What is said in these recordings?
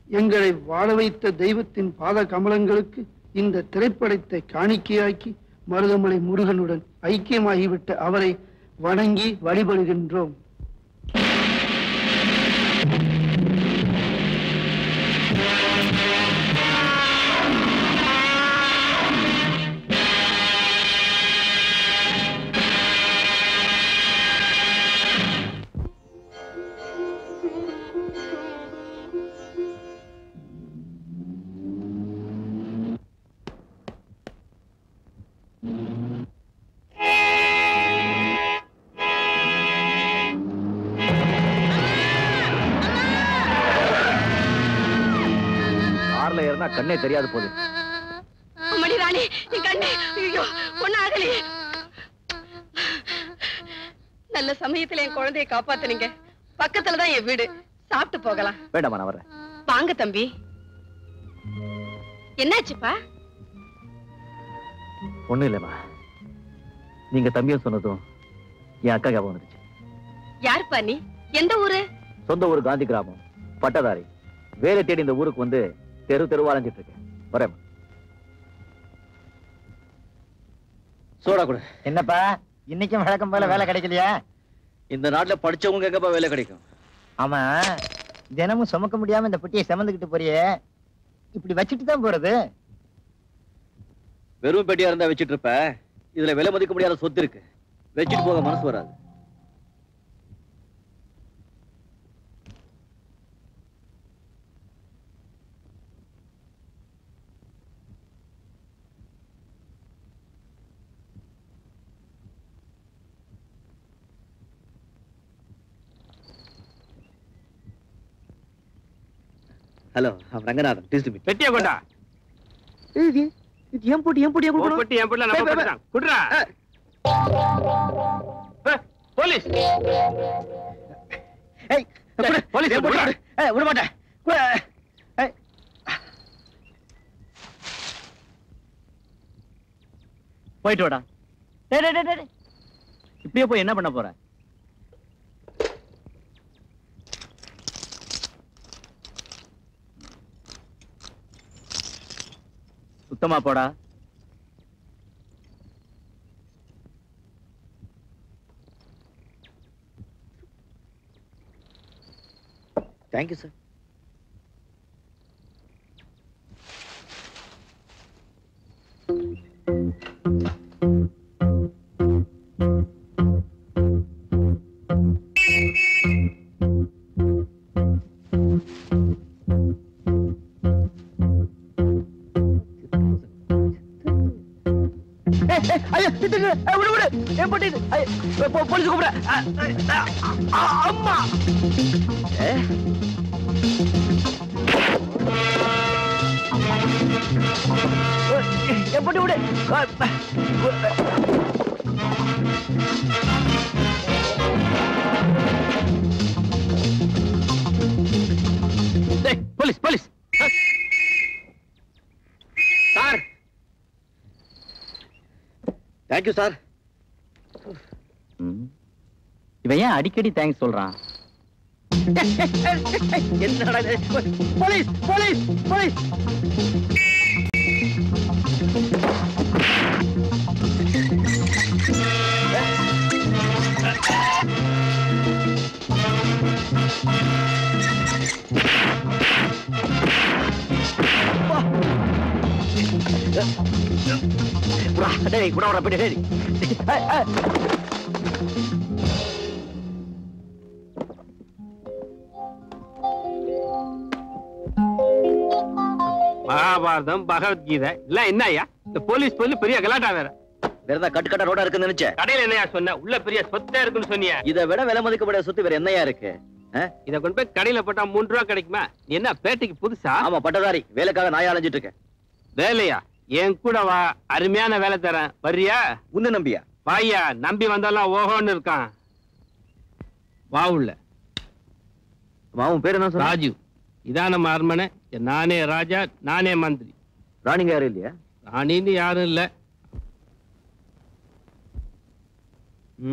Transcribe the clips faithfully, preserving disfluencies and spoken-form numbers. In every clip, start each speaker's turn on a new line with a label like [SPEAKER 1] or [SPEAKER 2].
[SPEAKER 1] எங்களை வாழ வைத்த தெய்வத்தின் பாத கமலங்களுக்கு இந்த திரைப்படத்தை காணிக்கையாக்கி மருதமலை முருகனுடன் ஐக்கியமாகிவிட்ட அவரை வணங்கி வழிபடுகின்றோம்.
[SPEAKER 2] கண்ணே தெரியாது போது.
[SPEAKER 3] அம்மணி ராணி, என் கண்ணே, ஐயோ ஒன்னும் ஆகலையே. நல்ல சமயத்துல என் குழந்தையை காப்பாத்துனீங்க. பக்கத்துலதான் என் வீடு, சாப்பிட்டு போகலாம்.
[SPEAKER 2] வேண்டாமா, நான் வரேன்.
[SPEAKER 3] வாங்க தம்பி. என்னாச்சுப்பா?
[SPEAKER 2] ஒண்ணும் இல்லம்மா, நீங்க தம்பியும் சொன்னதும் என் அக்கா ஞாபகம் வந்துச்சு.
[SPEAKER 3] யாருப்பா நீ? எந்த ஊரு?
[SPEAKER 2] சொந்த ஊரு காந்தி கிராமம், பட்டதாரி. வேலை தேடி இந்த ஊருக்கு வந்து தெரு தெருவா அலைஞ்சிட்டு இருக்கேன். வரேன். சோடா கூட.
[SPEAKER 4] என்னப்பா இன்னைக்கும் வழக்கம் போல வேலை கிடைக்கலையா?
[SPEAKER 2] இந்த நாட்டுல படிச்சவங்க எங்கப்பா வேலை கிடைக்கும்?
[SPEAKER 4] ஆமா, தினமும் சுமக்க முடியாம இந்த புட்டியை சுமந்துக்கிட்டு போறியே, இப்படி வச்சுட்டு தான் போறது?
[SPEAKER 2] வெறும் பெட்டியா இருந்தா வச்சிட்டு இருப்ப. இதுல விலை மதிக்க முடியாத சொத்து இருக்கு, வச்சுட்டு போக மனசு வராது. ஹலோ, ரங்கநாதன்.
[SPEAKER 5] பெட்டியா கொண்டா.
[SPEAKER 2] இது ஏன் போட்டி ஏன் போட்டி
[SPEAKER 5] கொடு. பெட்டி ஏன் போடல, நம்ம பெட்டி தான். குடுறா. போலீஸ்.
[SPEAKER 4] ஏய், குடு.
[SPEAKER 5] போலீஸ்
[SPEAKER 4] குடு. ஏய், விட மாட்டேன். குடு. ஏய்.
[SPEAKER 2] போயிட்டு வாடா.
[SPEAKER 4] டேய் டேய் டேய்.
[SPEAKER 2] இப்படியே போய் என்ன பண்ண போற? சுத்தமா போடா. Thank you sir.
[SPEAKER 4] போலீஸ் கூப்பிட. அம்மா எப்படி விடு.
[SPEAKER 5] Police police.
[SPEAKER 2] Sir, thank you sir.
[SPEAKER 4] இவன் ஏன் அடிக்கடி தேங்க்ஸ் சொல்றான்?
[SPEAKER 2] என்னடா இது?
[SPEAKER 4] Police police police.
[SPEAKER 2] டேய் கூட வர போய்.
[SPEAKER 5] மகாபாரதம், பகவத்கீதை இல்ல என்ன ஐயா? இந்த போலீஸ் போலீஸ் பெரிய கலாட்டா வேற.
[SPEAKER 2] வேற கட்டு கட்ட ரோடா இருக்குன்னு நினைச்சேன்.
[SPEAKER 5] கடையில என்னையா சொன்ன? உள்ள பெரிய சொத்தா இருக்குன்னு சொன்னியா?
[SPEAKER 2] இதை விட விலை மதிக்கப்பட சொத்து வேற என்னையா இருக்கு?
[SPEAKER 5] இதை கொண்டு போய் கடையில போட்டா மூன்று ரூபா கிடைக்குமா? நீ என்ன பேட்டைக்கு புதுசா?
[SPEAKER 2] ஆமா, பட்டதாரி. வேலைக்காக நாயா அலைஞ்சிட்டு இருக்கேன்.
[SPEAKER 5] வேலையா? என் கூட வா, அருமையான வேலை தரேன். வர்றியா?
[SPEAKER 2] உன்ன நம்பியா?
[SPEAKER 5] வாயா, நம்பி வந்தாலும் ஓஹோன்னு இருக்கான். வா உள்ள.
[SPEAKER 2] மாவன் பேர் என்ன?
[SPEAKER 5] ராஜு. இதான் நம்ம அரண்மனை. நானே ராஜா, நானே மந்திரி.
[SPEAKER 2] ராணிங்க யாரும் இல்லையா?
[SPEAKER 5] ராணின்னு யாரும் இல்ல.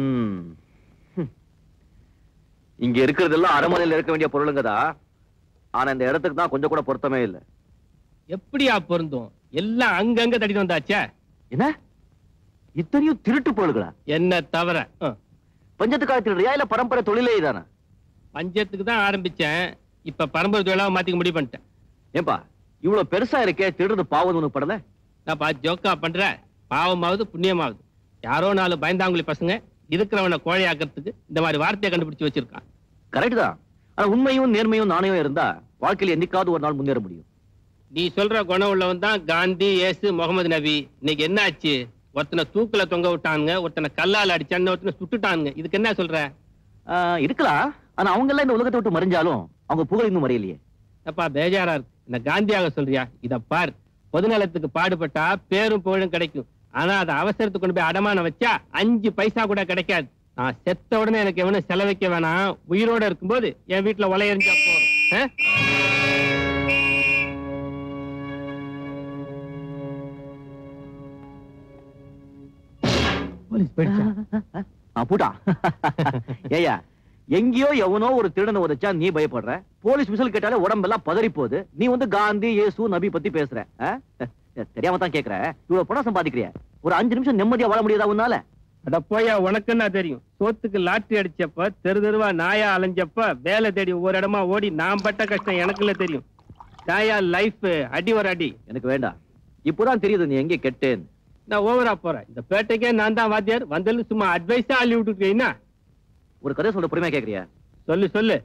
[SPEAKER 2] இங்க இருக்கிறதெல்லாம் அரண்மனையில் இருக்க வேண்டிய பொருளுங்கதா. ஆனா இந்த இடத்துக்கு தான் கொஞ்சம் கூட பொருத்தமே இல்லை.
[SPEAKER 5] எப்படியா பொருந்தும்? எல்லாம் அங்கங்க தட்டிட்டு வந்தாச்சே.
[SPEAKER 2] என்ன இத்தனையும் திருட்டு பொருள்களா?
[SPEAKER 5] என்ன தவிர
[SPEAKER 2] பஞ்சத்துக்காக திருடுறியா இல்ல பரம்பரை தொழிலே தானே?
[SPEAKER 5] பஞ்சத்துக்கு தான் ஆரம்பிச்சேன், இப்ப பரம்பரை தொழிலாக மாத்திக்க முடிவு பண்ணிட்டேன்.
[SPEAKER 2] ஏன்பா இவ்வளவு பெருசா இருக்கே, திருடுறது பாவம் ஒண்ணு படல?
[SPEAKER 5] நான்ப்பா ஜோக்கா பண்ற, பாவமாவது புண்ணியமாவது. யாரோ நாலு பயந்தாங்குழி பசங்க இருக்கிறவனை கோழையாக்கிறதுக்கு இந்த மாதிரி வார்த்தையை கண்டுபிடிச்சு வச்சிருக்கான்.
[SPEAKER 2] கரெக்ட் தான். ஆனா உண்மையும் நேர்மையும் நாணயம் இருந்தா வாழ்க்கையில என்னைக்காவது ஒரு நாள் முன்னேற முடியும்.
[SPEAKER 5] நீ சொல்ற குணம் உள்ளவன் தான் காந்தி, இயேசு, முகமது நபி. இன்னைக்கு என்ன ஆச்சு? ஒருத்தனை தூக்குல தொங்க விட்டானுங்க, ஒருத்தனை கல்லால் அடிச்சான்னு, ஒருத்தனை சுட்டுட்டானுங்க. இதுக்கு என்ன சொல்ற?
[SPEAKER 2] இருக்கலாம். ஆனா அவங்க எல்லாம் இந்த உலகத்தை விட்டு மறைஞ்சாலும் அவங்க புகழ் இன்னும் மறையலையே.
[SPEAKER 5] அப்பா பேஜாரா இருக்கு. என்ன காந்தியாக சொல்றியா? இத பார், பொதுநலத்துக்கு பாடுபட்டா பேரும் புகழும் கிடைக்கும். ஆனா அதை அவசரத்துக்கு கொண்டு போய் அடமானம் வச்சா அஞ்சு பைசா கூட கிடைக்காது. நான் செத்த உடனே எனக்கு எவனும் செலவைக்க வேணாம். உயிரோட இருக்கும்போது என் வீட்டுல ஒலை எறிஞ்சா போதும்.
[SPEAKER 2] ஏயா எங்கேயோ எவனோ ஒரு திருடனை உதைச்சா நீ பயப்படுற, போலீஸ் விசில் கேட்டாலே உடம்பெல்லாம் பதறி போகுது. நீ வந்து காந்தி, இயேசு, நபி பத்தி பேசுற. தெரியாம தான் கேக்குற. இவ்வளவு பணம் சம்பாதிக்கிறிய, ஒரு அஞ்சு நிமிஷம் நிம்மதியா வாழ முடியாதா உன்னால?
[SPEAKER 5] அட போயா, உனக்கு என்ன தெரியும்? சோத்துக்கு லாட்டரி அடிச்சப்ப, தெரு தெருவா நாயா அலைஞ்சப்ப, வேலை தேடி ஒவ்வொரு இடமா ஓடி நான் பட்ட கஷ்டம் எனக்குள்ள தெரியும். நாயா லைஃப் அடி ஒரு அடி.
[SPEAKER 2] எனக்கு வேண்டாம். இப்போதான் தெரியுது நீ எங்கே கெட்டேன்னு.
[SPEAKER 5] நான் ஓவரா போறேன். இந்த பேட்டைக்கே நான் தான் வாத்தியார். வந்தது சும்மா அட்வைஸா அள்ளி விட்டுருக்கீங்கன்னா.
[SPEAKER 2] ஒரு கதை சொல்ற பொறுமையா கேக்குறியா?
[SPEAKER 5] சொல்லு சொல்லு.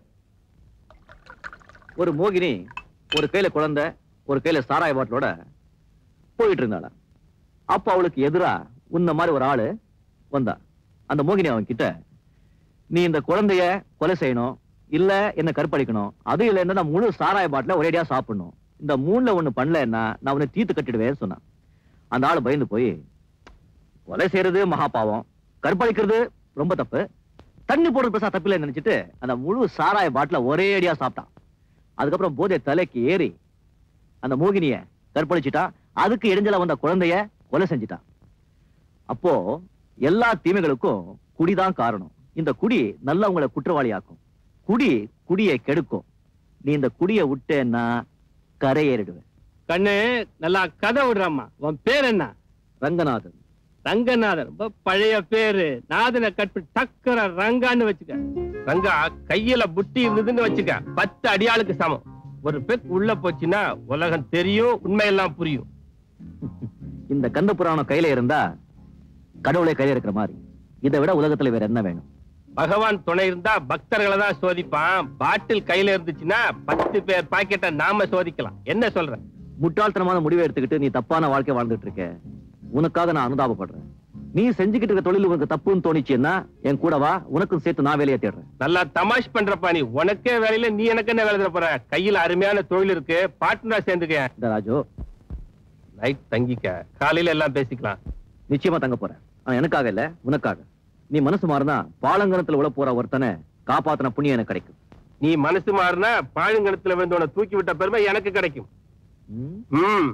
[SPEAKER 2] ஒரு மோகினி ஒரு கையில குழந்தை, ஒரு கையில சாராய பாட்டிலோட போயிட்டு இருந்தாளா. அப்ப அவளுக்கு எதிரா உன்ன மாதிரி ஒரு ஆளு வந்தா. அந்த மோகினி அவன் கிட்ட, நீ இந்த குழந்தைய கொலை செய்யணும், இல்ல என்ன கற்பழிக்கணும், அது இல்லைன்னா நான் முழு சாராய பாட்டில ஒரேடியா சாப்பிடணும், இந்த மூணுல ஒண்ணு பண்ணலன்னா நான் உன்னை தீத்து கட்டிடுவேன்னு சொன்னான். அந்த ஆளு பயந்து போய், கொலை செய்யறது மகா பாவம், கற்பழிக்கிறது ரொம்ப தப்பு, தண்ணி போடுறது பெருசா தப்பு இல்லைன்னு நினைச்சிட்டு அந்த முழு சாராய பாட்டில ஒரே அடியா சாப்பிட்டான். அதுக்கப்புறம் போதை தலைக்கு ஏறி அந்த மோகினிய கற்பழிச்சிட்டா. அதுக்கு இடைஞ்சல வந்த குழந்தைய கொலை செஞ்சிட்டான். அப்போ எல்லா தீமைகளுக்கும் குடிதான் காரணம். இந்த குடி நல்லவங்களை குற்றவாளியாக்கும். குடி குடியை கெடுக்கும். நீ இந்த குடியை விட்டேன்னா கரையேறிடுவேன்.
[SPEAKER 5] கண்ணு நல்லா கதை விடுறாமா. உன் பேர் என்ன?
[SPEAKER 2] ரங்கநாதன்.
[SPEAKER 5] ரங்கநாதன் ரொம்ப பழைய பேரு. நாதனை கட்டு டக்கர ரங்கான்னு வச்சுக்க. ரங்கா கையில புட்டி இருந்ததுன்னு வச்சுக்க, பத்து அடியாளுக்கு சமம். ஒரு பெக் உள்ள போச்சுன்னா உலகம் தெரியும், உண்மையெல்லாம் புரியும்.
[SPEAKER 2] இந்த கந்த புராணம் கையில இருந்தா கடவுளை கையில இருக்கிற மாதிரி. இதை விட உலகத்துல வேற என்ன வேணும்?
[SPEAKER 5] பகவான் துணை இருந்தா பக்தர்களை தான் சோதிப்பான். பாட்டில் கையில இருந்துச்சுன்னா பத்து பேர் பாக்கெட்டை நாம சோதிக்கலாம். என்ன சொல்ற?
[SPEAKER 2] முட்டாள்தனமான முடிவை எடுத்துக்கிட்டு நீ தப்பான வாழ்க்கை வாழ்ந்துட்டு இருக்க. உனக்காக நான் அனுதாபப்படுறேன். நீ செஞ்சுக்கிட்டு இருக்க தொழில் உனக்கு தப்புன்னு தோணிச்சுன்னா என் கூட வா, உனக்கும் சேர்த்து நான் வேலையை தேடுறேன்.
[SPEAKER 5] நல்லா தமாஷ் பண்றப்பா நீ. உனக்கே வேலையில நீ எனக்கு என்ன வேலை தர போற? கையில அருமையான தொழில் இருக்கு, பார்ட்னரா சேர்ந்துக்க.
[SPEAKER 2] இந்த ராஜு,
[SPEAKER 5] நைட் தங்கிக்க, காலையில எல்லாம் பேசிக்கலாம்.
[SPEAKER 2] நிச்சயமா தங்க போறேன். ஆனா எனக்காக இல்ல, உனக்காக. நீ மனசு மாறினா பாலங்கணத்துல உள்ள போற ஒருத்தனை காப்பாத்தின புண்ணியம் எனக்கு கிடைக்கும்.
[SPEAKER 5] நீ மனசு மாறினா பாழுங்கணத்துல வந்து உன்னை தூக்கி விட்ட பெருமை எனக்கு கிடைக்கும். ம்.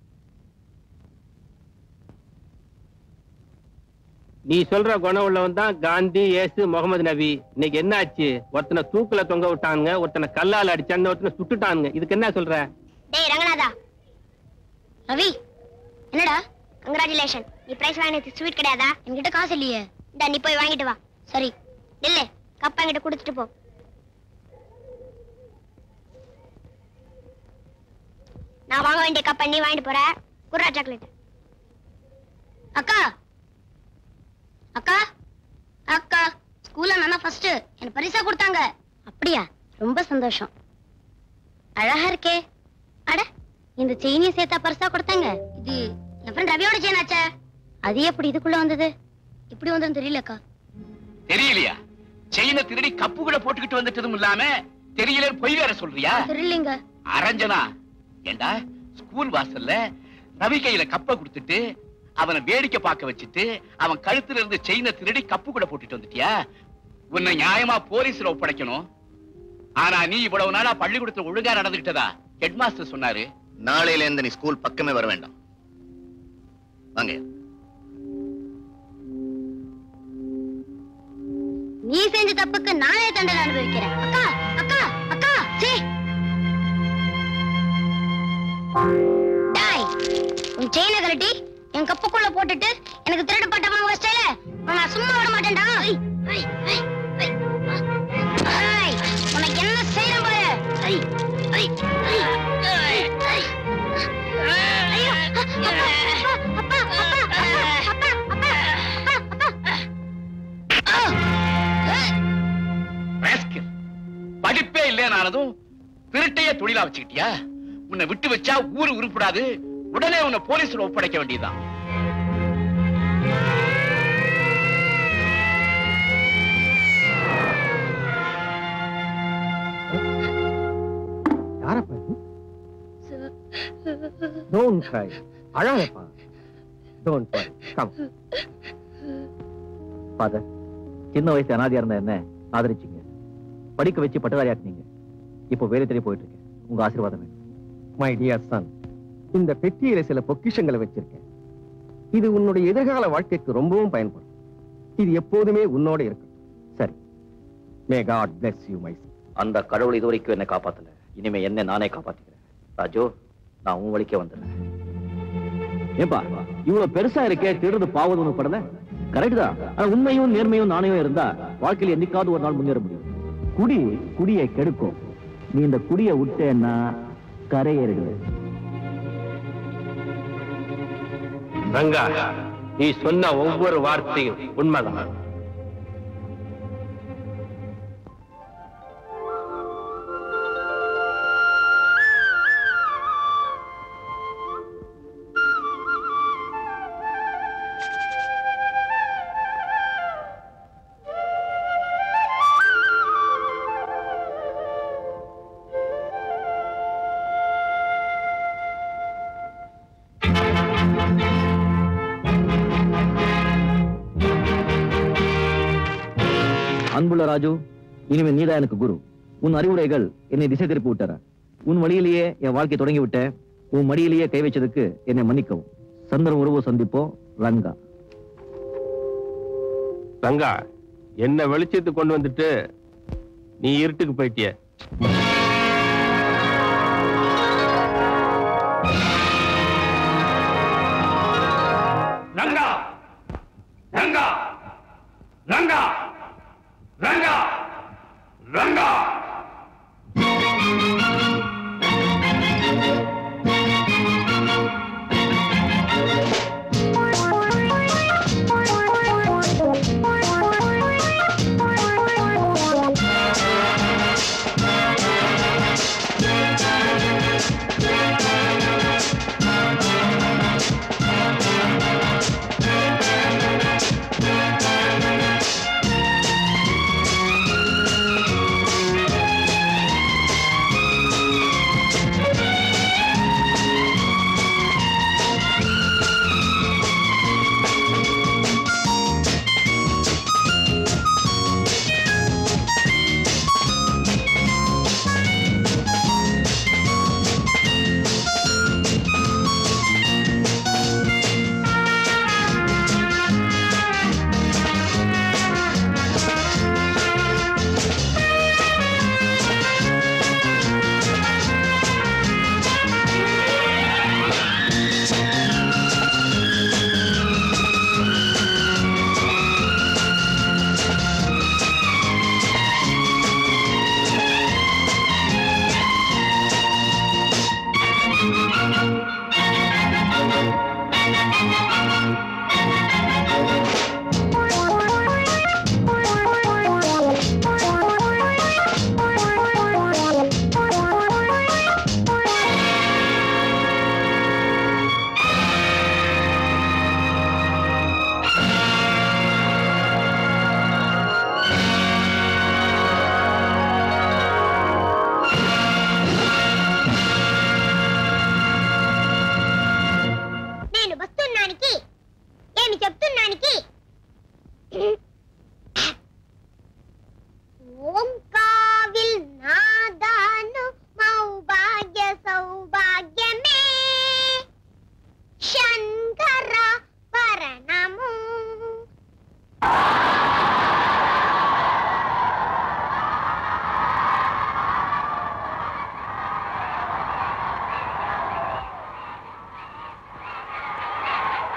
[SPEAKER 5] நீ சொல்ற குணம் உள்ளவன் தான் காந்தி, இயேசு, முகமது நபி. இன்னைக்கு என்ன ஆச்சு? ஒருத்தனை தூக்குல தொங்க விட்டானுங்க, ஒருத்தனை கல்லால் அடிச்சான்னு, ஒருத்தனை சுட்டுட்டானுங்க. இதுக்கு என்ன சொல்ற?
[SPEAKER 6] டேய் ரங்கநாதா. ரவி, என்னடா? கங்க்ராச்சுலேஷன். நீ பிரைஸ் வாங்கினது ஸ்வீட் கிடையாதா? என்கிட்ட காசு இல்லையே. டா நீ போய் வாங்கிட்டு வா. சரி இல்ல, கப்பா என்கிட்ட கொடுத்துட்டு போ. நான் வாங்க வேண்டிய கப்பா நீ வாங்கிட்டு போற. குர்ரா சாக்லேட். அக்கா அக்கா அக்கா, ஸ்கூல்ல நான் ஃபர்ஸ்ட். எனக்கு பரிசா கொடுத்தாங்க. அப்படியா? ரொம்ப சந்தோஷம். அழகா இருக்கே. அட, இந்த செயினியை சேர்த்தா பரிசா கொடுத்தாங்க. இது என் ஃப்ரெண்ட் ரவியோட செயின் ஆச்சே. அது எப்படி இதுக்குள்ள வந்தது? இப்படி வந்தது தெரியலக்கா.
[SPEAKER 7] தெரியலையா? செயினை திருடி கப்பு கூட போட்டுக்கிட்டு வந்துட்டதும் இல்லாம தெரியல பொய் வேற சொல்றியா?
[SPEAKER 6] தெரியலங்க.
[SPEAKER 7] அரஞ்சனா, ஏண்டா ஸ்கூல் வாசல்ல ரவி கையில கப்பை கொடுத்துட்டு அவனை வேடிக்கை பார்க்க வச்சுட்டு அவன் கழுத்துல இருந்து செயினை திருடி கப்பு கூட போட்டுட்டு வந்துட்டியா? உன்னை நியாயமா போலீஸ்ல ஒப்படைக்கணும். ஆனா நீ இவ்வளவு நாளா பள்ளிக்கூடத்துல ஒழுங்கா நடந்துகிட்டதா ஹெட் மாஸ்டர் சொன்னாரு.
[SPEAKER 8] நாளையில இருந்து நீ ஸ்கூல் பக்கமே வர வேண்டாம். வாங்க.
[SPEAKER 6] நீ செஞ்ச தப்புக்கு நானே தண்டனை அனுபவிக்கிறேன். அக்கா அக்கா அக்கா, சீ டாய் உன் செயினை கழட்டி என் கப்புக்குள்ள போட்டுட்டு எனக்கு திருடு பட்டமா வச்சல நான் சும்மா விட மாட்டேன்டா. உனக்கு என்ன செய்யற பாரு.
[SPEAKER 7] படிப்பே இல்லையானதும் திருட்டைய தொழிலா வச்சுக்கிட்டியா? உன்னை விட்டு வச்சா ஊரு உருப்படாது. உடனே உன்னை போலீஸ்ல ஒப்படைக்க வேண்டியதுதான்.
[SPEAKER 2] Don't cry. அழாதப்பா. Don't worry. Come. Father, சின்ன வயசு அனாதையா இருந்த என்ன ஆதரிச்சீங்க, படிக்க வச்சு பட்டதாரியாக்குனீங்க. இப்போ வேலை தேடி போயிட்டு இருக்கேன். உங்க ஆசீர்வாதம் வேணும்.
[SPEAKER 9] மை டியர் சன், இந்த பெட்டியில சில பொக்கிஷங்களை வச்சிருக்கேன். இது உன்னுடைய எதிர்கால வாழ்க்கைக்கு ரொம்பவும் பயன்படும். இது எப்போதுமே உன்னோட இருக்கும்.
[SPEAKER 2] சரி.
[SPEAKER 9] May God bless you my son.
[SPEAKER 2] அந்த கடவுள் இதுவரைக்கும் என்ன காப்பாத்தல. இனிமே என்ன நானே காப்பாத்திக்கிறேன். ராஜு, நான் உன் வழிக்கே வந்துடுறேன். ஏப்பா, இவ்வளவு பெருசா இருக்கே, திருடுறது பாவது ஒண்ணு படல. கரெக்ட் தான். ஆனா உண்மையும் நேர்மையும் நாணயம் இருந்தா வாழ்க்கையில என்னைக்காவது ஒரு நாள் முன்னேற முடியும். குடி குடியை கெடுக்கும். நீ இந்த குடியை விட்டேன்னா கரையேறிடு.
[SPEAKER 5] ரங்கா, நீ சொன்ன ஒவ்வொரு வார்த்தையும் உண்மைதான்.
[SPEAKER 2] அன்புள்ள ராஜு, இனிமே நீதான் எனக்கு குரு. உன் அறிவுரைகள் என்னை திசை திருப்பி விட்டார. உன் வழியிலேயே என் வாழ்க்கை தொடங்கி விட்டேன். உன் மடியிலேயே கை வச்சதுக்கு என்னை மன்னிக்கவும். சந்திரன் உறவு சந்திப்போம். ரங்கா.
[SPEAKER 5] ரங்கா, என்ன வெளிச்சத்துக்கு கொண்டு வந்துட்டு நீ இருட்டுக்கு போயிட்டிய.
[SPEAKER 7] ரங்கா, ரங்கா, ரங்கா, ரங்கா, ரங்கா.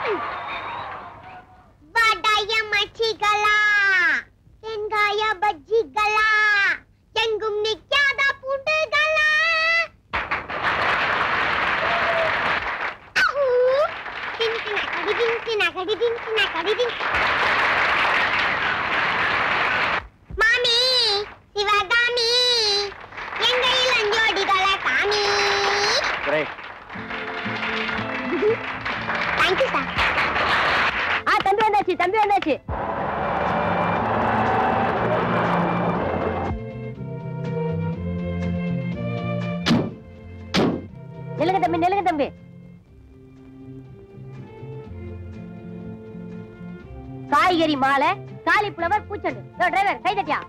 [SPEAKER 6] வடைய மச்சிகளா வெங்காய பஜ்ஜிகளா எங்கும் நிக்காத பூண்டுகளா மாமி சிவகாமி எங்க இளஞ்சோடிகளை காமி. Thank you sir.
[SPEAKER 3] ஆ தம்பி வந்தாச்சு தம்பி வந்தாச்சு. நிலுங்க தம்பி நிலுங்க தம்பி. காய்கறி மாலை காலிஃப்ளவர் பூச்செண்டு. டிரைவர் கை தட்டியா.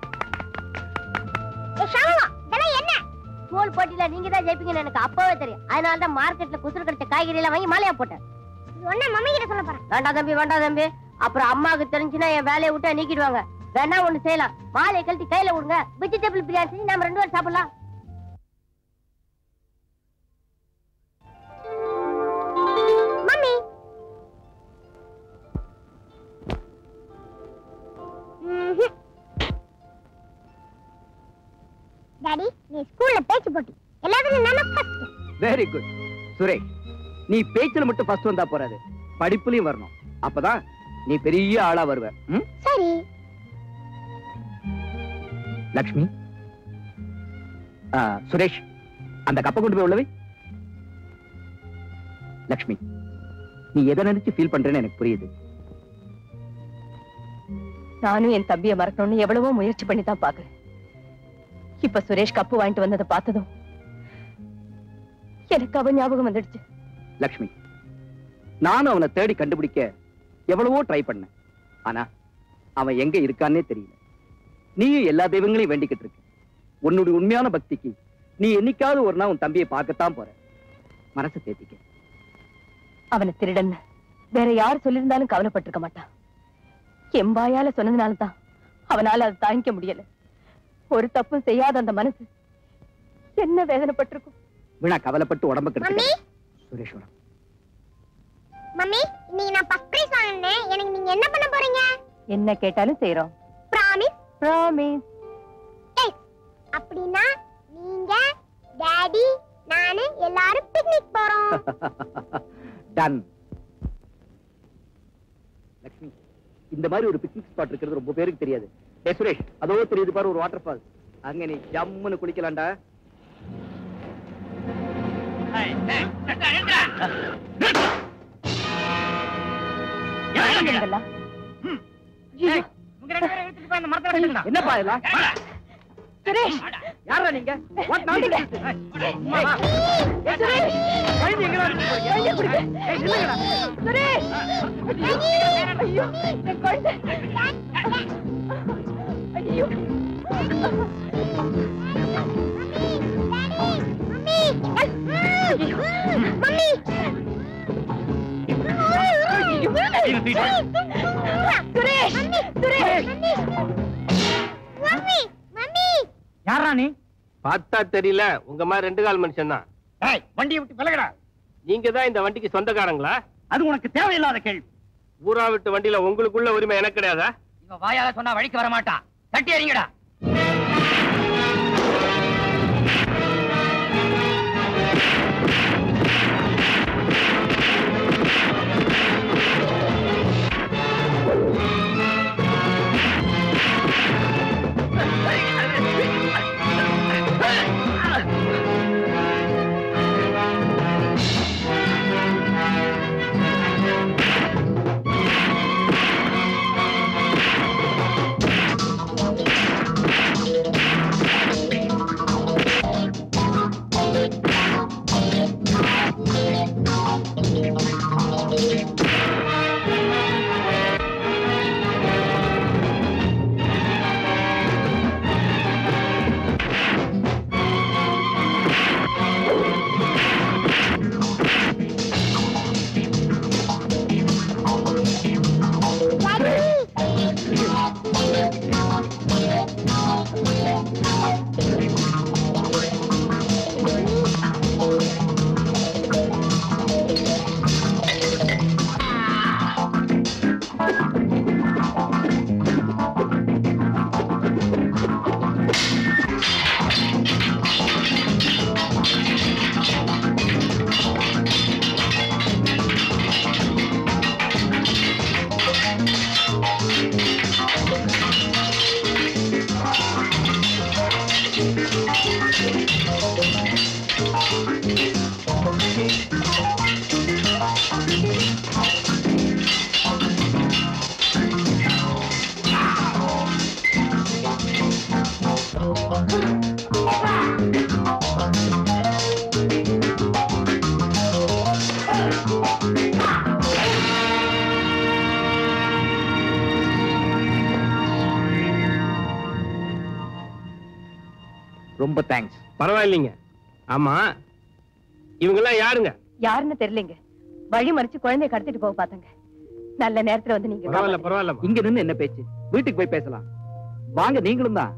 [SPEAKER 6] என்ன
[SPEAKER 3] ஸ்கூல் போட்டியில நீங்க தான் ஜெயிப்பீங்கன்னு எனக்கு அப்பவே தெரியும். அதனால தான் மார்க்கெட்ல குசுறு கிடைச்ச காய்கறி எல்லாம் வாங்கி மாலையா போட்டேன்.
[SPEAKER 6] ஒண்ணு மம்மி கிட்ட சொல்ல போறேன்.
[SPEAKER 3] வேண்டாம் தம்பி வேண்டாம் தம்பி. அப்புறம் அம்மாவுக்கு தெரிஞ்சுன்னா என் வேலையை விட்டு நீக்கிடுவாங்க. வேணா ஒண்ணு செய்யலாம், மாலையை கழட்டி கையில விடுங்க, வெஜிடபிள் பிரியாணி செஞ்சு நம்ம ரெண்டு பேரும் சாப்பிடலாம்.
[SPEAKER 6] மம்மி டாடி நீ ஸ்கூல்ல பேச்சு போட்டி எல்லாத்துலயும் நானே ஃபர்ஸ்ட்.
[SPEAKER 9] வெரி குட் சுரேஷ், நீ பேச்சுல மட்டும் ஃபர்ஸ்ட் வந்தா போறாது, படிப்புலயும் வரணும். அப்பதான் நீ பெரிய ஆளா வருவ. ம்?
[SPEAKER 6] சரி.
[SPEAKER 9] லக்ஷ்மி, ஆ, சுரேஷ் அந்த கப்பை கொண்டு போய் உள்ளவை. லக்ஷ்மி, நீ எதை நினைச்சு ஃபீல் பண்றேன்னு எனக்கு புரியுது.
[SPEAKER 3] நானும் என் தம்பியை மறக்கணும்னு எவ்வளவோ முயற்சி பண்ணி தான் பாக்குறேன். இப்ப சுரேஷ் கப்பு வாங்கிட்டு வந்ததை பார்த்ததும் எனக்கு அவன் ஞாபகம் வந்துடுச்சு.
[SPEAKER 9] லக்ஷ்மி, நானும் அவனை தேடி கண்டுபிடிக்க எவ்வளவோ ட்ரை பண்ணேன். ஆனா அவன் எங்க இருக்கான்னே தெரியல. நீயும் எல்லா தெய்வங்களையும் வேண்டிக்கிட்டு இருக்க. உன்னுடைய உண்மையான பக்திக்கு நீ என்னைக்காவது ஒரு நாள் உன் தம்பியை பார்க்கத்தான் போற. மனசை தேத்திக்க.
[SPEAKER 3] அவனை திருடன் வேற யார் சொல்லியிருந்தாலும் கவலைப்பட்டிருக்க மாட்டான். எம்பாயால சொன்னதுனாலதான் அவனால அதை தாங்கிக்க முடியல. ஒரு தப்பும் செய்யாத அந்த மனசு என்ன வேதனைப்பட்டிருக்கும்.
[SPEAKER 9] வீணா கவலைப்பட்டு உடம்பு கெடுத்து. சுரேஸ்வரம்,
[SPEAKER 6] மம்மி இன்னைக்கு நான் ஃபர்ஸ்ட் பிரைஸ் வாங்கினேன். எனக்கு நீங்க என்ன பண்ண போறீங்க?
[SPEAKER 3] என்ன கேட்டாலும் செய்றோம்.
[SPEAKER 6] பிராமிஸ்?
[SPEAKER 3] பிராமிஸ்.
[SPEAKER 6] எஸ். அப்படினா நீங்க டாடி நானு எல்லாரும் பிக்னிக் போறோம்.
[SPEAKER 9] டன். லக்ஷ்மி, இந்த மாதிரி ஒரு பிக்னிக் ஸ்பாட் இருக்கிறது ரொம்ப பேருக்கு தெரியாது. ஏ சுரேஷ், அதோ தெரியுது பாரு ஒரு வாட்டர் ஃபால். அங்க நீ ஜம்முன்னு குளிக்கலாம்டா. என்னப்பா இதெல்லாம்?
[SPEAKER 3] சுரேஷ்,
[SPEAKER 9] யாரா நீங்க? What nonsense? ஏய் சுரேஷ், வண்டி எங்க வந்து போறீங்க? வண்டி பிடிங்க. ஏய் நில்லுங்கடா.
[SPEAKER 3] சுரேஷ், ஐயோ என் குழந்தை. ஐயோ
[SPEAKER 6] mummy
[SPEAKER 3] Suresh, Suresh.
[SPEAKER 6] Mummy mummy
[SPEAKER 5] யாரா நீ? பார்த்தா தெரியல, உங்க மாதிரி ரெண்டு கால் மனுஷன் தான்.
[SPEAKER 10] வண்டியை விட்டு விலகடா.
[SPEAKER 5] நீங்க தான் இந்த வண்டிக்கு சொந்தக்காரங்களா?
[SPEAKER 10] அது உனக்கு தேவையில்லாத கேள்வி.
[SPEAKER 5] ஊரா விட்டு வண்டியில உங்களுக்குள்ள உரிமை எனக்கு கிடையாதா?
[SPEAKER 10] இவன் வாயால சொன்னா வழிக்கு வர மாட்டான். தட்டி அறிங்கடா.
[SPEAKER 9] ரொம்ப தேங்க்ஸ்.
[SPEAKER 5] பரவாயில்லைங்க. ஆமா, இவங்க எல்லாம் யாருங்க?
[SPEAKER 3] யாருன்னு தெரியலங்க. வழி மறிச்சு குழந்தைய கடத்திட்டு போக பாத்தாங்க. நல்ல நேரத்துல வந்து நீங்க
[SPEAKER 5] பரவாயில்ல பரவாயில்ல.
[SPEAKER 9] இங்க நின்னு என்ன பேச்சு? வீட்டுக்கு போய் பேசலாம். வாங்க நீங்களும் தான்.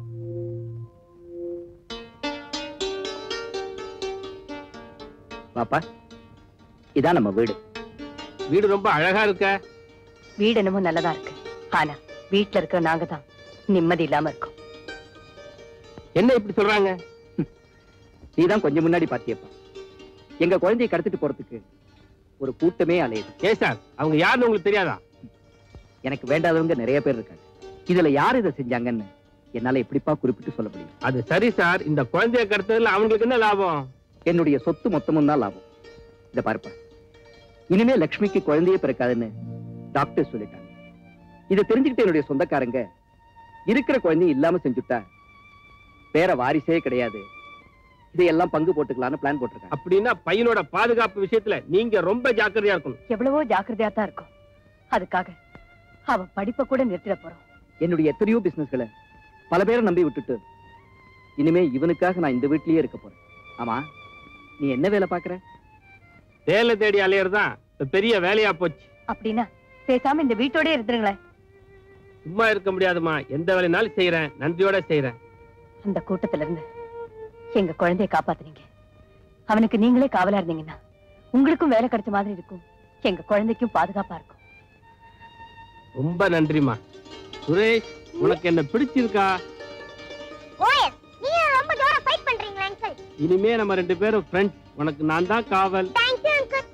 [SPEAKER 9] பாப்பா, இதான் நம்ம வீடு.
[SPEAKER 5] வீடு ரொம்ப அழகா இருக்க.
[SPEAKER 3] வீடு என்னமோ நல்லதா இருக்கு. ஆனா வீட்டுல இருக்கிற நாங்க தான் நிம்மதி இல்லாம இருக்கோம்.
[SPEAKER 5] என்ன இப்படி சொல்றாங்க?
[SPEAKER 9] நீதான் கொஞ்சம் முன்னாடி பாத்தியப்பா, எங்க குழந்தையை கடத்திட்டு போறதுக்கு ஒரு கூட்டமே அலையுது.
[SPEAKER 5] ஏ சார், அவங்க யாருன்னு உங்களுக்கு தெரியாதா?
[SPEAKER 9] எனக்கு வேண்டாதவங்க நிறைய பேர் இருக்காங்க. இதுல யார் இதை செஞ்சாங்கன்னு என்னால எப்படிப்பா குறிப்பிட்டு சொல்ல முடியும்?
[SPEAKER 5] அது சரி சார், இந்த குழந்தைய கடத்ததுல அவங்களுக்கு என்ன லாபம்?
[SPEAKER 9] என்னுடைய சொத்து மொத்தமும் தான் லாபம். இந்த பாருப்பா, இனிமே லட்சுமிக்கு குழந்தையே பிறக்காதுன்னு டாக்டர் சொல்லிட்டாங்க. இதை தெரிஞ்சுக்கிட்டு என்னுடைய சொந்தக்காரங்க இருக்கிற குழந்தையும் இல்லாம செஞ்சுட்டா வேற வாரிசே கிடையாது, இதையெல்லாம் பங்கு போட்டுக்கலாம்னு பிளான் போட்டிருக்காங்க.
[SPEAKER 5] அப்படின்னா பையனோட பாதுகாப்பு விஷயத்துல நீங்க ரொம்ப ஜாக்கிரதையா இருக்கணும்.
[SPEAKER 3] எவ்வளவோ ஜாக்கிரதையா தான் இருக்கும். அதுக்காக அவ படிப்பை கூட நிறுத்திட போறோம்.
[SPEAKER 9] என்னுடைய எத்தனையோ பிசினஸ்களை பல பேரை நம்பி விட்டுட்டு இனிமே இவனுக்காக நான் இந்த வீட்லயே இருக்க போறேன். ஆமா, நீ என்ன வேலை பாக்குற?
[SPEAKER 5] வேலை தேடி அலையறதா பெரிய வேலையா போச்சு.
[SPEAKER 3] அப்படின்னா பேசாம இந்த வீட்டோட இருந்துருங்களேன்.
[SPEAKER 5] சும்மா இருக்க முடியாதுமா, எந்த வேலைனாலும் செய்யறேன், நன்றியோட செய்யறேன்.
[SPEAKER 3] அந்த கூட்டத்துல இருந்து எங்க குழந்தைய காப்பாத்துனீங்க. அவனுக்கு நீங்களே காவலா இருந்தீங்கன்னா உங்களுக்கும் வேலை கிடைச்ச மாதிரி இருக்கும், எங்க குழந்தைக்கும் பாதுகாப்பா இருக்கும்.
[SPEAKER 5] ரொம்ப நன்றிமா. சுரேஷ், உனக்கு என்ன பிடிச்சிருக்கா?
[SPEAKER 6] ஓஎஸ், நீங்க ரொம்ப ஜோரா ஃபைட் பண்றீங்களா அங்கிள்?
[SPEAKER 5] இனிமே நம்ம ரெண்டு பேரும் ஃப்ரெண்ட்ஸ். உனக்கு நான் தான் காவல்.
[SPEAKER 6] Thank you uncle.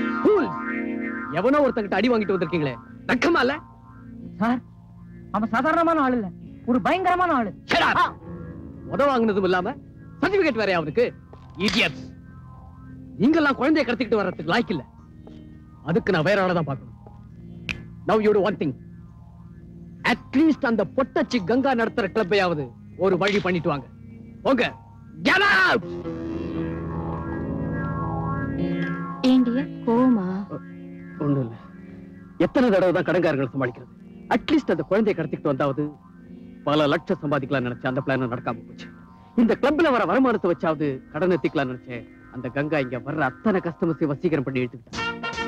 [SPEAKER 9] எவனோ ஒருத்தங்கிட்ட அடி வாங்கிட்டு வந்திருக்கீங்களே, வெக்கமா இல்ல?
[SPEAKER 10] சார், அவன் சாதாரணமான ஆள் இல்ல, ஒரு பயங்கரமான ஆளு.
[SPEAKER 9] உத வாங்கினதும் இல்லாம சர்டிபிகேட் வேற அவனுக்கு. இடியட்ஸ், நீங்கெல்லாம் குழந்தைய கடத்திக்கிட்டு வர்றதுக்கு லாய்க்கு இல்ல. அதுக்கு நான் வேற ஆளதான் பார்க்கணும். Now you do one thing. At least அந்த பொட்டச்சி கங்கா நடத்துற கிளப்பையாவது ஒரு வழி பண்ணிட்டு வாங்க. போங்க. Get out!
[SPEAKER 3] ஏண்டிய கோமா?
[SPEAKER 9] ஒண்ணும் இல்ல. எத்தனை தடவை தான் கடன்காரங்களை சமாளிக்கிறது? அட்லீஸ்ட் அந்த குழந்தையை கடத்திக்கிட்டு வந்தாவது பல லட்சம் சம்பாதிக்கலாம் நினைச்சேன். அந்த பிளான் நடக்காம போச்சு. இந்த கிளப்ல வர வருமானத்தை வச்சாவது கடன் எத்திக்கலாம் நினைச்சேன். அந்த கங்கா இங்க வர்ற அத்தனை கஸ்டமர்ஸையும் வசீகரம் பண்ணி எடுத்துக்கிட்டேன்.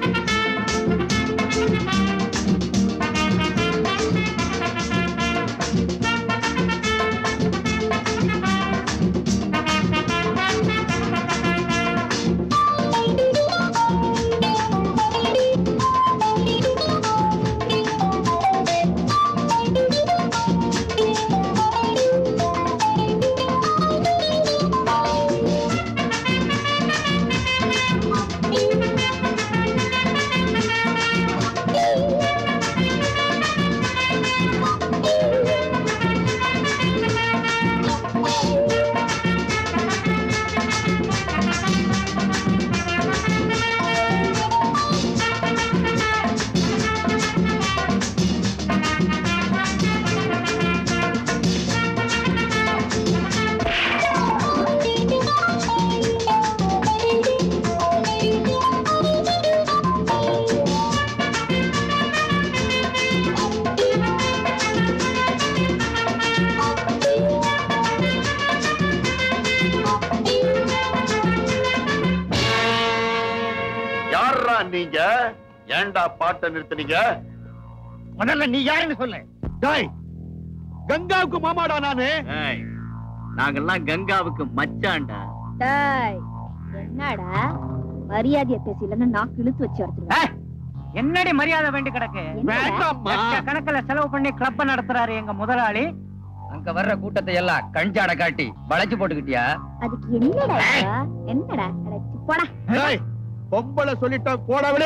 [SPEAKER 8] நீங்க ஏண்டா பாட்டை நிறுத்தினீங்க?
[SPEAKER 10] முதல்ல நீ யாருன்னு சொல்லு.
[SPEAKER 7] டேய், கங்காவுக்கு மாமாடா நானு.
[SPEAKER 2] நாங்கெல்லாம் கங்காவுக்கு மச்சான்டா.
[SPEAKER 6] டேய், என்னடா மரியாதைய பேசலன்னா நான் கிழித்து வச்சு எடுத்துருவேன்.
[SPEAKER 10] என்னடி மரியாதை வேண்டி கிடக்கு?
[SPEAKER 7] வேண்டாம்மா.
[SPEAKER 10] கணக்குல செலவு பண்ணி கிளப் நடத்துறாரு எங்க முதலாளி. அங்க வர்ற கூட்டத்தை எல்லாம் கஞ்சாட காட்டி வளைச்சு போட்டுக்கிட்டியா?
[SPEAKER 6] அதுக்கு என்னடா என்னடா போடா.
[SPEAKER 7] டேய், பொம்பளை சொல்லிட்டா போடா விடு.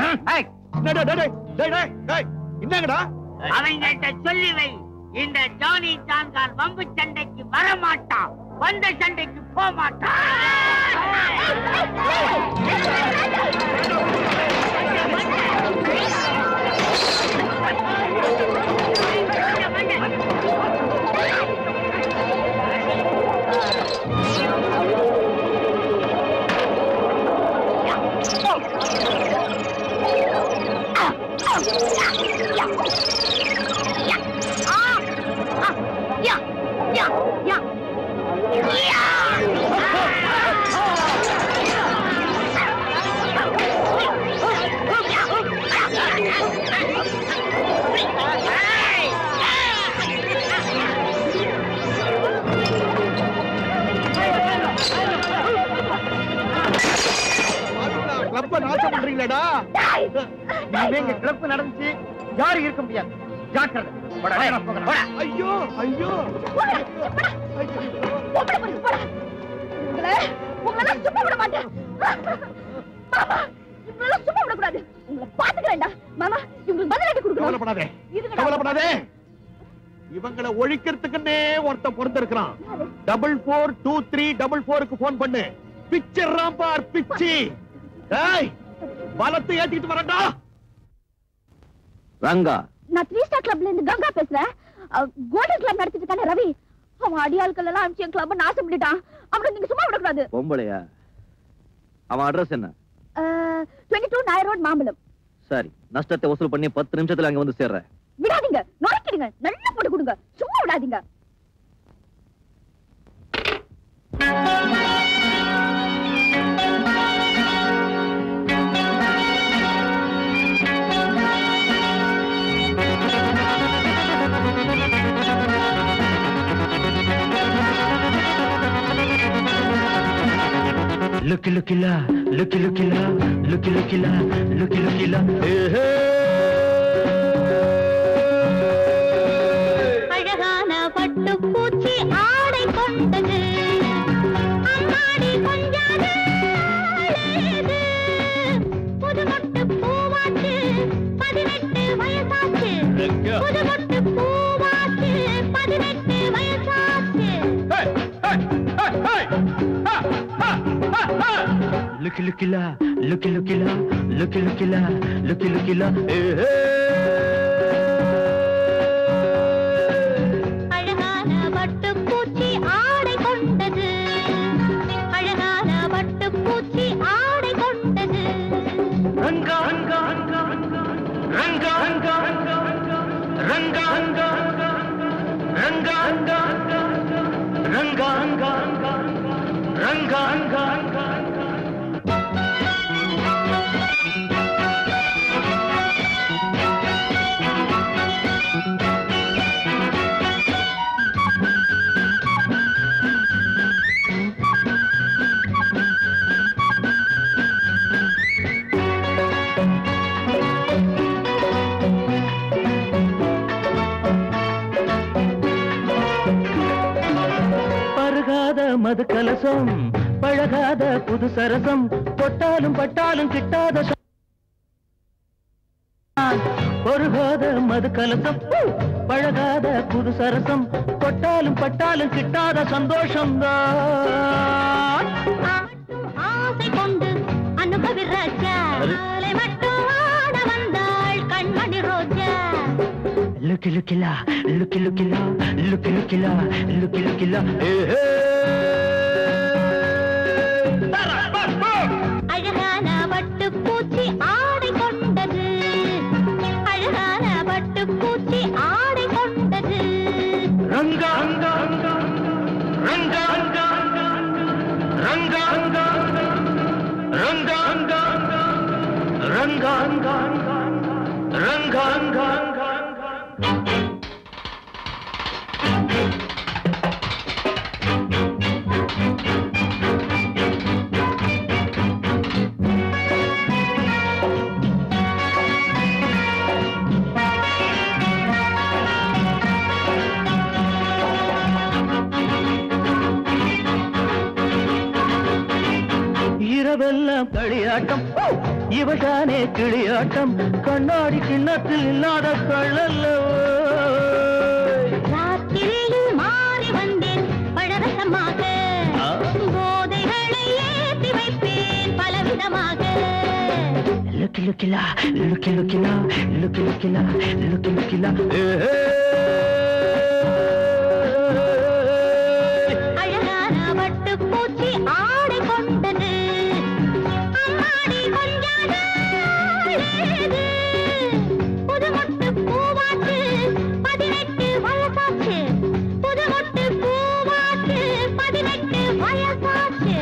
[SPEAKER 7] என்னங்கடா
[SPEAKER 10] அவங்கிட்ட சொல்லி வை, இந்த ஜானி ஜான்கான் வம்பு சண்டைக்கு வர மாட்டான், வந்த சண்டைக்கு போக மாட்டான்.
[SPEAKER 6] Yeah! Yeah! Yeah!
[SPEAKER 4] இனிமே கிளப்பு நடந்துச்சு யாரும் இருக்க முடியாது. ஜாக்கிரதை.
[SPEAKER 11] ஐயோ ஐயோ
[SPEAKER 3] உங்களை சும்மா விட மாட்டேன். மாமா இவங்கள சும்மா விட கூடாது. உங்களை பாத்துக்கிறேன்டா. மாமா இவங்களுக்கு பதிலடி கொடுக்கணும்.
[SPEAKER 11] கவலைப்படாதே கவலைப்படாதே. இவங்களை ஒழிக்கிறதுக்குன்னே ஒருத்தன் பொறுத்திருக்கிறான். Double four two three double போருக்கு போன் பண்ணு. பிக்சர் ராம்பார் பிச்சி. ஏய் பலத்தை ஏத்திட்டு வரடா.
[SPEAKER 2] ரங்கா,
[SPEAKER 3] நான் த்ரீ ஸ்டார் கிளப்ல இருந்து கங்கா பேசுறேன். கோல்டன் கிளப் நடத்திட்டு இருக்கானே ரவி, அவன் அடியாட்கள் எல்லாம் அனுப்பிச்சு என் கிளப் நாசம் பண்ணிட்டான். அவனை நீங்க சும்மா விடக்கூடாது.
[SPEAKER 2] பொம்பளையா? அவன் அட்ரஸ் என்ன?
[SPEAKER 3] Twenty two Nair road Mambalam.
[SPEAKER 2] சரி, நஷ்டத்தை வசூல் பண்ணி பத்து நிமிஷத்துல அங்க வந்து சேர்றேன்.
[SPEAKER 3] விடாதீங்க, நொறுக்கிடுங்க, நல்லா போட்டு கொடுங்க, சும்மா விடாதீங்க.
[SPEAKER 12] Looky looky la, looky looky la, looky looky la, looky looky la.
[SPEAKER 6] அழகான பட்டு பூச்சி ஆடை கொண்டது அம்மாடி கொஞ்சாது புது மொட்டு பூவாச்சு பதினெட்டு வயசாச்சு புது மொட்டு பூவாச்சு பதினெட்டு வயசாச்சு.
[SPEAKER 12] Looky looky la, looky looky la, looky looky la, looky looky la.
[SPEAKER 6] அழகான பட்டு பூச்சி ஆடை கொண்டது அழகான பட்டு பூச்சி ஆடை கொண்டது.
[SPEAKER 12] Ranga ranga ranga ranga ranga ranga ranga ranga ranga ranga ranga. மது கலசம் பழகாத புது சரசம் தொட்டாலும் பட்டாலும் கிட்டாத பொருகாத மது கலசம் பழகாத புது சரசம் தொட்டாலும் பட்டாலும் கிட்டாத சந்தோஷம் தான்.
[SPEAKER 6] ஆசை கொண்டு அனுபவி ராஜா மட்டும் ஆட வந்தாள் கண்மணி ரோஜா.
[SPEAKER 12] லுக்கி லுக்கிலா லுக்கி லுக்கிலா லுக்கி லுக்கிலா லுக்கி லுக்கிலா.
[SPEAKER 6] அழகான பட்டு பூச்சி ஆடை கொண்டது அழகான பட்டு பூச்சி ஆடை கொண்டது.
[SPEAKER 12] ரங்கா ரங்கா ரங்கா ரங்கா ரங்கா ரங்கா ரங்கா ரங்கா ரங்கா. இரவெல்லாம் களியாட்டம் இவதானே கிளியாட்டம் கண்ணாடி கிண்ணத்தில் இல்லாத கள்ளல்லவோ.
[SPEAKER 6] ராத்திரியில் மாறி வந்தேன் பழரசமாக போதைகளை ஏற்றி வைப்பேன் பலவிதமாக.
[SPEAKER 12] லுக்கி லுக்கிலா லுக்கி லுக்கிலா லுக்கி லுக்கிலா லுக்கி லுக்கிலா.
[SPEAKER 6] அழகான பட்டு பூச்சி ஆடை கொண்டது அம்மாடி கொஞ்சாத புது மொட்டு பூவாச்சு பதினெட்டு வயசாச்சு புது மொட்டு பூவாச்சு பதினெட்டு வயசாச்சு.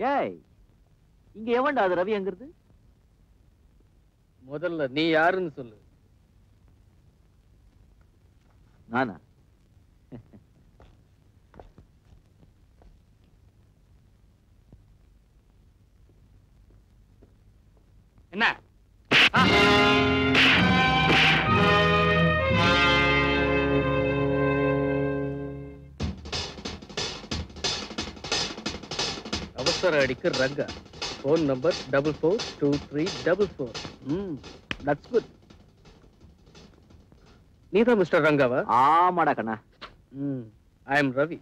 [SPEAKER 2] ஏய், இங்க எவன்டா அது ரவி எங்கிறது?
[SPEAKER 9] முதல்ல நீ யாருன்னு சொல்லு.
[SPEAKER 2] நானா?
[SPEAKER 5] என்ன?
[SPEAKER 9] அவசர அடிக்கு Ranga. Phone number double four two three double four. ம், தட்ஸ் குட். நீதான் மிஸ்டர் ரங்காவா?
[SPEAKER 2] ஆமாடா கண்ணா.
[SPEAKER 9] ம், ஐ எம் ரவி.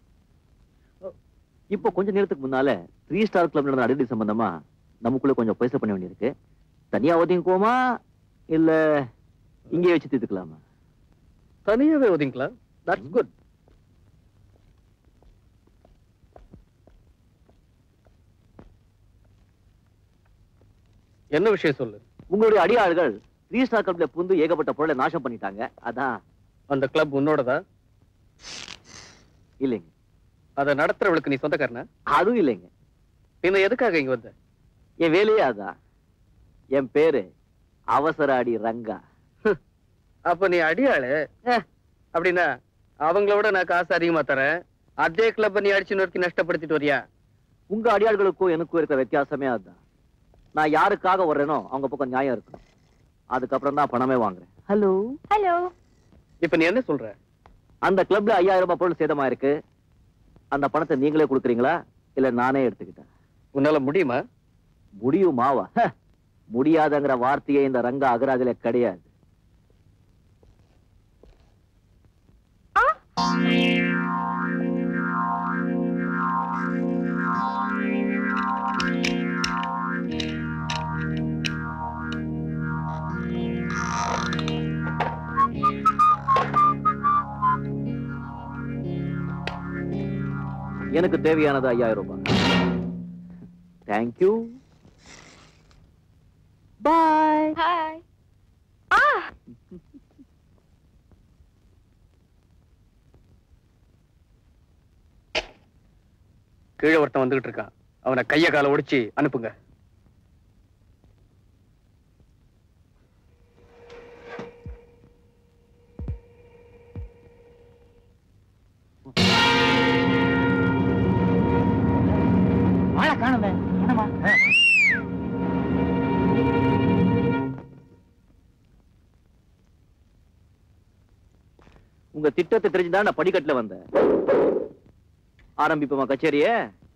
[SPEAKER 2] இப்போ கொஞ்ச நேரத்துக்கு முன்னால த்ரீ ஸ்டார் கிளப் நடந்த அடிக்கடி சம்பந்தமா நமக்குள்ள கொஞ்சம் பைசா பண்ண வேண்டியிருக்கு. தனியா ஒதுங்கிக்குவோமா இல்ல இங்கே வச்சு தீர்த்துக்கலாமா?
[SPEAKER 9] தனியாவே ஒதுங்கிக்கலாம். That's good. என்ன விஷயம் சொல்லு.
[SPEAKER 2] உங்களுடைய அடியாள்கள் த்ரீ ஸ்டார் கிளப்ல புந்து ஏகப்பட்ட பொருளை நாசம் பண்ணிட்டாங்க. அதான்.
[SPEAKER 9] அந்த கிளப் உன்னோடதா?
[SPEAKER 2] இல்லைங்க.
[SPEAKER 9] அதை நடத்துறவளுக்கு நீ சொந்தக்காரனா?
[SPEAKER 2] அதுவும் இல்லைங்க.
[SPEAKER 9] பின்ன எதுக்காக இங்க வந்த?
[SPEAKER 2] என் வேலையே அதான். என் பேரு அவசர அடி ரங்கா.
[SPEAKER 9] அப்ப நீ அடியாளு அப்படின்னா அவங்களோட நான் காசு அதிகமா தரேன். அதே கிளப் நீ அடிச்சு நோக்கி நஷ்டப்படுத்திட்டு வரியா?
[SPEAKER 2] உங்க அடியாள்களுக்கும் எனக்கும் இருக்கிற வித்தியாசமே அதுதான். நான் யாருக்காக வர்றேனோ அவங்க பக்கம் நியாயம் இருக்கணும். அதுக்கப்புறம் தான் பணமே வாங்குறேன். Hello
[SPEAKER 3] hello.
[SPEAKER 9] இப்ப நீ என்ன சொல்ற?
[SPEAKER 2] அந்த கிளப்ல ஐயாயிரம் ரூபாய் பொருள் சேதமா இருக்கு. அந்த பணத்தை நீங்களே கொடுக்குறீங்களா இல்ல நானே எடுத்துக்கிட்டேன்?
[SPEAKER 9] உன்னால முடியுமா?
[SPEAKER 2] முடியுமாவா? முடியாதுங்கிற வார்த்தையே இந்த ரங்க அகராஜில கிடையாது. எனக்கு தேவையானது ஐயாயிரம் ரூபாய். தேங்க்யூ. பாய்.
[SPEAKER 3] ஹாய். ஆ
[SPEAKER 9] கீழே ஒருத்தன் வந்துகிட்டு இருக்கான். அவனை கைய கால ஒடிச்சு அனுப்புங்க.
[SPEAKER 4] வாழ காணுமே. என்னமா?
[SPEAKER 2] உங்க திட்டத்தை தெரிஞ்சுதான் நான் படிக்கட்டுல வந்தேன். ஆரம்பிப்போமா கச்சேரியே?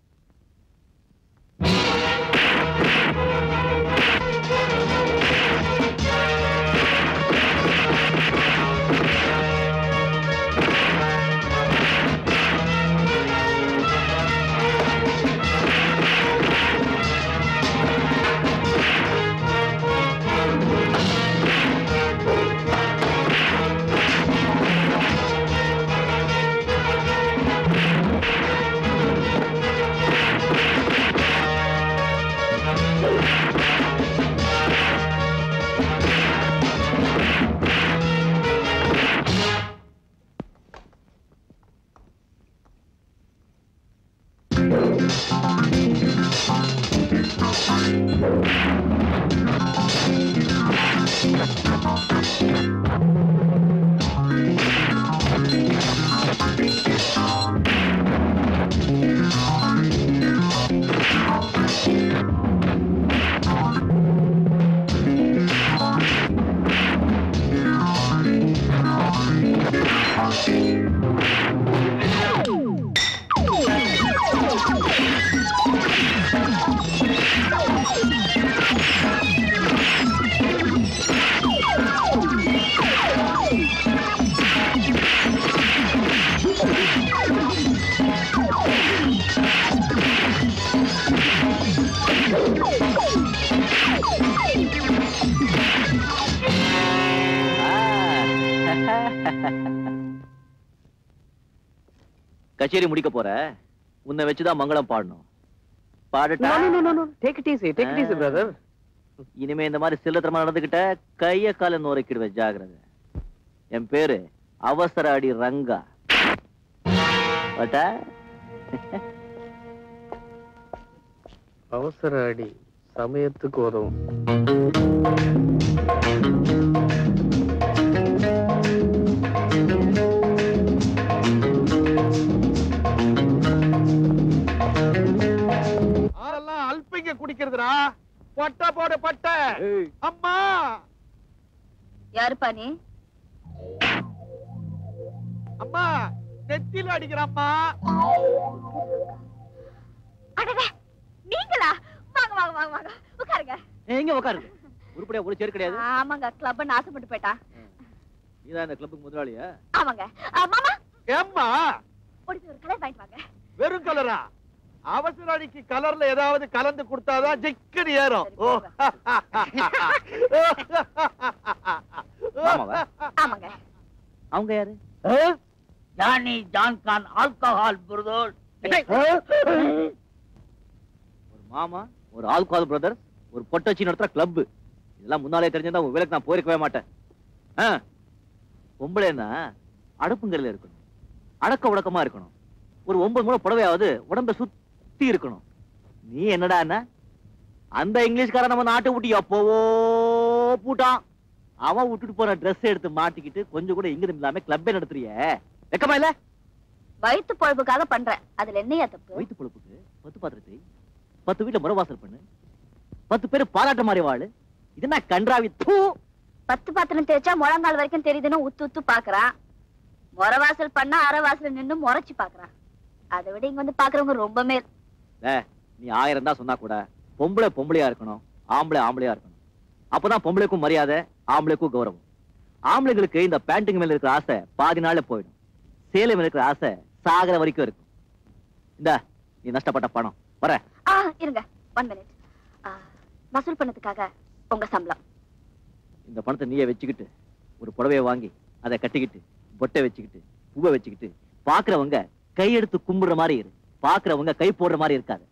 [SPEAKER 2] கச்சேரி முடிக்க போற. உன்னை வச்சுதான் மங்களம் பாடணும். பாடட்டா?
[SPEAKER 9] Take it easy, take it easy, brother.
[SPEAKER 2] இனிமே இந்த மாதிரி சில்லத்தரமா நடந்துகிட்ட கைய கால நோரைக்கிடுவேன். ஜாகிரதை. என் பேரு அவசர அடி ரங்கா.
[SPEAKER 13] அவசர அடி சமயத்துக்கு உதவும்.
[SPEAKER 11] ஆரெல்லாம் அல்பிங்க குடிக்கிறதுடா. பட்டை போடு பட்டை. அம்மா
[SPEAKER 3] யாருப்பா நீ?
[SPEAKER 11] அம்மா நெத்தில அடிக்கிறம்மா.
[SPEAKER 3] நீங்களா? வாங்க வாங்க வாங்க வாங்க உட்காருங்க.
[SPEAKER 2] எங்க உட்காருங்க? உருப்படியா ஒரு சேர் கிடையாது.
[SPEAKER 3] ஆமாங்க, கிளப் நாசப்பட்டு போயிட்டா.
[SPEAKER 2] இதான் இந்த கிளப்புக்கு முதலாளியா?
[SPEAKER 3] ஆமாங்க. மாமா
[SPEAKER 11] ஏம்மா
[SPEAKER 3] ஒரு கலர் வாங்கிட்டு வாங்க.
[SPEAKER 11] வெறும் கலரா? அவசர அடிக்கு கலர்ல ஏதாவது கலந்து கொடுத்தாதான் ஜிக்கடி ஏறும்.
[SPEAKER 3] ஆமாங்க.
[SPEAKER 2] அவங்க யாரு?
[SPEAKER 10] ஜானி ஜான்கான் ஆல்கஹால் பிரதர்.
[SPEAKER 2] ஒரு மாமா, ஒரு ஆல்கஹால் பிரதர், ஒரு பொட்டச்சி நடத்துற கிளப். இதெல்லாம் முன்னாலே தெரிஞ்சிருந்தா உன் வேலைக்கு நான் போயிருக்கவே மாட்டேன். பொம்பளைன்னா அடுப்புங்கரையில இருக்கணும், அடக்க உடக்கமா இருக்கணும், ஒரு ஒன்பது மூணு புடவையாவது உடம்ப சுத்தி இருக்கணும். நீ என்னடா என்ன அந்த இங்கிலீஷ்காரன் நம்ம நாட்டை விட்டு எப்போவோ பூட்டான். அவன் விட்டுட்டு போற ட்ரெஸ் எடுத்து மாட்டிக்கிட்டு கொஞ்சம் கூட இங்கிருந்து இல்லாம கிளப்பே நடத்துறிய. வெக்கமா இல்ல?
[SPEAKER 3] வயிற்று பொழப்புக்காக பண்றேன், அதுல என்னையா தப்பு?
[SPEAKER 2] வயிற்று பொழப்புக்கு பத்து பாத்திரத்தை பத்து வீட்டுல முறவாசல் பண்ணு, பத்து பேரு பாராட்ட மாதிரி வாழு. இது என்ன கன்றாவி? தூ.
[SPEAKER 3] பத்து பாத்திரம் தேய்ச்சா முழங்கால் வரைக்கும் தெரியுதுன்னு உத்து உத்து பாக்குறான். முறவாசல் பண்ணா அரைவாசல் நின்னு முறைச்சு பாக்குறான். அதை விட இங்க வந்து பாக்குறவங்க ரொம்ப மேல்.
[SPEAKER 2] நீ ஆயிரம் தான் சொன்னா கூட பொம்பளை பொம்பளையா இருக்கணும், ஆம்பளை ஆம்பளையா இருக்கணும். அப்பதான் பொம்பளைக்கும் மரியாதை, ஆம்பளைக்கும் கௌரவம். ஆம்பளைங்களுக்கு இந்த பேண்டிங் மேல இருக்கிற ஆசை பாதி நாள்ல போயிடும், சேலை மேல இருக்கிற ஆசை சாகர வரைக்கும் இருக்கும். இந்த நீ நஷ்டப்பட்ட பணம் வர.
[SPEAKER 3] ஆ இருங்க, ஒன் மினிட். வசூல் பண்ணதுக்காக உங்க சம்பளம்.
[SPEAKER 2] இந்த பணத்தை நீயே வச்சுக்கிட்டு ஒரு புடவைய வாங்கி அதை கட்டிக்கிட்டு பொட்டை வச்சுக்கிட்டு பூவை வச்சுக்கிட்டு பாக்குறவங்க கையெடுத்து கும்பிடுற மாதிரி இரு, பாக்குறவங்க கை போடுற மாதிரி இருக்காது.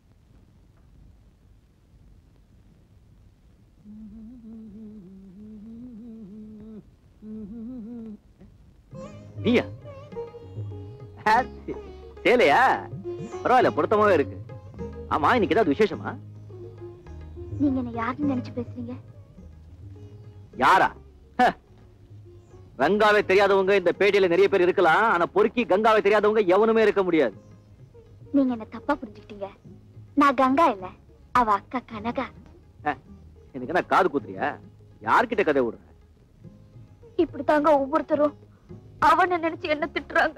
[SPEAKER 2] நீயா? சேலையா? பரவாயில்ல, பொருத்தமாவே இருக்கு. ஆமா, இன்னைக்கு ஏதாவது விசேஷமா?
[SPEAKER 3] நீங்க என்ன யாருன்னு நினைச்சு பேசுறீங்க?
[SPEAKER 2] யாரா? கங்காவை தெரியாதவங்க இந்த பேட்டையில நிறைய பேர் இருக்கலாம், ஆனா பொறுக்கி கங்காவை தெரியாதவங்க எவனுமே இருக்க முடியாது.
[SPEAKER 3] நீங்க என்ன தப்பா புரிஞ்சுக்கிட்டீங்க. நான் கங்கா இல்ல, அவ அக்கா கனகா.
[SPEAKER 2] எனக்கு என்ன காது குத்துறியா? யார்கிட்ட கதை விடுற?
[SPEAKER 3] இப்படித்தாங்க ஒவ்வொருத்தரும் அவனை நினைச்சு என்ன திட்டுறாங்க.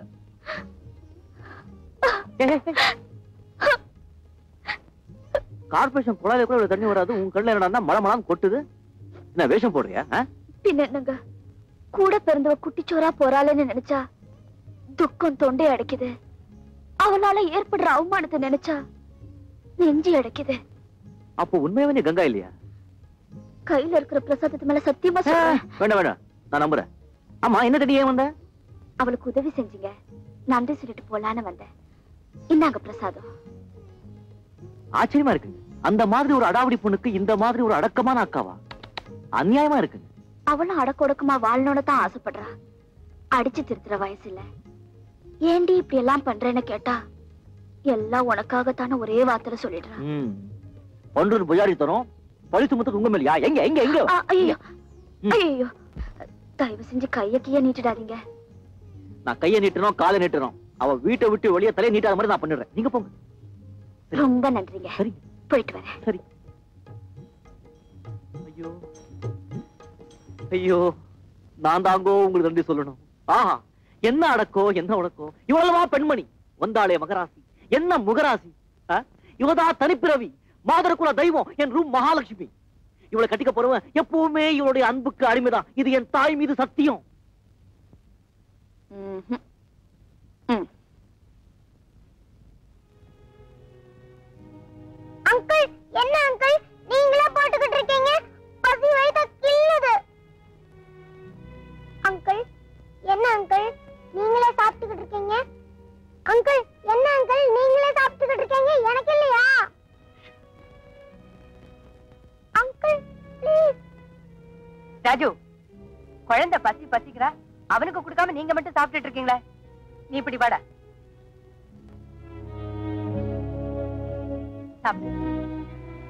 [SPEAKER 2] கார்பரேஷன் குழாயில கூட தண்ணி வராது, உன் கண்ணுல என்னடா மழை மழான்னு கொட்டுது? என்ன வேஷம் போடுறியா?
[SPEAKER 3] பின்ன என்னங்க, கூட பிறந்தவ குட்டிச்சோரா போறாளேன்னு நினைச்சா துக்கம் தொண்டை அடைக்குது. அவனால ஏற்படுற அவமானத்தை நினைச்சா நெஞ்சி அடைக்குது.
[SPEAKER 2] அப்போ உண்மையாவே நீ கங்கா இல்லையா?
[SPEAKER 3] கையில இருக்கிற பிரசாதத்து மேல சத்தியமா சொல்றேன்.
[SPEAKER 2] வேண்டாம் வேண்டாம், நான் நம்புறேன். ஆமா, என்ன தேடி ஏன் வந்த?
[SPEAKER 3] அவளுக்கு உதவி செஞ்சீங்க, நன்றி சொல்லிட்டு போலான்னு வந்தேன். இன்னாங்க பிரசாதம்.
[SPEAKER 2] ஆச்சரியமா இருக்குங்க, அந்த மாதிரி ஒரு அடாவடி பொண்ணுக்கு இந்த மாதிரி ஒரு அடக்கமான அக்காவா? அநியாயமா இருக்குங்க.
[SPEAKER 3] அவளும் அடக்க ஒடுக்கமா வாழணும்னு தான் ஆசைப்படுறா. அடிச்சு திருத்துற வயசு இல்ல. ஏண்டி இப்படி எல்லாம் பண்றேன்னு கேட்டா எல்லாம் உனக்காகத்தான ஒரே வார்த்தை சொல்லிடுறான்.
[SPEAKER 2] ஒன்று புஜாரி தரும் பழி சுமத்துக்கு உங்க மேலையா? எங்க எங்க எங்க?
[SPEAKER 3] ஐயோ ஐயோ, தயவு செஞ்சு கைய கைய நீட்டிடாதீங்க.
[SPEAKER 2] நான் கைய நீட்டணும் காலை நீட்டணும், அவ வீட்டை விட்டு வெளியே தலையை நீட்டாத மாதிரி நான் பண்ணிடுறேன். நீங்க போங்க.
[SPEAKER 3] ரொம்ப நன்றிங்க.
[SPEAKER 2] சரி,
[SPEAKER 3] போயிட்டு வரேன்.
[SPEAKER 2] சரி. ஐயோ ஐயோ, நான் தாங்கோ உங்களுக்கு நன்றி சொல்லணும். ஆஹா, என்ன அடக்கோ என்ன உடக்கோ. இவ்வளவா பெண்மணி வந்தாளே மகராசி, என்ன முகராசி. இவதா தனிப்பிறவி, மாதரகுல தெய்வம், என் ரூம் மகாலட்சுமி. இவளை கட்டிக்க போறவன் எப்பவுமே இவளுடைய அன்புக்கு அடிமைதான். இது என் தாய் மீது சத்தியம்.
[SPEAKER 6] அங்கிள், என்ன அங்கிள் நீங்களே போட்டுக்கிட்டு இருக்கீங்க? பசி வயித்த கிள்ளுது. அங்கிள், என்ன அங்கிள் நீங்களே சாப்பிட்டுக்கிட்டு இருக்கீங்க? அங்கிள், என்ன அங்கிள் நீங்களே சாப்பிட்டுக்கிட்டு இருக்கீங்க, எனக்கு இல்லையா? Uncle please.
[SPEAKER 3] ராஜு, குழந்தை பசி பசிக்கிறா, அவனுக்கு கொடுக்காம நீங்க மட்டும் சாப்பிட்டுட்டு இருக்கீங்களே. நீ இப்படி வாடா. சாப்பிடு.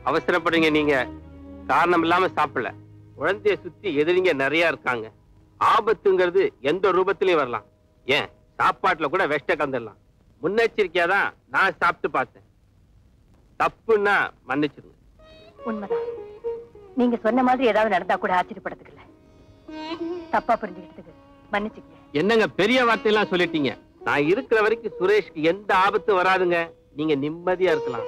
[SPEAKER 5] அவசரப்படுறீங்க நீங்க. காரணம் இல்லாம சாப்பிடல. குழந்தைய சுத்தி எதிரிங்க நிறைய இருக்காங்க. ஆபத்துங்கிறது எந்த ரூபத்திலயும் வரலாம். ஏன் சாப்பாட்டுல கூட வெஷ்ட கலந்துடலாம். முன்னெச்சரிக்கையாதான் நான் சாப்பிட்டு பார்த்தேன். தப்புன்னா மன்னிச்சிருங்க.
[SPEAKER 3] உண்மைதான். நீங்க சொன்ன மாதிரி ஏதாவது நடந்தா கூட ஆச்சரியப்படுறதுக்கு இல்ல. தப்பா புரிஞ்சுக்கிட்டதுக்கு மன்னிச்சுங்க.
[SPEAKER 5] என்னங்க பெரிய வார்த்தையெல்லாம் சொல்லிட்டீங்க. நான் இருக்கிற வரைக்கும் சுரேஷ்க்கு எந்த ஆபத்தும் வராதுங்க. நீங்க நிம்மதியா இருக்கலாம்.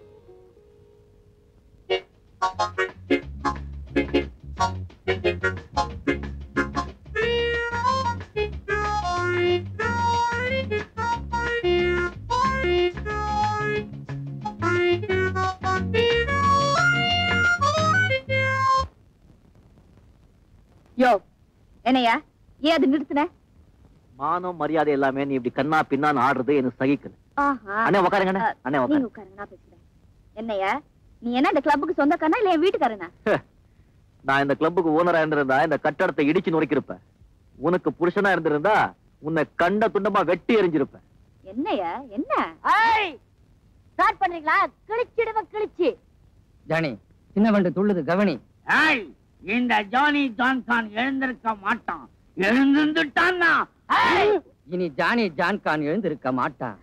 [SPEAKER 3] யோ என்னையா ஏன் அது நிறுத்தின?
[SPEAKER 2] மானம் மரியாதை எல்லாமே நீ இப்படி கண்ணா பின்னான்னு ஆடுறது எனக்கு சகிக்கல. அண்ணே உட்காருங்க அண்ணே. அண்ணே
[SPEAKER 14] நீங்க உட்காருங்க, நான் பேசுறேன். என்னையா நீ என்ன இந்த கிளப்புக்கு சொந்தக்காரனா இல்ல என் வீட்டுக்காரனா?
[SPEAKER 2] நான் இந்த கிளப்புக்கு ஓனரா இருந்திருந்தா இந்த கட்டடத்தை இடிச்சு நுழைக்கிருப்பேன். உனக்கு புருஷனா இருந்திருந்தா உன்னை கண்ட துண்டமா வெட்டி எறிஞ்சிருப்பேன்.
[SPEAKER 14] என்னையா என்ன? ஏய் ஸ்டார்ட் பண்றீங்களா? கிழிச்சிடுவ கிழிச்சி.
[SPEAKER 4] ஜானி சின்ன வண்டு துள்ளுது கவனி.
[SPEAKER 10] ஏய் இந்த ஜானி ஜான்கான் எழுந்திருக்க மாட்டான். எழுந்துட்டான்னா
[SPEAKER 4] இனி ஜானி ஜான்கான் எழுந்திருக்க மாட்டான்.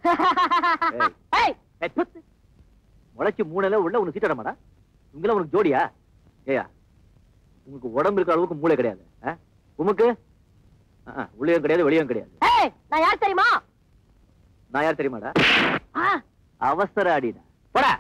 [SPEAKER 2] முளைச்சு மூணுல உள்ள உனக்கு சீட்டடமாடா. இங்கெல்லாம் உனக்கு ஜோடியா? ஏயா உங்களுக்கு உடம்பு இருக்கிற அளவுக்கு மூளை கிடையாது. உமக்கு உள்ளேயும் கிடையாது வெளியும் கிடையாது.
[SPEAKER 3] நான் யார் தெரியுமா?
[SPEAKER 2] நான் யார் தெரியுமாடா? அவசர அடிடா போடா.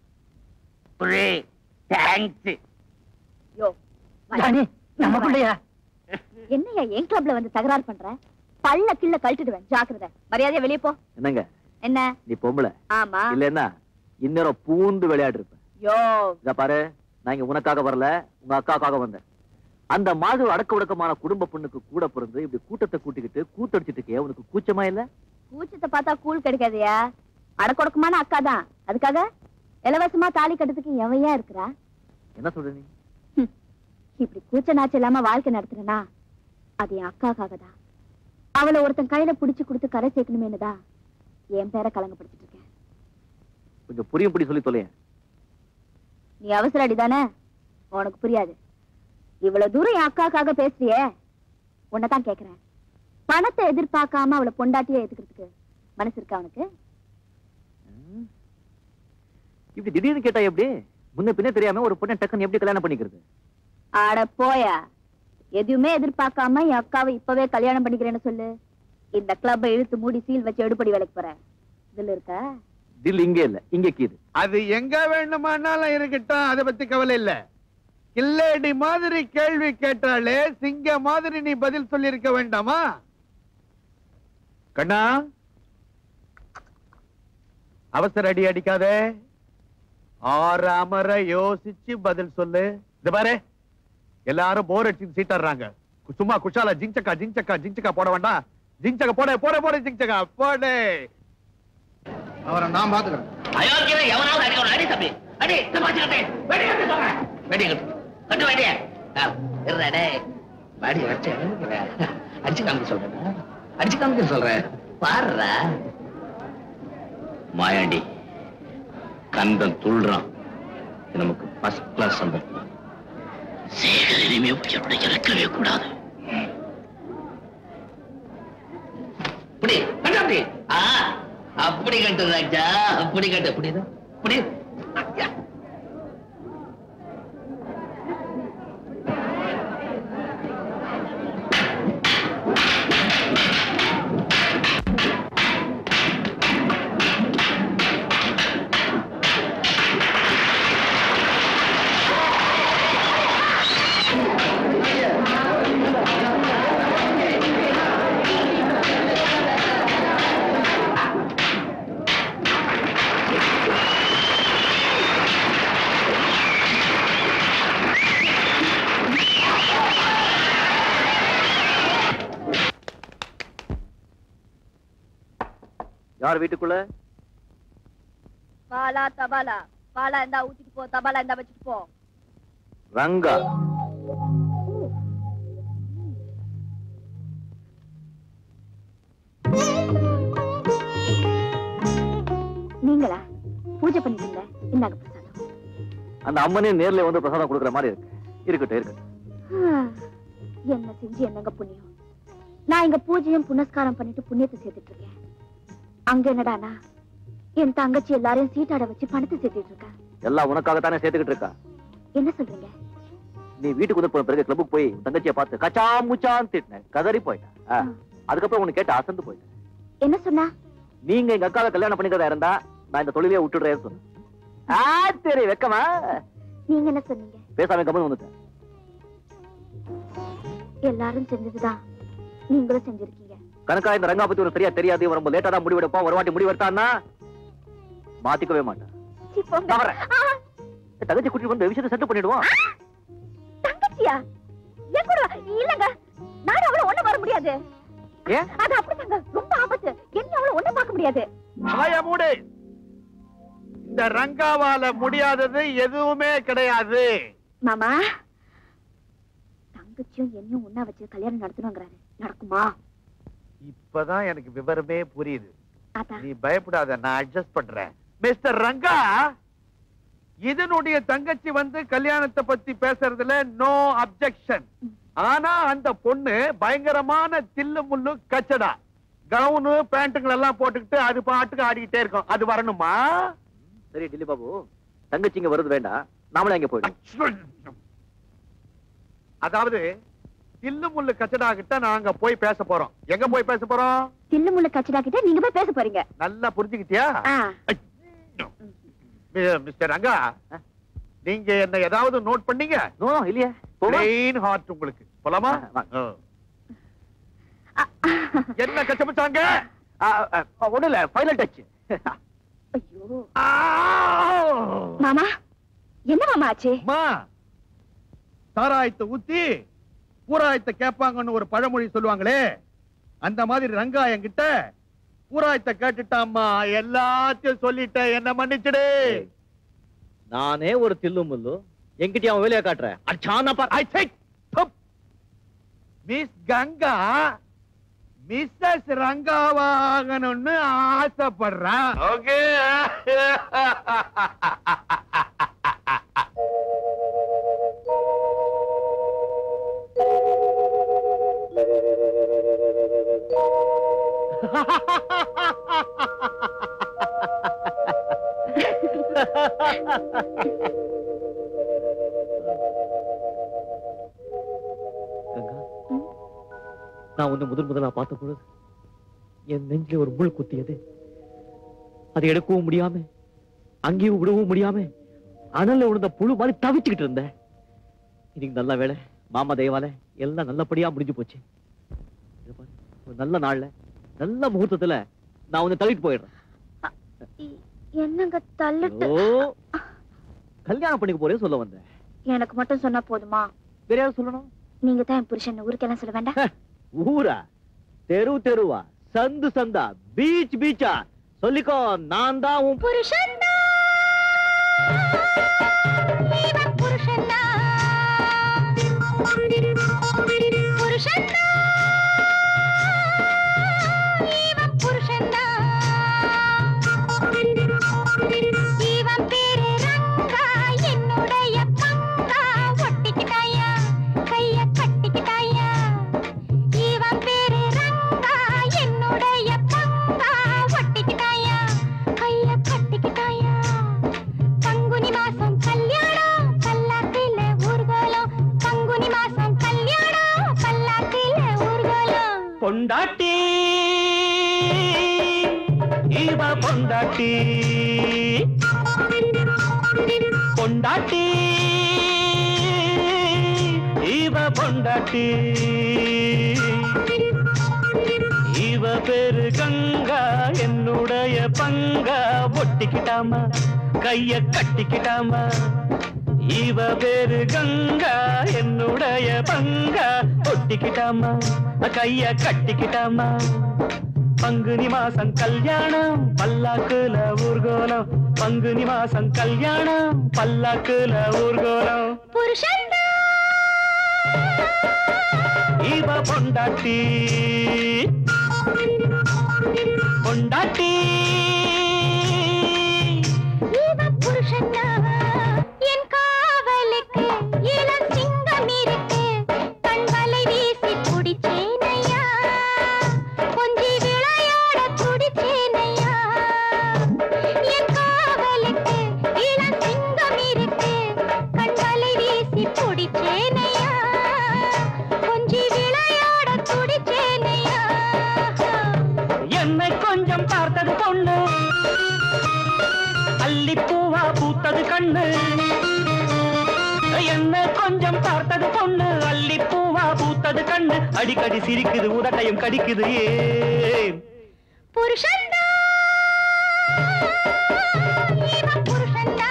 [SPEAKER 14] யோ
[SPEAKER 4] நமக்குள்ளயா
[SPEAKER 14] என்னையா என் கிளப்ல வந்து தகராறு பண்ற? பல்ல கிள்ள கழட்டிடுவேன், ஜாக்கிரதை. மரியாதையா வெளியே போ.
[SPEAKER 2] என்னங்க
[SPEAKER 14] என்ன
[SPEAKER 2] நீ பொம்பளை?
[SPEAKER 14] ஆமா.
[SPEAKER 2] இல்லன்னா இன்னொரு பூந்து விளையாடு இருப்ப.
[SPEAKER 14] யோ
[SPEAKER 2] இத பாரு, நான் இங்க உனக்காக வரல, உங்க அக்காக்காக வந்தேன். அந்த மாதிரி அடக்க உடக்கமான குடும்ப பொண்ணுக்கு கூட பிறந்து இப்படி கூட்டத்தை கூட்டிக்கிட்டு கூத்தடிச்சிட்டு இருக்கே, உனக்கு கூச்சமா இல்ல?
[SPEAKER 14] கூச்சத்தை பார்த்தா கூழ் கிடைக்காதயா. அடக்கொடக்கமான அக்கா தான், அதுக்காக இலவசமா தாலி கட்டுறதுக்கு எவையா இருக்கிறா?
[SPEAKER 2] என்ன சொல்ற நீ?
[SPEAKER 14] இப்படி கூச்ச நாச்சு இல்லாம வாழ்க்கை நடத்துறனா அது என் அக்காக்காக தான். அவளை ஒருத்தன் கையில புடிச்சு கொடுத்து கரை சேர்க்கணுமேனுதான் என் பேரை கலங்கப்படுத்திட்டு இருக்கேன்.
[SPEAKER 2] கொஞ்சம் புரியும் புடி சொல்லி தொலைய.
[SPEAKER 14] நீ அவசர அடிதானே, உனக்கு புரியாது. இவ்வளவு தூரம் என் அக்காக்காக பேசுறியே, உன்னதான் கேக்குறேன். பணத்தை எதிர்பார்க்காம அவளை பொண்டாட்டியே ஏத்துக்கிறதுக்கு மனசு இருக்கா அவனுக்கு?
[SPEAKER 2] இப்படி திடீர்னு கேட்டா எப்படி? முன்ன பின்ன தெரியாம ஒரு பொண்ணை டக்குன்னு எப்படி கல்யாணம் பண்ணிக்கிறது?
[SPEAKER 14] ஆட போயா, எதுவுமே எதிர்பார்க்காம என் அக்காவை இப்பவே கல்யாணம் பண்ணிக்கிறேன்னு சொல்லு. இந்த கிளப்பை இழுத்து மூடி சீல் வச்சு எடுப்படி வேலைக்கு போறேன். இதுல இருக்க
[SPEAKER 2] தில் இங்க இல்ல, இங்க கீது.
[SPEAKER 11] அது எங்க வேணுமானாலும் இருக்கட்டும், அதை பத்தி கவலை இல்ல. கில்லேடி மாதிரி கேள்வி கேட்டாலே சிங்க மாதிரி நீ பதில் சொல்லி இருக்க வேண்டாமா? கண்ணா அவசர அடி அடிக்காதே, ஆறு அமர யோசிச்சு பதில் சொல்லு. இது பாரு, எல்லாரும் போர் அடிச்சு சீட்டாடுறாங்க. சும்மா குஷாலா ஜிங்சக்கா ஜிங்சக்கா ஜிங்சக்கா போட வேண்டாம். ஜிங்சக்கா போட போட போட ஜிங்சக்கா போடு.
[SPEAKER 1] அவரை நான் பாத்துக்கிறேன்.
[SPEAKER 7] அயோக்கியவே எவனாவது அடிக்கணும். அடி தம்பி அடி. தமாச்சிக்கிட்டே வெடி கட்டு சொல்ற. வெடி கட்டு கட்டு வெடிய இருடே. பாடி வச்சு அடிச்சு காமிக்க சொல்றேன். அடிச்சு காமிக்க சொல்றேன். பாருடா மாயாண்டி, கந்தன் துள்றான். நமக்கு ஃபர்ஸ்ட் கிளாஸ் சந்தர்ப்பம். சேகர் இனிமே உயிரோட இறக்கவே கூடாது. அப்படி கட்டு அப்படி. ஆ அப்படி கட்டு ராஜா, அப்படி கட்டு. அப்படிதான் அப்படி.
[SPEAKER 2] யார் வீட்டுக்குள்ள?
[SPEAKER 14] பாலா தபாலா. பாலா இருந்தா ஊத்திட்டு போ, தபாலா இருந்தா வச்சுட்டு போ.
[SPEAKER 2] ரங்கா.
[SPEAKER 14] நீங்களா பூஜை பண்ணிட்டீங்க? இந்தாங்க பிரசாதம்.
[SPEAKER 2] அந்த அம்மனே நேர்ல வந்து பிரசாதம் கொடுக்குற மாதிரி இருக்கு. இருக்கட்டும் இருக்கட்டும்.
[SPEAKER 14] என்ன செஞ்சு என்னங்க புண்ணியம்? நான் இங்க பூஜையும் புனஸ்காரம் பண்ணிட்டு புண்ணியத்தை சேர்த்துட்டு இருக்கேன். அங்க என்னடானா என் தங்கச்சி எல்லாரையும் சீட்டாட வச்சு பணத்தை சேர்த்துட்டு இருக்கா.
[SPEAKER 2] எல்லாம் உனக்காகத்தானே சேர்த்துக்கிட்டு இருக்கா.
[SPEAKER 14] என்ன சொல்றீங்க?
[SPEAKER 2] நீ வீட்டுக்கு வந்து போன பிறகு கிளப்புக்கு போய் தங்கச்சியை பார்த்து கச்சா முச்சான்னு திட்டினேன், கதறி போயிட்டேன். அதுக்கப்புறம் உனக்கு கேட்டு அசந்து போயிட்டேன்.
[SPEAKER 14] என்ன சொன்னா?
[SPEAKER 2] நீங்க எங்க அக்காவை கல்யாணம் பண்ணிக்கிறதா இருந்தா நான் இந்த தொழிலே விட்டுடுறேன்னு சொன்னேன். சரி வெக்கமா?
[SPEAKER 14] நீங்க என்ன சொன்னீங்க?
[SPEAKER 2] பேசாம கம்மன் வந்துட்டேன்.
[SPEAKER 14] எல்லாரும் செஞ்சதுதான் நீங்களும் செஞ்சிருக்கீங்க.
[SPEAKER 2] கணக்கா இந்த ரங்கா பத்தி ஒரு சரியா தெரியாது, ரொம்ப லேட்டா தான் முடிவெடுப்போம். ஒரு வாட்டி முடிவெடுத்தான்னா மாத்திக்கவே மாட்டேன். தங்கச்சி குட்டி வந்து விஷயத்தை செட்டு பண்ணிடுவோம்.
[SPEAKER 14] தங்கச்சியா? ஏன் கூட இல்லங்க, நானும் அவளை ஒண்ணு வர முடியாது.
[SPEAKER 2] ஏன்?
[SPEAKER 14] அது அப்படிதாங்க, ரொம்ப ஆபத்து. என்ன அவளை ஒண்ணு பார்க்க முடியாது.
[SPEAKER 11] வாய மூடு. இந்த ரங்காவால முடியாதது எதுவுமே கிடையாது.
[SPEAKER 14] மாமா, தங்கச்சியும் என்னையும் ஒண்ணா வச்சு கல்யாணம் நடத்தணுங்கிறாரு. நடக்குமா?
[SPEAKER 11] இப்பதான் எனக்கு விவரமே புரியுது.
[SPEAKER 14] அதான்.
[SPEAKER 11] நீ பயப்படாத, நான் அட்ஜஸ்ட் பண்றேன். மிஸ்டர் ரங்கா, இதனுடைய தங்கச்சி வந்து கல்யாணத்தை பத்தி பேசுறதுல நோ அப்செக்ஷன். ஆனா அந்த பொண்ணு பயங்கரமான தில்லு முள்ளு கச்சடா, கவுனு பேண்ட்டுகள் எல்லாம் போட்டுக்கிட்டு அது பாட்டுக்கு ஆடிக்கிட்டே இருக்கும். அது வரணுமா?
[SPEAKER 2] சரி டில்லி பாபு, தங்கச்சி இங்க வருது வேண்டாம், நாமளே அங்க போயிடும்.
[SPEAKER 11] அதாவது தில்லு முள்ளு கச்சடா கிட்ட நாங்க போய் பேச போறோம். எங்க போய் பேச போறோம்?
[SPEAKER 14] தில்லு முள்ளு கச்சடா கிட்ட நீங்க போய் பேச போறீங்க.
[SPEAKER 11] நல்லா புரிஞ்சுக்கிட்டியா? மிஸ்டர் ரங்கா, நீங்க என்ன ஏதாவது நோட் பண்ணீங்க?
[SPEAKER 2] நோ இல்லையே.
[SPEAKER 11] பிளெயின் ஹார்ட் உங்களுக்கு. போலாமா? என்ன கச்சமிச்சாங்க?
[SPEAKER 2] ஒண்ணு இல்ல, ஃபைனல் டச்.
[SPEAKER 14] ஐயோ மாமா, என்ன மாமா ஆச்சு?
[SPEAKER 11] மா, சாராயத்தை ஊத்தி பூராயத்தை கேட்பாங்கன்னு ஒரு பழமொழி சொல்லுவாங்களே, அந்த மாதிரி ரங்கா என்கிட்ட பூராயத்தை கேட்டுட்டாமா. எல்லாத்தையும் சொல்லிட்டேன், என்ன மன்னிச்சிடு.
[SPEAKER 2] நானே ஒரு தில்லு முள்ளு, என்கிட்ட அவன் வேலையா காட்டுறேன்.
[SPEAKER 11] மிஸ் கங்கா மிஸ்ஸஸ் ரங்காவாகணும்னு ஆசைப்படுறான். ஓகே.
[SPEAKER 2] நான் உன்னை முதல் முதலா பார்த்த பொழுது என் நெஞ்சில ஒரு முள் குத்தியது. அதை எடுக்கவும் முடியாம அங்கேயும் விடவும் முடியாம அனல்ல விழுந்த புழு மாதிரி தவிச்சுக்கிட்டு இருந்தேன். இன்னைக்கு நல்ல வேலை, மாமா தயவால எல்லாம் நல்லபடியா முடிஞ்சு போச்சு. ஒரு நல்ல நாள்ல நல்ல முகூர்த்தத்துல நான் உன்னை தள்ளிட்டு போயிடுறேன்.
[SPEAKER 14] என்னங்க தள்ளிட்டு?
[SPEAKER 2] கல்யாணம் பண்ணிக்க போறேன்னு சொல்ல வந்தேன்.
[SPEAKER 14] எனக்கு மட்டும் சொன்னா போதுமா?
[SPEAKER 2] வேற யாரும் சொல்லணும்?
[SPEAKER 14] நீங்க தான் என் புருஷன். ஊருக்கெல்லாம் சொல்ல வேண்டாம்.
[SPEAKER 2] ஊரா, தெரு தெருவா, சந்து சந்தா, பீச் பீச்சா சொல்லிக்கோ, நான் தான் உன் புருஷன்.
[SPEAKER 12] பொண்டாட்டி இவ பொண்டாட்டி, பொண்டாட்டி இவ பொண்டாட்டி, இவ பேரு கங்கா என்னுடைய பங்கா. ஒட்டிக்கிட்டாமா கைய கட்டிக்கிட்டாமா, இவ பேரு கங்கா என்னுடைய பங்கா. ஒட்டிக்கிட்டாமா கைய கட்டிக்கிட்டாமா. பங்குனி மாசம் கல்யாணம் பல்லாக்குல ஊர்கோலம், பங்குனி மாசம் கல்யாணம் பல்லாக்குல ஊர்கோலம்.
[SPEAKER 14] புருஷன்
[SPEAKER 12] இவ பொண்டாட்டி, பொண்டாட்டி
[SPEAKER 14] இவ புருஷன் என்
[SPEAKER 12] பூத்தது கண்ணு என்ன கொஞ்சம் பார்த்தது பொண்ணு அள்ளி பூவா பூத்தது கண்ணு அடிக்கடி சிரிக்குது உதட்டையும் கடிக்குது ஏன்
[SPEAKER 6] புருஷன்டா புருஷன்டா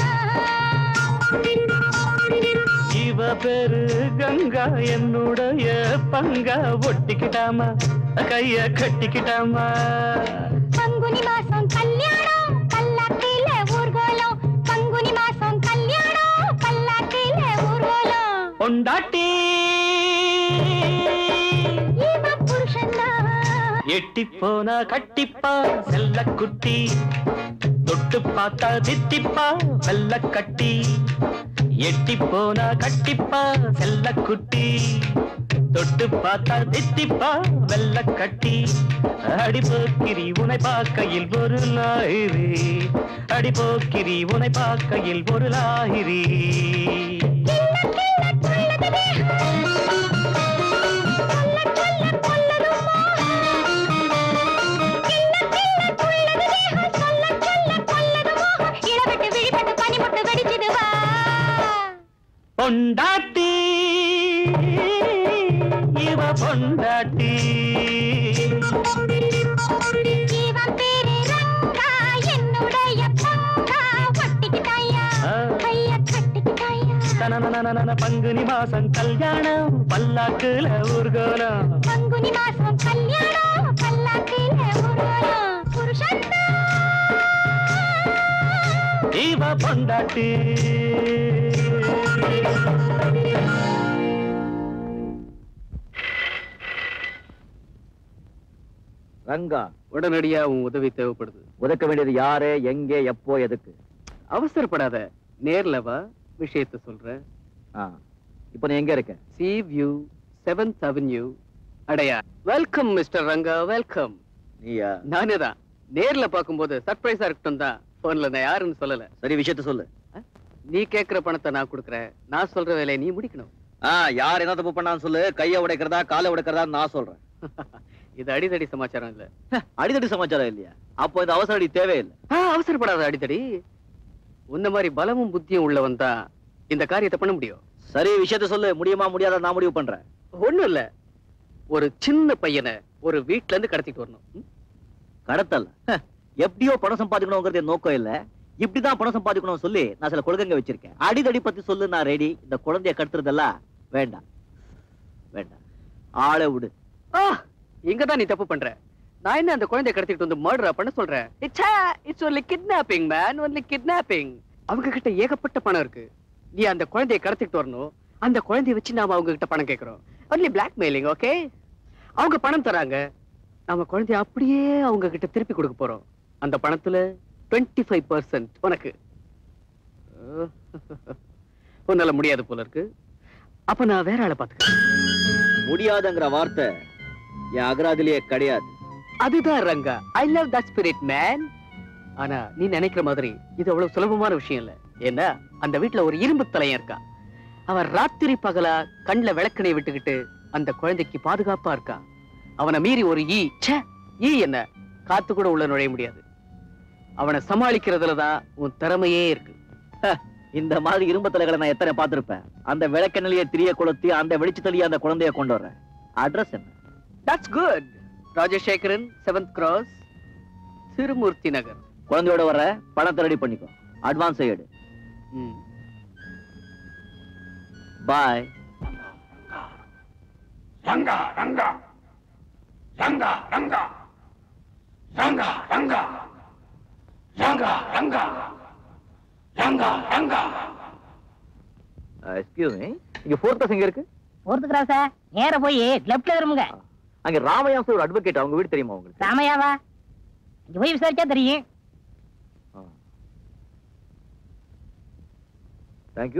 [SPEAKER 12] இவ பேரு கங்கா என்னுடைய பங்கா ஒட்டிக்கிட்டாமா கைய கட்டிக்கிட்டாமா
[SPEAKER 6] பங்குனி மாசம் கல்யாணம் பல்லாக்கில ஊர்கோலம் பங்குனி மாசம் கல்யாணம் பல்லாக்கில ஊர்கோலம்
[SPEAKER 12] பொண்டாட்டி
[SPEAKER 6] இவ புருஷன்டா
[SPEAKER 12] எட்டி போனா கட்டிப்பா செல்ல குட்டி தொட்டு பார்த்தா தித்திப்பா வெள்ள கட்டி எட்டி போனா கட்டிப்பா செல்ல குட்டி தொட்டு பார்த்தா தித்திப்பா வெள்ள கட்டி அடிபோக்கிரி உனை பார்க்கையில் ஒரு லாயிரி அடிபோக்கிரி உனை பார்க்கையில் ஒரு லாயிரி பொண்டாட்டி இவ பொண்டாட்டி
[SPEAKER 6] இவன் பேரு ரங்கா என்னுடைய பங்கா ஒட்டிக்கிட்டாயா கைய கட்டிக்கிட்டாயா
[SPEAKER 12] தனனனனன பங்குனி மாசம் கல்யாணம் பல்லாக்குல ஊர்கோலம்
[SPEAKER 6] பங்குனி மாசம் கல்யாணம் பல்லாக்கில ஊர்வலம் புருஷன்டா
[SPEAKER 12] இவ பொண்டாட்டி
[SPEAKER 2] ரங்கா,
[SPEAKER 13] உடனடியா உன் உதவி தேவைப்படுது.
[SPEAKER 2] உதக்க வேண்டியது யாரு, எங்கே, எப்போ, எதுக்கு?
[SPEAKER 13] அவசரப்படாத, நேர்ல வா, விஷயத்தை சொல்றேன்.
[SPEAKER 2] இப்போ நீ எங்க இருக்க?
[SPEAKER 13] சி வியூ செவன்த் அவென்யூ அடையா. Welcome mister Ranga, welcome.
[SPEAKER 2] நீயா?
[SPEAKER 13] நானே தான். நேர்ல பாக்கும்போது சர்ப்ரைஸா இருக்கட்டும் தான் போன்ல நான் யாருன்னு சொல்லல.
[SPEAKER 2] சரி, விஷயத்த சொல்லு.
[SPEAKER 13] நீ கேக்குற பணத்தை நான் கொடுக்கறேன், நான் சொல்ற வேலையை நீ முடிக்கணும்.
[SPEAKER 2] யார் என்ன தப்பு பண்ணான்னு சொல்லு. கைய உடைக்கிறதா காலை உடைக்கிறதா நான் சொல்றேன்.
[SPEAKER 13] இது அடிதடி சமாச்சாரம் இல்ல.
[SPEAKER 2] அடிதடி சமாச்சாரம் இல்லையா? அப்போ இந்த அவசர அடி தேவையில்லை.
[SPEAKER 13] அவசரப்படாத அடிதடி. உன்ன மாதிரி பலமும் புத்தியும் உள்ளவன் தான் இந்த காரியத்தை பண்ண முடியும்.
[SPEAKER 2] சரி, விஷயத்த சொல்லு. முடியுமா முடியாத நான் முடிவு பண்றேன்.
[SPEAKER 13] ஒண்ணும் இல்ல, ஒரு சின்ன பையனை ஒரு வீட்டுல இருந்து கடத்திட்டு வரணும்.
[SPEAKER 2] கடத்தல் எப்படியோ பணம் சம்பாதிக்கணுங்கிறது என் நோக்கம் இல்ல. இப்படிதான் பணம் சம்பாதிக்கணும் சொல்லி நான் சில கொள்கைங்க வச்சிருக்கேன். அடிதடி பத்தி சொல்லு, நான் ரெடி. இந்த குழந்தைய கடத்துறதெல்லாம் வேண்டாம் வேண்டாம், ஆளை விடு.
[SPEAKER 13] இங்கதான் நீ தப்பு பண்ற. நான் என்ன அந்த குழந்தைய கடத்திட்டு வந்து மர்டரா பண்ண சொல்றேன்? It's it's only kidnapping man, only kidnapping. அவங்க கிட்ட ஏகப்பட்ட பணம் இருக்கு. நீ அந்த குழந்தைய கடத்திட்டு வரணும். அந்த குழந்தைய வச்சு நாம அவங்க கிட்ட பணம் கேட்கிறோம். Only blackmailing. ஓகே, அவங்க பணம் தராங்க, நாம குழந்தைய அப்படியே அவங்க கிட்ட திருப்பி கொடுக்க போறோம். அந்த பணத்துல டுவெண்ட்டி ஃபைவ் பர்சன்ட் உனக்கு. உன்னால முடியாது போல இருக்கு. அப்ப நான் வேற ஆளை பாத்துக்கிறேன்.
[SPEAKER 2] முடியாதுங்கிற வார்த்தை என் அகராதிலேயே கிடையாது.
[SPEAKER 13] அதுதான் Ranga, I love that spirit man. ஆனா நீ நினைக்கிற மாதிரி இது அவ்வளவு சுலபமான விஷயம் இல்ல. ஏன்னா அந்த வீட்டுல ஒரு இரும்பு தலையன் இருக்கா. அவன் ராத்திரி பகலா கண்ணுல விளக்கணை விட்டுக்கிட்டு அந்த குழந்தைக்கு பாதுகாப்பா இருக்கான். அவனை மீறி ஒரு ஈ ச்சே ஈ என்ன காத்து கூட உள்ள நுழைய முடியாது. அவனை சமாளிக்கிறதுலதான் உன் திறமையே இருக்கு.
[SPEAKER 2] இந்த மாதிரி இரும்பு தலைகளை நான் எத்தனை பார்த்திருப்பேன். அந்த விளக்கெண்ணிலேயே திரிய கொளுத்தி அந்த வெளிச்சத்திலேயே அந்த குழந்தைய கொண்டு வர்றேன். அட்ரஸ் என்ன?
[SPEAKER 13] That's good. Rajasekaran, seventh cross, Thirumoorthy Nagar.
[SPEAKER 2] குழந்தையோட வர பணத்தை ரெடி பண்ணிக்கோ. அட்வான்ஸ் எடு. Bye.
[SPEAKER 15] Ranga Ranga Ranga Ranga Ranga Ranga Ranga Ranga Ranga Ranga.
[SPEAKER 2] Excuse me, இங்க ஃபோர்த் எங்க இருக்கு?
[SPEAKER 16] ஃபோர்த் கிராஸா? நேரா போய் லெஃப்ட்ல வருமுங்க.
[SPEAKER 2] அங்க ராமையா ஒரு அட்வொகேட், அவங்க வீடு தெரியுமா உங்களுக்கு?
[SPEAKER 16] ராமையாவா? இங்க போய் விசாரிச்சா தெரியும்.
[SPEAKER 2] Thank you.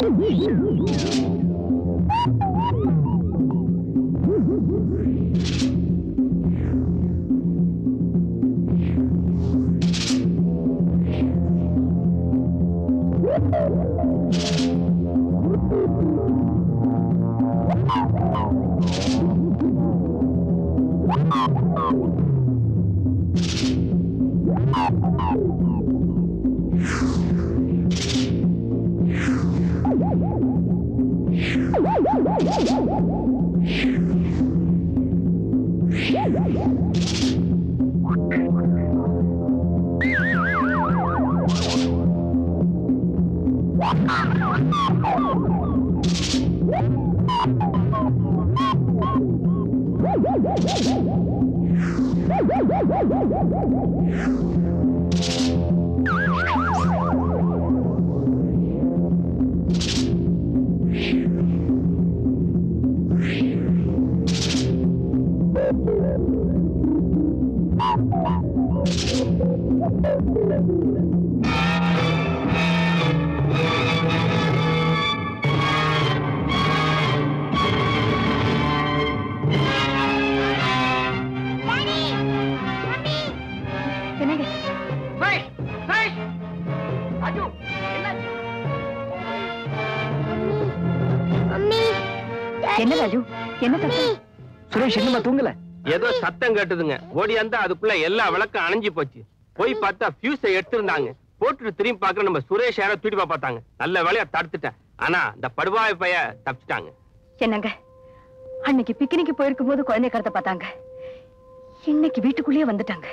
[SPEAKER 3] என்ன ராஜு, என்ன சத்தம்?
[SPEAKER 2] சுரேஷ் இன்னுமா தூங்கல?
[SPEAKER 5] ஏதோ சத்தம் கேட்டதுங்க. ஓடியாந்தா அதுக்குள்ள எல்லா விளக்கும் அணைஞ்சு போச்சு. போய் பார்த்தா ஃபியூஸை எடுத்திருந்தாங்க. போட்டுட்டு திரும்பி பாக்குற நம்ம சுரேஷ் யாரோ தூட்டிப்பா பார்த்தாங்க. நல்ல வேலையா தடுத்துட்டேன். ஆனா இந்த படுவாய் பைய தப்பிச்சிட்டாங்க.
[SPEAKER 3] என்னங்க, அன்னைக்கு பிக்னிக்கு போயிருக்கும் போது குழந்தை கடத்த பார்த்தாங்க. இன்னைக்கு வீட்டுக்குள்ளேயே வந்துட்டாங்க.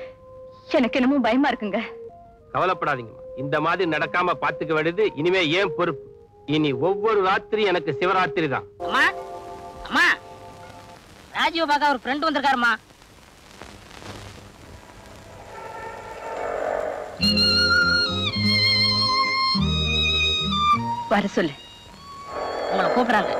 [SPEAKER 3] எனக்கு என்னமோ பயமா இருக்குங்க.
[SPEAKER 5] கவலைப்படாதீங்கம்மா. இந்த மாதிரி நடக்காம பாத்துக்க வேண்டியது இனிமே ஏன் பொறுப்பு. இனி ஒவ்வொரு ராத்திரி எனக்கு சிவராத்திரி தான்.
[SPEAKER 16] அம்மா அம்மா, ராஜீவ பார்க்க ஒரு ஃப்ரெண்ட் வந்திருக்காருமா.
[SPEAKER 3] வர சொல்லு.
[SPEAKER 16] உங்களை கூப்பிடுறாங்க.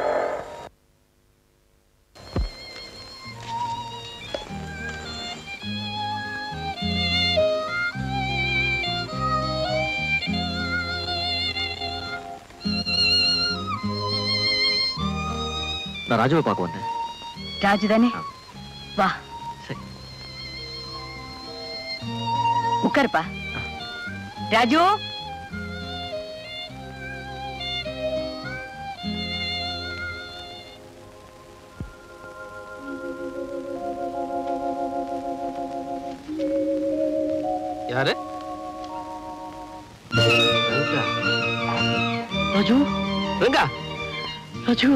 [SPEAKER 2] நான் ராஜுவை பார்க்க வந்தேன்.
[SPEAKER 3] ராஜு தானே? வா.
[SPEAKER 2] சரி.
[SPEAKER 3] உட்காருப்பா. ராஜு,
[SPEAKER 5] யாரு?
[SPEAKER 2] ராஜு,
[SPEAKER 5] ரங்கா,
[SPEAKER 2] ராஜு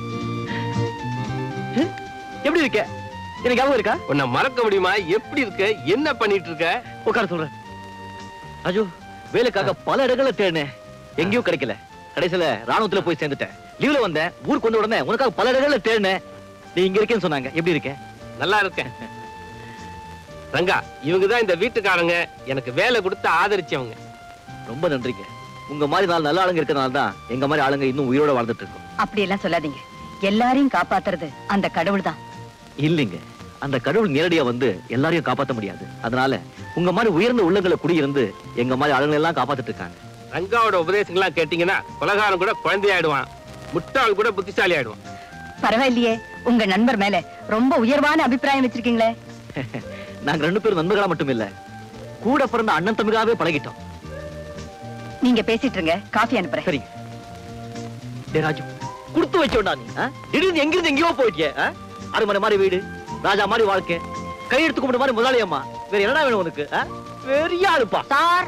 [SPEAKER 2] எப்படி இருக்க? எனக்கு ஞாபகம் இருக்கா?
[SPEAKER 5] உன்னை மறக்க முடியுமா? எப்படி இருக்க? என்ன பண்ணிட்டு இருக்க?
[SPEAKER 2] உட்கார சொல்றேன். ராஜு, வேலைக்காக பல இடங்கள்ல தேடினேன், எங்கேயும் கிடைக்கல. கடைசியில ராணுவத்துல போய் சேர்ந்துட்டேன். லீவ்ல வந்தேன். ஊருக்கு கொண்டு உடனே உனக்காக பல இடங்கள்ல தேடினேன். நீ இங்க இருக்கேன்னு சொன்னாங்க. எப்படி இருக்க?
[SPEAKER 5] நல்லா இருக்கேன். ரங்கா, இவங்கதான் இந்த வீட்டுக்காரங்க. எனக்கு வேலை கொடுத்து ஆதரிச்சவங்க.
[SPEAKER 2] ரொம்ப நன்றிங்க. உங்க மாதிரி நாலு நல்ல ஆளுங்க இருக்கிறதுனால தான் எங்க மாதிரி ஆளுங்க இன்னும் உயிரோட வாழ்ந்துட்டு இருக்கோம்.
[SPEAKER 3] அப்படி எல்லாம் சொல்லாதீங்க. எல்லாரையும் காப்பாத்துறது அந்த கடவுள் தான்.
[SPEAKER 2] இல்லைங்க, அந்த கடவுள் நேரடியா வந்து எல்லாரையும் காப்பாற்ற முடியாது. அதனால உங்க மாதிரி உயர்ந்த உள்ளங்களை குடியிருந்து எங்க மாதிரி ஆளுங்களை எல்லாம் காப்பாத்திட்டு இருக்காங்க.
[SPEAKER 5] ரங்காவோட உபதேசங்கள்லாம் கேட்டீங்கன்னா கொலகாரம் கூட குழந்தை ஆயிடுவான், முட்டாள் கூட புத்திசாலி ஆயிடுவான்.
[SPEAKER 3] பரவாயில்லையே, உங்க நண்பர் மேல ரொம்ப உயர்வான அபிப்பிராயம் வச்சிருக்கீங்களே.
[SPEAKER 2] நாங்க ரெண்டு பேரும் நண்பர்களா மட்டும் இல்ல, கூட பிறந்த அண்ணன் தம்பிகாவே பழகிட்டோம்.
[SPEAKER 3] நீங்க பேசிட்டு இருங்க, காஃபி அனுப்புறேன்.
[SPEAKER 2] சரி. டே ராஜு, குடுத்து வச்சோண்டா நீ. திடீர்னு எங்கிருந்து எங்கேயோ போயிட்டிய. அருமனை மாதிரி வீடு, ராஜா மாதிரி வாழ்க்கை, கையெடுத்து கும்பிட்ட மாதிரி முதலாளி அம்மா. வேற என்னடா வேணும் உனக்கு? பெரிய ஆளுப்பா.
[SPEAKER 14] சார்,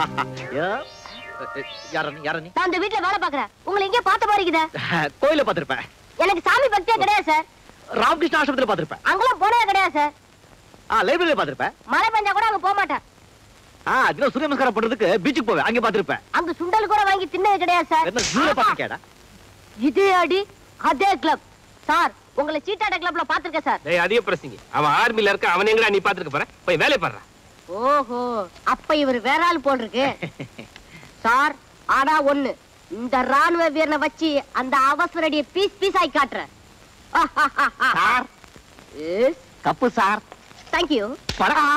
[SPEAKER 2] யார நீ? யார நீ?
[SPEAKER 14] நான் இந்த வீட்டுல வேலை பாக்குறேன். உங்களை எங்கேயோ பார்த்த மாதிரி இருக்குதா?
[SPEAKER 2] கோயில பாத்திருப்பேன்.
[SPEAKER 14] எனக்கு சாமி பக்தியே கிடையாது சார்.
[SPEAKER 2] ராமகிருஷ்ண ஆசிரமத்துல பாத்திருப்பேன்.
[SPEAKER 14] அங்கெல்லாம் போனதே கிடையாது சார்.
[SPEAKER 2] ஆ, லைப்ரரியில பாத்திருப்பேன்.
[SPEAKER 14] மழை பெஞ்சா கூட அங்க போக மாட்டேன்.
[SPEAKER 2] ஆ, அதுல சூரிய நமஸ்காரம் பண்றதுக்கு பீச்சுக்கு போவேன். அங்க பாத்திருப்பேன்.
[SPEAKER 14] அங்க சுண்டல் கூட வாங்கி தின்னது கிடையாது சார்.
[SPEAKER 2] என்ன ஜூல பாத்திருக்கேடா?
[SPEAKER 14] இதே அடி அதே கிளப் சார். உங்களை சீட்டாட கிளப்ல பாத்துருக்கேன் சார்.
[SPEAKER 5] டேய், அதிக பிரசங்கி. அவன் ஆர்மில இருக்க. அவன் எங்கடா நீ பாத்துக்க போற? போய் வேலை பாரு.
[SPEAKER 14] ஓஹோ, அப்ப இவர் வேற ஆள் போல் இருக்கு சார். ஆனா ஒண்ணு, இந்த ராணுவ வீரனை வச்சு அந்த அவசரடியை பீஸ் பீஸ் ஆகி காட்டுறேன் சார்.
[SPEAKER 2] தப்பு சார்.
[SPEAKER 14] தேங்க்யூ.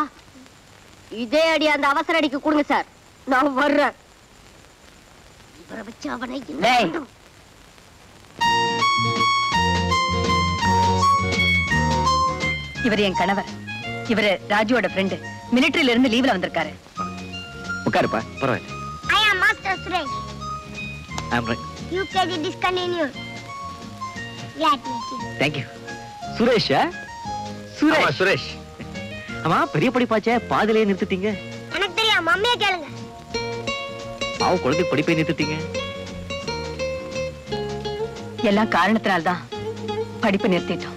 [SPEAKER 14] இதே அடி அந்த அவசர அடிக்கு கொடுங்க சார். நான் வர்றேன்.
[SPEAKER 6] பேப்பரை வச்சு அவனை
[SPEAKER 3] இவர் என் கணவர். இவரு ராஜுவோட ஃப்ரெண்டு. மிலிட்டரியில இருந்து லீவ்ல வந்திருக்காரு.
[SPEAKER 2] உட்காருப்பா, பரவாயில்ல.
[SPEAKER 6] I am Master Suresh.
[SPEAKER 2] I am right.
[SPEAKER 6] U K G discontinued. Glad to meet you.
[SPEAKER 2] Thank you. Suresh Suresh Suresh ஆமா, பெரிய படிப்பாச்சே, பாதியிலே நிறுத்திட்டீங்க.
[SPEAKER 6] எனக்கு தெரியும், மம்மியை கேளுங்க.
[SPEAKER 2] பாவ குழந்தை படிப்பை நிறுத்திட்டீங்க.
[SPEAKER 3] எல்லாம் காரணத்தினால்தான் படிப்பு நிறுத்திட்டோம்.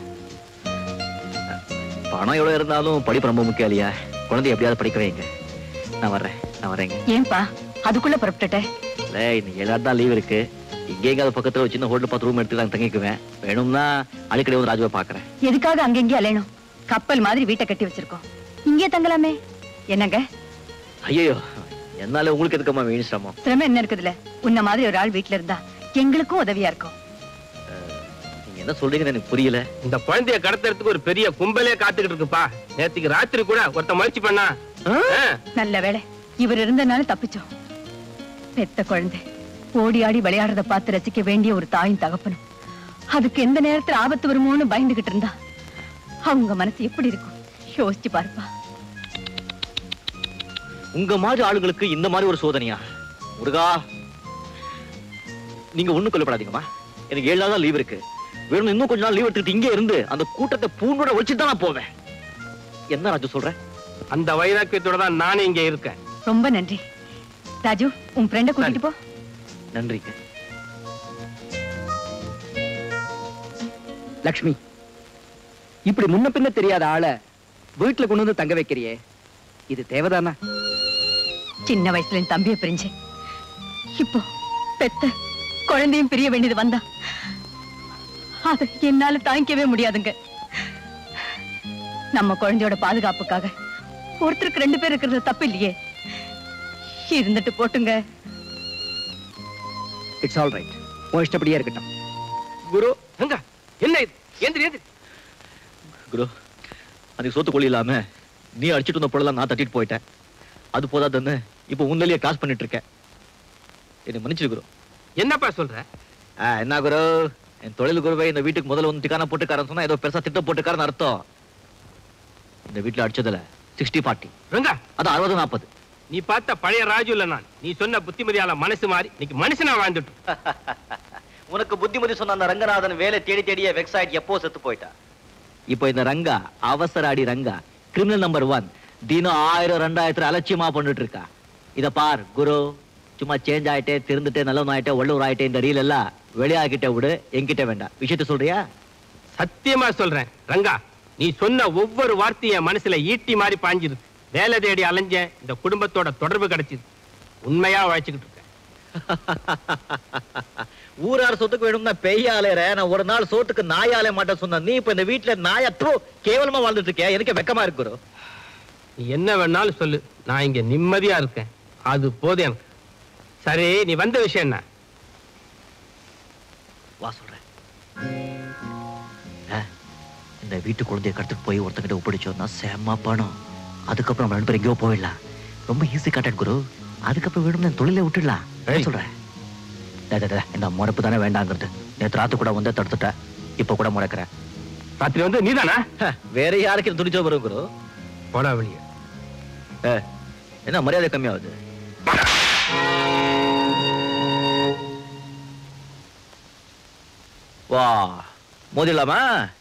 [SPEAKER 2] பணம் எவ்வளவு இருந்தாலும் படிப்பு ரொம்ப முக்கியம் இல்லையா? குழந்தை எப்படியாவது படிக்க வைங்க. நான் வர்றேன் நான் வரேங்க.
[SPEAKER 3] ஏன்பா அதுக்குள்ள புறப்பட்டுட்டேன்?
[SPEAKER 2] இல்ல, இன்னைக்கு எல்லாரும் தான் லீவ் இருக்கு. இங்கே எங்காவது பக்கத்துல ஒரு சின்ன ஹோட்டல் பார்த்து ரூம் எடுத்து நான் தங்கிக்குவேன். வேணும்னா அடிக்கடி வந்து ராஜுவை பாக்குறேன்.
[SPEAKER 3] எதுக்காக அங்கெங்கே அலையணும்? கப்பல் மாதிரி வீட்டை கட்டி வச்சிருக்கோம், இங்கே தங்கலாமே. என்னங்க?
[SPEAKER 2] ஐயோ, என்னால உங்களுக்கு எதுக்கம்மா வீண் சிரமம்?
[SPEAKER 3] சிரமம் என்ன இருக்குதுல? உன்ன மாதிரி ஒரு ஆள் வீட்டுல இருந்தா எங்களுக்கும் உதவியா இருக்கும்.
[SPEAKER 2] நீங்க என்ன சொல்றீங்கன்னு எனக்கு புரியல.
[SPEAKER 5] இந்த குழந்தைய கடத்துறதுக்கு ஒரு பெரிய கும்பலே காத்துக்கிட்டு இருக்குப்பா. நேத்துக்கு ராத்திரி கூட ஒருத்த முயற்சி பண்ணா.
[SPEAKER 3] நல்ல வேளை இவர் இருந்தனால தப்பிச்சோம். பெத்த குழந்தை ஓடி ஆடி விளையாடுறத பார்த்து ரசிக்க வேண்டிய ஒரு தாயும் தகப்பனும் அதுக்கு எந்த நேரத்துல ஆபத்து வருமோன்னு பயந்துகிட்டு இருந்தா அவங்க மனசு எப்படி இருக்கும் யோசிச்சு பாருப்பா.
[SPEAKER 2] உங்க மாதிரி ஆளுங்களுக்கு இந்த மாதிரி ஒரு சோதனையா? முருகா, நீங்க ஒண்ணும் கொல்லப்படாதீங்கம்மா. எனக்கு ஏழு நாள் தான் லீவ் இருக்கு. வேணும் இன்னும் கொஞ்ச நாள் லீவ் எடுத்துட்டு இங்கே இருந்து அந்த கூட்டத்தை பூண்டோட வச்சுட்டு தான் நான் போவேன். என்ன ராஜு சொல்ற?
[SPEAKER 5] அந்த வைராக்கியத்தோட தான் நானே இங்க இருக்கேன்.
[SPEAKER 3] ரொம்ப நன்றி ராஜு. உன் ஃப்ரெண்ட கூட்டிட்டு போ.
[SPEAKER 2] நன்றிங்க.
[SPEAKER 9] லக்ஷ்மி, இப்படி முன்ன பின்ன தெரியாத ஆளை வீட்டுல கொண்டு வந்து தங்க வைக்கிறியே, இது தேவைதானா?
[SPEAKER 3] சின்ன வயசுல என் தம்பியை பிரிஞ்சு இப்போ பெத்த குழந்தையும் பிரிய வேண்டியது வந்தா அது என்னால தாங்கிக்கவே முடியாதுங்க. நம்ம குழந்தையோட பாதுகாப்புக்காக ஒருத்தருக்கு ரெண்டு பேர் இருக்கிறது தப்பு இல்லையே. இருந்துட்டு போட்டுங்க.
[SPEAKER 9] It's all right. உன் இஷ்டப்படியே இருக்கட்டும்.
[SPEAKER 5] குரு, எங்க என்ன இது? எந்திரி எந்திரி.
[SPEAKER 2] குரு, அதுக்கு சோத்து கொள்ளி இல்லாம நீ அடிச்சிட்டு வந்த பொருளெல்லாம் நான் தட்டிட்டு போயிட்டேன். அது போதாதுன்னு இப்ப உன்னிலேயே காசு பண்ணிட்டு இருக்கேன். என்ன மன்னிச்சு குரு.
[SPEAKER 5] என்னப்பா சொல்ற?
[SPEAKER 2] என்ன குரு, என் தொழில் குருவை இந்த வீட்டுக்கு முதல்ல வந்து டிக்கான போட்டுக்காரன்னு சொன்னா ஏதோ பெருசா திட்டம் போட்டுக்காரன்னு அர்த்தம். இந்த வீட்டுல அடிச்சதுல சிக்ஸ்டி ஃபார்ட்டி அது அறுபது நாற்பது.
[SPEAKER 5] நீ பார்த்த பழைய ராஜு இல்ல நான். நீ சொன்ன புத்திமதியால மனசு மாறி இன்னைக்கு மனுஷனா வாழ்ந்துட்டு.
[SPEAKER 2] உனக்கு புத்திமதி சொன்ன அந்த ரங்கநாதன் வேலை தேடி தேடியே வெக்ஸ் ஆயிட்டு எப்போ செத்து போயிட்டா. இப்போ இந்த ரங்கா, அவசர அடி ரங்கா, கிரிமினல் நம்பர் ஒன், தினம் ஆயிரம் ரெண்டாயிரத்துல அலட்சியமா பண்ணிட்டு இருக்கா. இத பார் குரு, சும்மா சேஞ்ச் ஆயிட்டே திருந்துட்டே நல்லவன் ஆயிட்டே உள்ளூர் ஆயிட்டே இந்த ரீல் எல்லாம் வெளியாகிட்ட விடு, என்கிட்ட வேண்டாம். விஷயத்த சொல்றியா?
[SPEAKER 5] சத்தியமா சொல்றேன் ரங்கா, நீ சொன்ன ஒவ்வொரு வார்த்தையும் மனசுல ஈட்டி மாதிரி பாஞ்சிரு. வேலை தேடி அலைஞ்ச இந்த குடும்பத்தோட தொடர்பு கிடைச்சது. உண்மையா உழைச்சுக்கிட்டு இருக்கேன்.
[SPEAKER 2] ஊரார் சொத்துக்கு வேணும்னா பெய்யாலேற, நான் ஒரு நாள் சோத்துக்கு நாயாலே மாட்டேன் சொன்ன நீ இப்ப இந்த வீட்டுல நாயற்றோ கேவலமா வாழ்ந்துட்டு இருக்க. எனக்கு வெக்கமா இருக்கு.
[SPEAKER 5] நீ என்ன வேணாலும் சொல்லு, நான் இங்க நிம்மதியா இருக்கேன். அது போதும் எனக்கு. சரி, நீ வந்த விஷயம் என்ன?
[SPEAKER 2] வா சொல்றேன். இந்த வீட்டு குழந்தைய கடத்துட்டு போய் ஒருத்தங்கிட்ட ஒப்படைச்சோம்னா செம்ம பணம். அதுக்கப்புறம் நம்ம ரெண்டு பேரும் எங்கேயோ போயிடலாம். ரொம்ப ஈஸி கான்டாக்ட் குரு. அதுக்கப்புறம் வேணும்னா தொழிலை விட்டுடலாம். சொல்றேன். இந்த முறைப்பு தானே வேண்டாங்கிறது. நேற்று ராத்து கூட வந்து தடுத்துட்ட, இப்ப கூட முறைக்கிறேன்.
[SPEAKER 5] ராத்திரி வந்து நீதானா?
[SPEAKER 2] வேற யாருக்கு துணிச்சல் வரும் குரு?
[SPEAKER 5] போடா வெளியே.
[SPEAKER 2] என்ன மரியாதை கம்மியாகுது? வா மோதிடலாமா?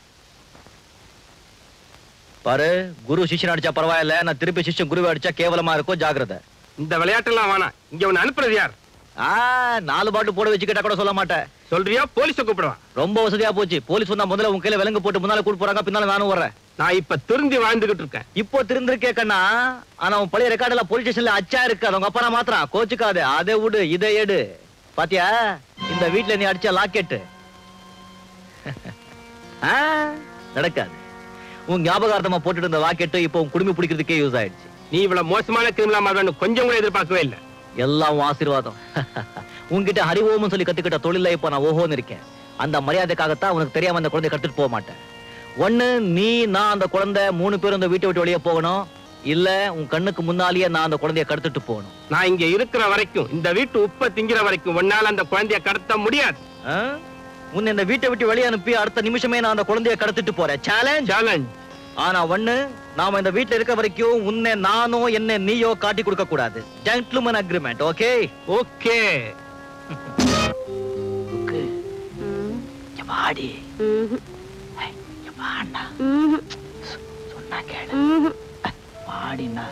[SPEAKER 2] பாரு, குரு சிஷ்யன் அடிச்சா பரவாயில்ல, நான் திருப்பி சிஷ்யன் குருவை அடிச்சா கேவலமா இருக்கும். ஜாக்கிரதை.
[SPEAKER 5] இந்த விளையாட்டெல்லாம் வேணாம். இங்க உன்னை அனுப்புறது யார்?
[SPEAKER 2] நாலு பாட்டு போட வச்சுக்கிட்டா கூட சொல்ல மாட்டேன்.
[SPEAKER 5] சொல்றியா? போலீஸ கூப்பிடுவான்.
[SPEAKER 2] ரொம்ப வசதியா போச்சு. போலீஸ் வந்தா முதல்ல உன் கையில விலங்கு போட்டு முன்னால கூட்டு போறாங்க, பின்னால நானும் வர்றேன்.
[SPEAKER 5] நான் இப்ப திருந்தி வாழ்ந்துகிட்டு இருக்கேன்.
[SPEAKER 2] இப்போ திருந்திருக்கே கண்ணா. ஆனா உன் பழைய ரெக்கார்டுல போலீஸ் ஸ்டேஷன்ல அச்சா இருக்கு. அவங்க அப்பா நான் மாத்திரம் கோச்சுக்காது. அதை விடு, இதை எடு. பாத்தியா, இந்த வீட்டுல நீ அடிச்ச லாக்கெட்டு நடக்காது. உன் ஞாபகார்த்தமா போட்டுட்டு இருந்த லாக்கெட்டு இப்போ உன் குடும்பம் பிடிக்கிறதுக்கே யூஸ் ஆயிடுச்சு.
[SPEAKER 5] நீ இவ்வளவு மோசமான கிரிமினலா மாறணும் கொஞ்சம் கூட எதிர்பார்க்கவே இல்லை.
[SPEAKER 2] எல்லாம் ஆசீர்வாதம். உன்கிட்ட ஹரிஓம் சொல்லி கத்துக்கிட்ட தொழில இப்ப நான் ஓஹோன்னு இருக்கேன். அந்த மரியாதைக்காகத்தான் உனக்கு தெரியாம அந்த குழந்தைய கத்துட்டு போக மாட்டேன். ஒண்ணு நீ, நான், அந்த குழந்தை மூணு பேரும் இந்த வீட்டை விட்டு வெளியே போகணும். இல்ல உன் கண்ணுக்கு முன்னாலேயே நான் அந்த குழந்தைய கடத்திட்டு போகணும்.
[SPEAKER 5] நான் இங்க இருக்கிற வரைக்கும், இந்த வீட்டு உப்ப திங்கிற வரைக்கும் உன்னால அந்த குழந்தைய கடத்த முடியாது.
[SPEAKER 2] உன்னை இந்த வீட்டை விட்டு வெளியே அனுப்பி அடுத்த நிமிஷமே நான் அந்த குழந்தைய கடத்திட்டு போறேன். Challenge
[SPEAKER 5] challenge.
[SPEAKER 2] ஆனா ஒண்ணு, நாம இந்த வீட்டுல இருக்க வரைக்கும் உன்னை நானோ என்ன நீயோ காட்டி கொடுக்க கூடாது. Gentleman agreement. ஓகே?
[SPEAKER 5] ஓகே.
[SPEAKER 10] வாடி வாடா சொன்னா கேளு வாடினா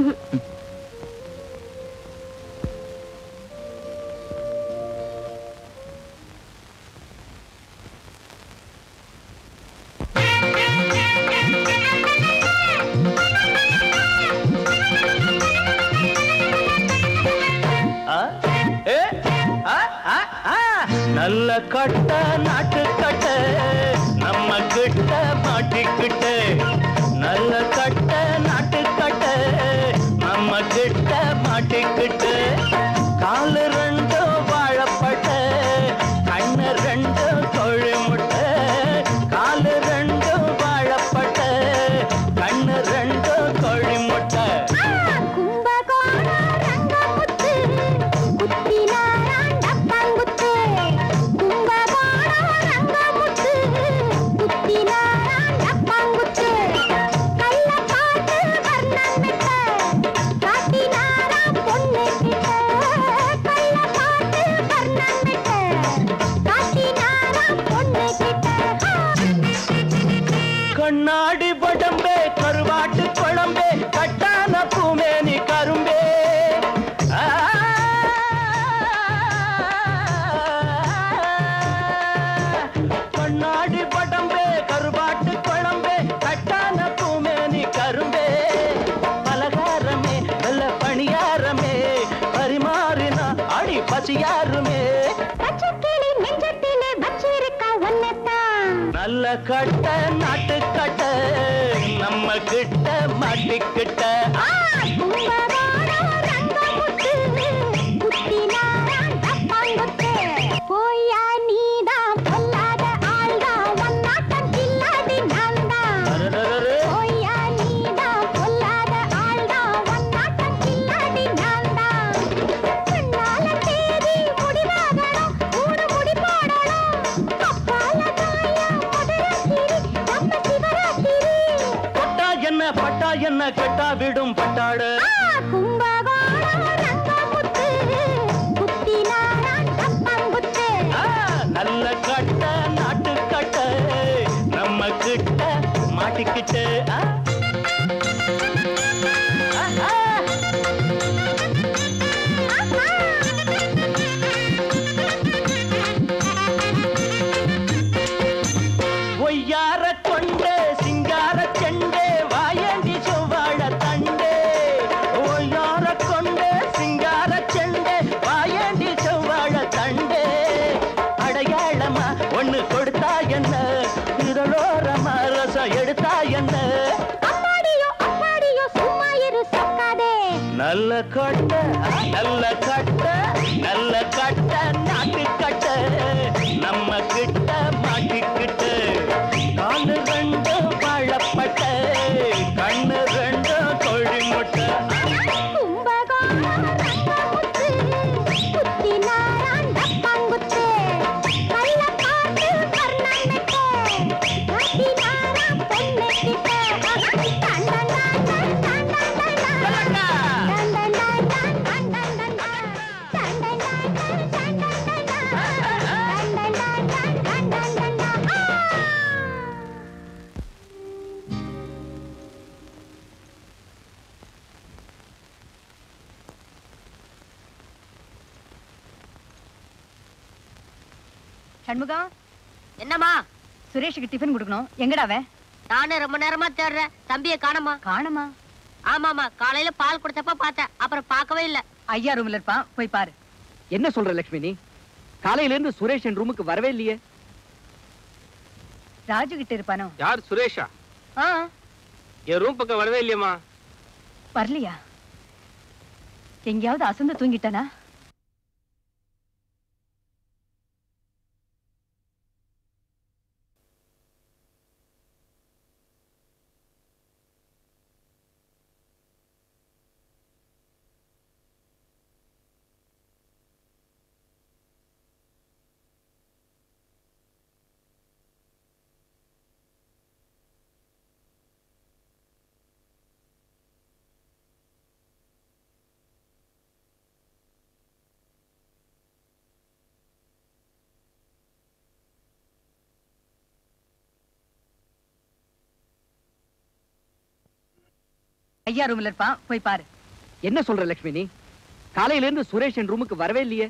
[SPEAKER 12] நல்ல கட்ட நாட்டு கட்ட நம்ம கிட்ட மாட்டிக்கிட்ட, நல்ல கட்ட நாட்டு கட்ட நம்ம கிட்ட மாட்டிக்கிட்ட, காலு ரெண்டு வாழப்பட்ட கண்ணு ரெண்டு கோழி முட்டை, காலு ரெண்டு வாழப்பட்ட கண்ணு ரெண்டு கோழி முட்டை. கண்ணாடி படம்பே கருவாட்டு குழம்பே கட்டான பூமேனி கரும்பே, கண்ணாடி படம்பே கருவாட்டு குழம்பே கட்டான பூமேனி கரும்பே, பலகாரமே நல்ல பணியாரமே பரிமாறினா அடி பசியாருமே, நல்ல கட்ட நாட்டு கட்ட நம்ம கிட்ட மாட்டிக்கிட்ட.
[SPEAKER 6] போயா நீதான் பொல்லாத ஆள்தான் ஒன்னாட்டம் கில்லாடி நான்தான், போயா நீதான் பொல்லாத ஆள்தான் ஒன்னாட்டம் கில்லாடி நான்தான், பின்னால தேதி முடிவாகணும் மூணு முடி போடணும், அப்பால தாயா மதுராத்திரி நம்ம சிவராத்திரி,
[SPEAKER 12] தொட்டா என்ன பட்டா என்ன கெட்டா விடும் பட்டாடு,
[SPEAKER 6] கும்பகோணம் ரங்கமுத்து குத்தினாரான் தப்பங்குத்து,
[SPEAKER 12] நல்ல கட்ட நாட்டு கட்ட நம்ம கிட்ட மாட்டிக்கிட்டு. ஒய்யார கொண்டே சிங்கார செண்டே வாயண்டி செவ்வாழ தண்டே, ஒய்யார கொண்டே சிங்கார செண்டே வாயண்டி செவ்வாழ தண்டே, அடையாளமா ஒண்ணு கொடுத்தா என்ன இதழோரமா ரசம் எடுத்தா என்ன,
[SPEAKER 6] அப்பாடியோ அப்பாடியோ சும்மா இரு சொக்காதே,
[SPEAKER 12] நல்ல கட்ட நல்ல கட்ட நல்ல கட்ட நாட்டு கட்ட நம்ம கிட்ட மாட்டிக்கிட்டு, காலு ரெண்டு வாழப்பட்ட கண்ணு ரெண்டு கோழி முட்டை,
[SPEAKER 6] கும்பகோணம் ரங்கமுத்து குத்தினாரான் தப்பங்குத்து, கள்ளப்பாட்டு வர்ணமிட்டு கட்டினாராம் பொண்ணுக்கிட்ட,
[SPEAKER 3] சண்முகா,
[SPEAKER 16] என்னம்மா?
[SPEAKER 3] சுரேஷுக்கு டிஃபன் கொடுக்கணும். எங்கடா அவன்?
[SPEAKER 16] நானும் ரொம்ப நேரமா தேடுறேன், தம்பியை காணோமா.
[SPEAKER 3] காணுமா?
[SPEAKER 16] ஆமாமா, காலையில பால் கொடுத்தப்ப பார்த்தேன், அப்புறம் பார்க்கவே இல்ல.
[SPEAKER 3] ஐயா ரூம்ல இருப்பான், போய் பாரு.
[SPEAKER 9] என்ன சொல்ற லட்சுமி நீ? காலையில இருந்து சுரேஷ் என் ரூமுக்கு வரவே இல்லையே.
[SPEAKER 3] ராஜு கிட்ட இருப்பானோ?
[SPEAKER 5] யார் சுரேஷா?
[SPEAKER 3] ஆ,
[SPEAKER 5] என் ரூம் பக்கம் வரவே இல்லையம்மா.
[SPEAKER 3] வரலையா? எங்கேயாவது அசந்து தூங்கிட்டானா? ஐயா ரூம்ல இருப்பான், போய் பாரு.
[SPEAKER 9] என்ன சொல்ற லட்சுமி நீ? காலையில இருந்து சுரேஷ் என் ரூமுக்கு வரவே இல்லையே.